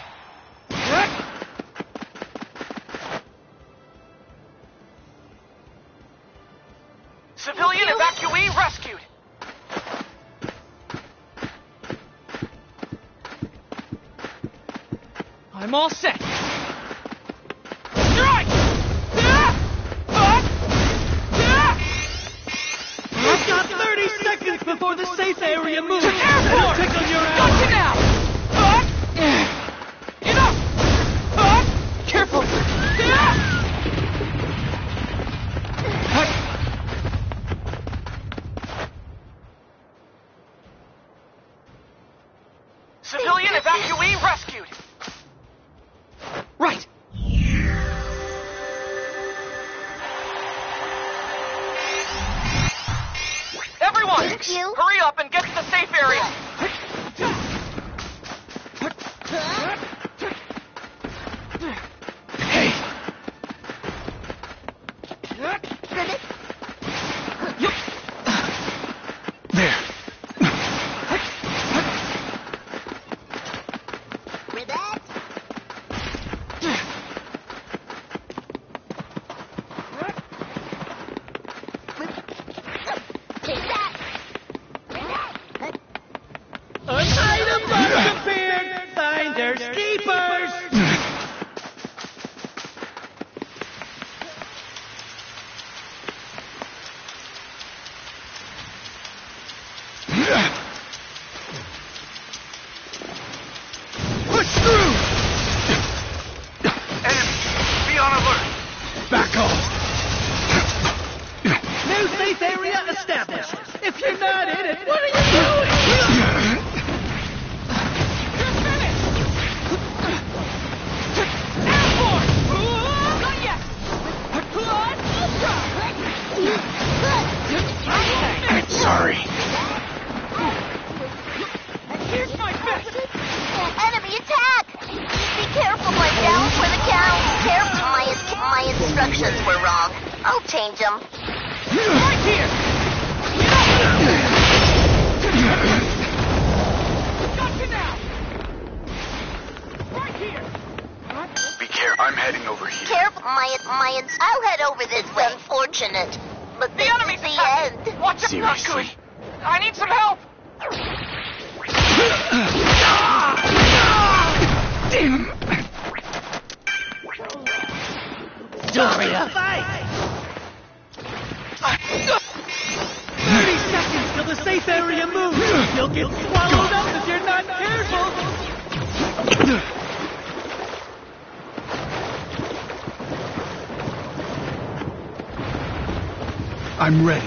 Civilian evacuee rescued! I'm all set. Strike! You've got 30 seconds before the safe area moves. Airport! Tickle your Gotcha now! Enough! Careful! Civilian evacuee rescued! Right. Everyone! Thank you. Hurry up and get to the safe area! Hey! There. Ribbit. Take that. were wrong. I'll change them. Right here! Gotcha now! Right here! Be careful. I'm heading over here. Careful, Mayans. I'll head over this way. Unfortunate, but this is the end. Watch it, not good. I need some help. Doria! 30 seconds till the safe area moves! You'll get swallowed up if you're not careful! I'm ready.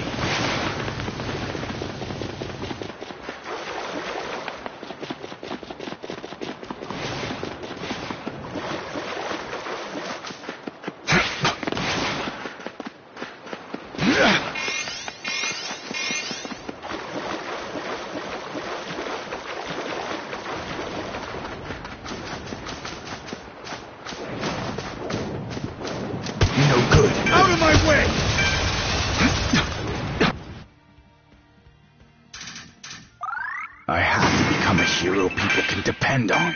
No good. Out of my way! I have to become a hero people can depend on.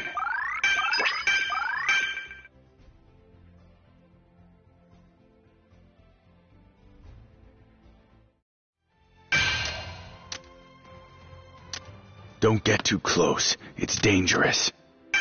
Don't get too close. It's dangerous.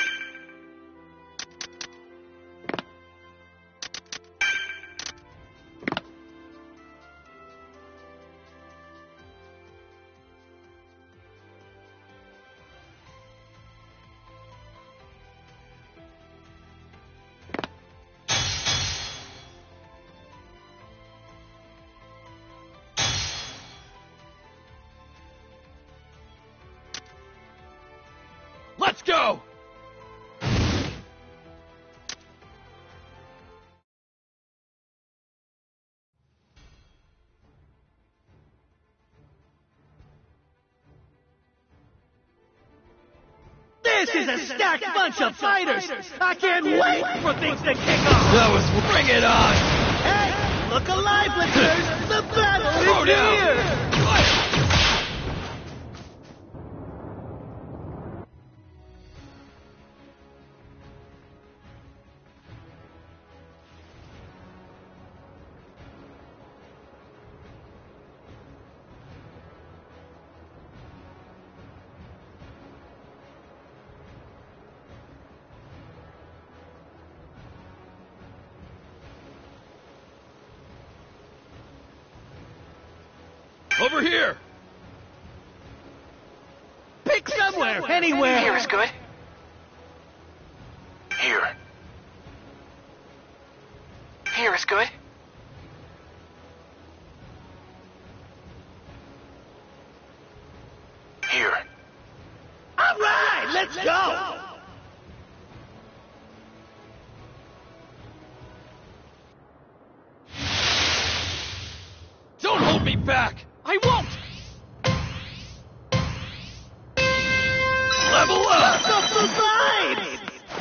Let's go! This is a stacked bunch of fighters! I can't wait for things to kick off! That was bring it on! Hey, look alive, listeners! The battle Throw is down. here! Over here! Pick somewhere, anywhere! Here is good. Here. Here is good. Here. All right, let's go! Don't hold me back! I won't! Level up! Up the sides!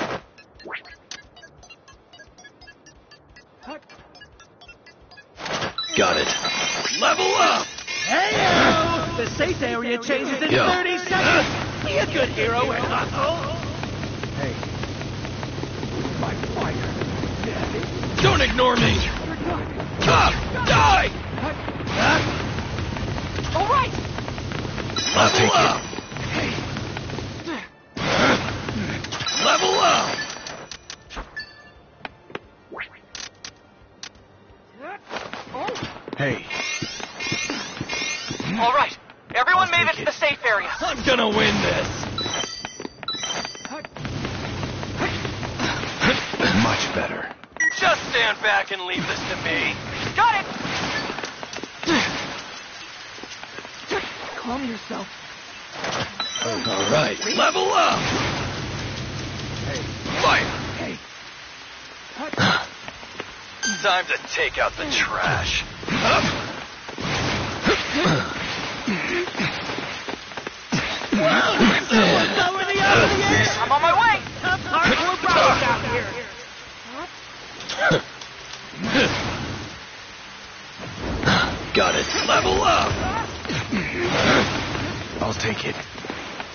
Got it. Level up! Hey-o! The safe area changes in 30 seconds! Be a good hero and hustle! Hey. My fire. Don't ignore me! Up! Die! All right! I'll take up! it. Hey. Level up! Hey. All right, everyone made it to the safe area. I'm gonna win this. Much better. Just stand back and leave this to me. Got it! Calm yourself. All right, level up! Hey. Fire! Hey. Time to take out the trash. Up! I'm on my way! Tough hardcore brothers out here!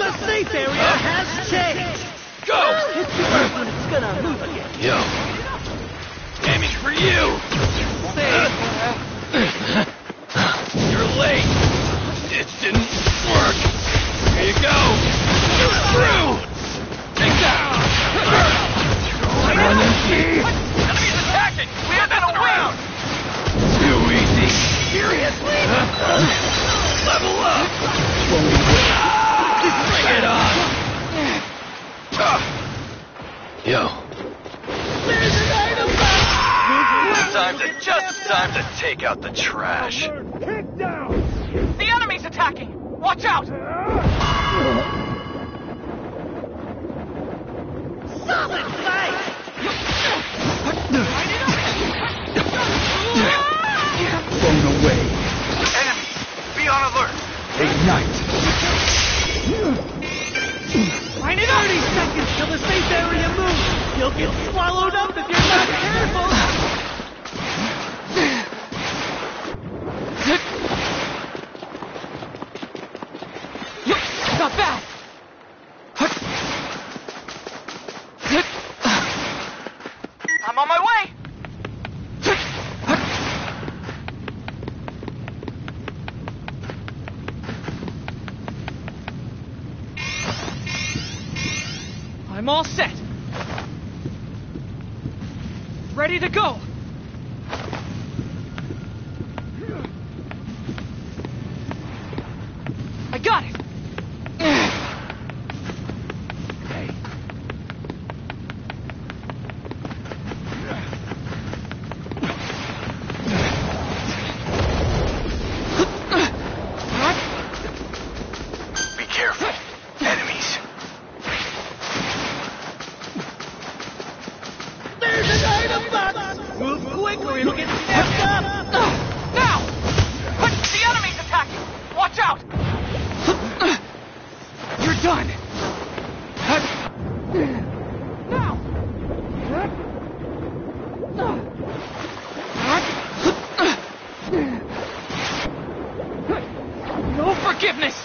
The safe area has changed. Go! Hit you first when it's gonna move again. Yo. Aiming for you! You're late! It didn't work! Here you go! You're through! Take that! Enemies attacking! We have been around! Too easy! Seriously? Level up! Bring it on! Yo. Time to take out the trash. Kick down. The enemy's attacking! Watch out! Solid fight. Blown away. Enemy! Be on alert! Ignite. 30 seconds till the safe area moves. You'll get swallowed up if you're not careful. Not bad! I'm on my way! I'm all set. Ready to go. I got it. Hey. Be careful. Enemies. There's an item box. Move quick or it'll get snapped up. Now! The enemy's attacking! Watch out! You're done! Now! No forgiveness!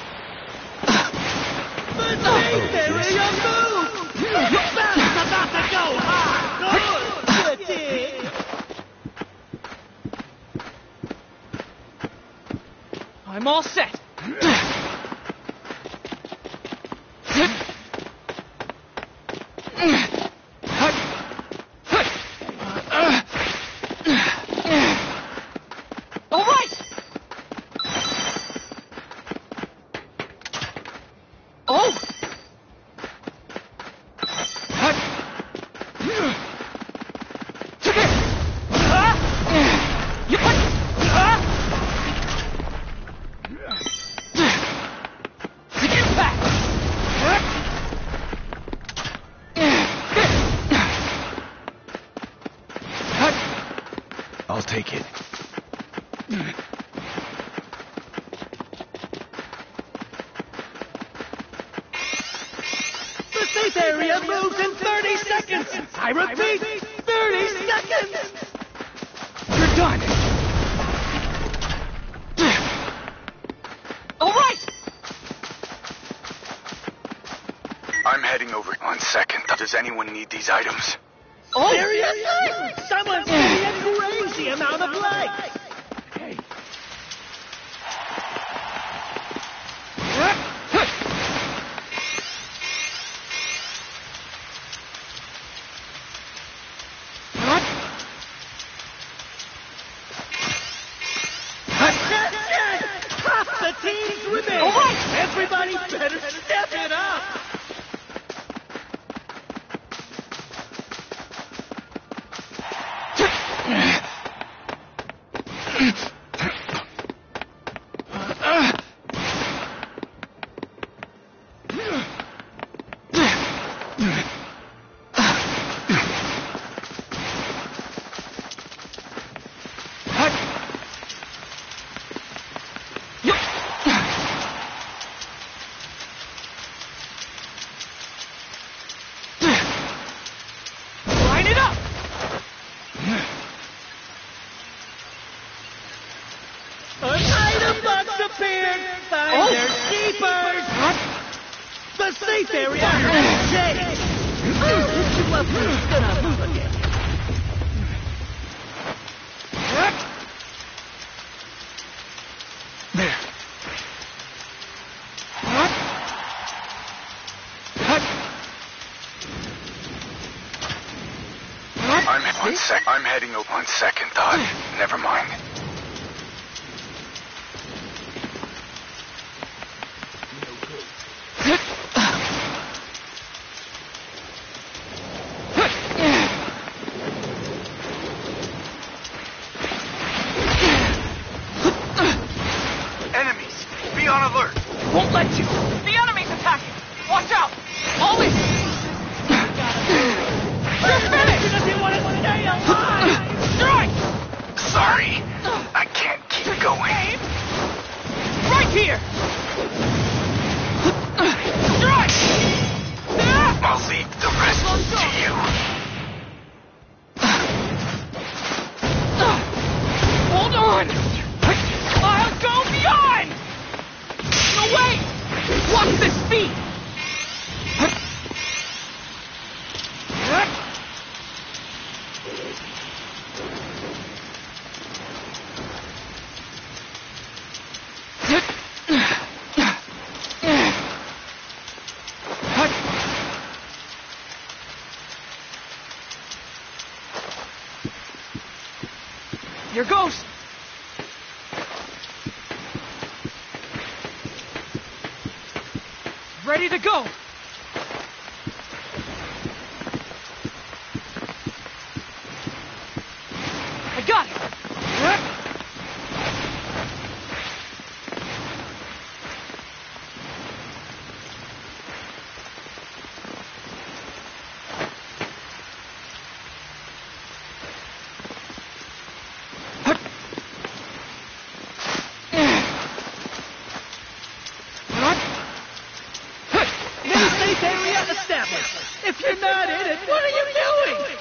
The safe area moves. The battle's about to go hard. Good. I'm all set. All right. Oh. I'll take it. The safe area moves in 30 seconds. I repeat, 30 seconds. You're done. All right. I'm heading over on second. Does anyone need these items? Oh. Seriously? Someone's getting a crazy amount of likes. Hey. Half the teams remain. All right. Everybody better step it up. safe area has changed! Hit you up when it's gonna move again. There. I'm heading over on second thought. Never mind. Enemies! Be on alert! Won't let you! The enemy's attacking! Watch out! All in! You're finished! Because you want to stay alive! Strike! Sorry. I can't keep going. Right here! Strike! I'll leave the rest to you. Hold on! I'll go beyond! No, wait! Watch this speed! Here goes! Ready to go! I got it! Safe area established. If you're not in it, what are you doing?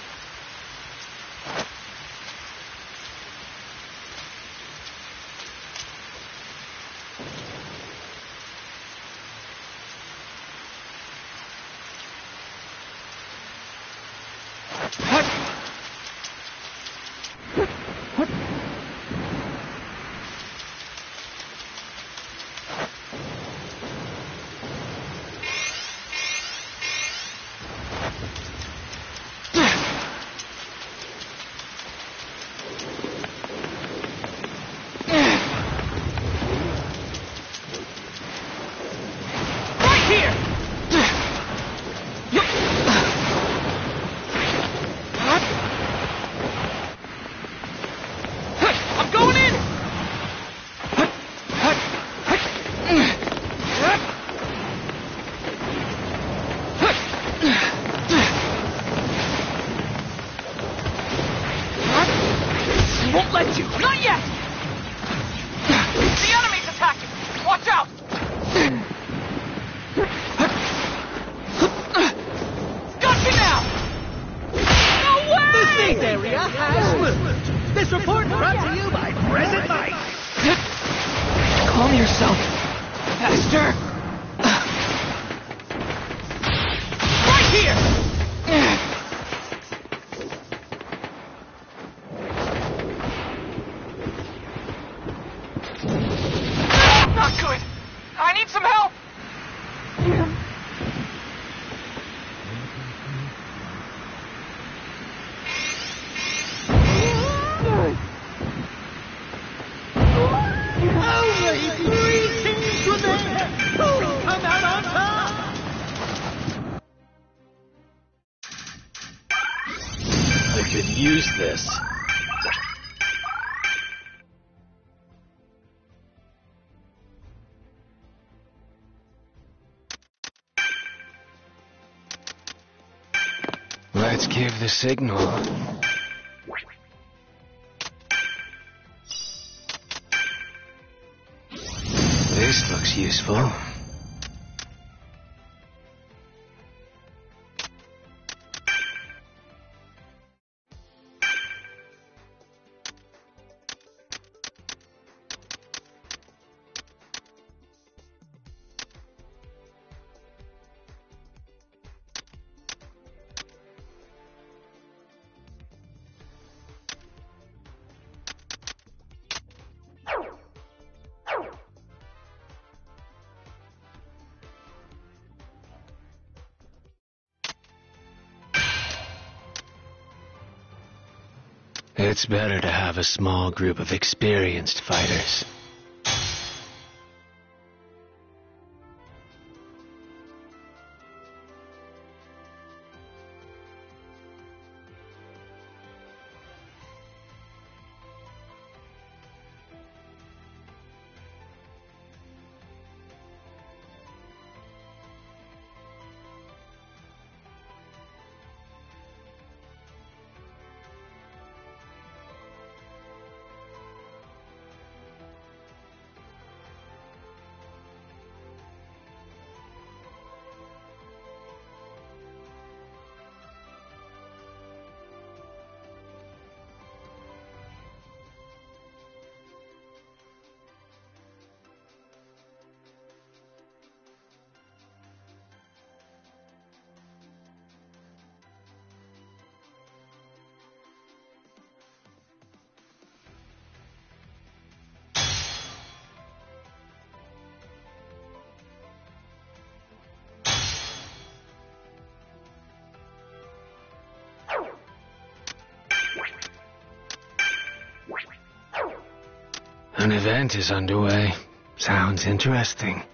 Won't let you! Not yet! The enemy's attacking! Watch out! Got you now! No way! The safe area has moved. This report brought to you by Present Mike. Calm yourself. Faster. Right here! Not good! I need some help! Only 3 teams remain. Who'll come out on top? I could use this. Let's give the signal. This looks useful. It's better to have a small group of experienced fighters. An event is underway. Sounds interesting.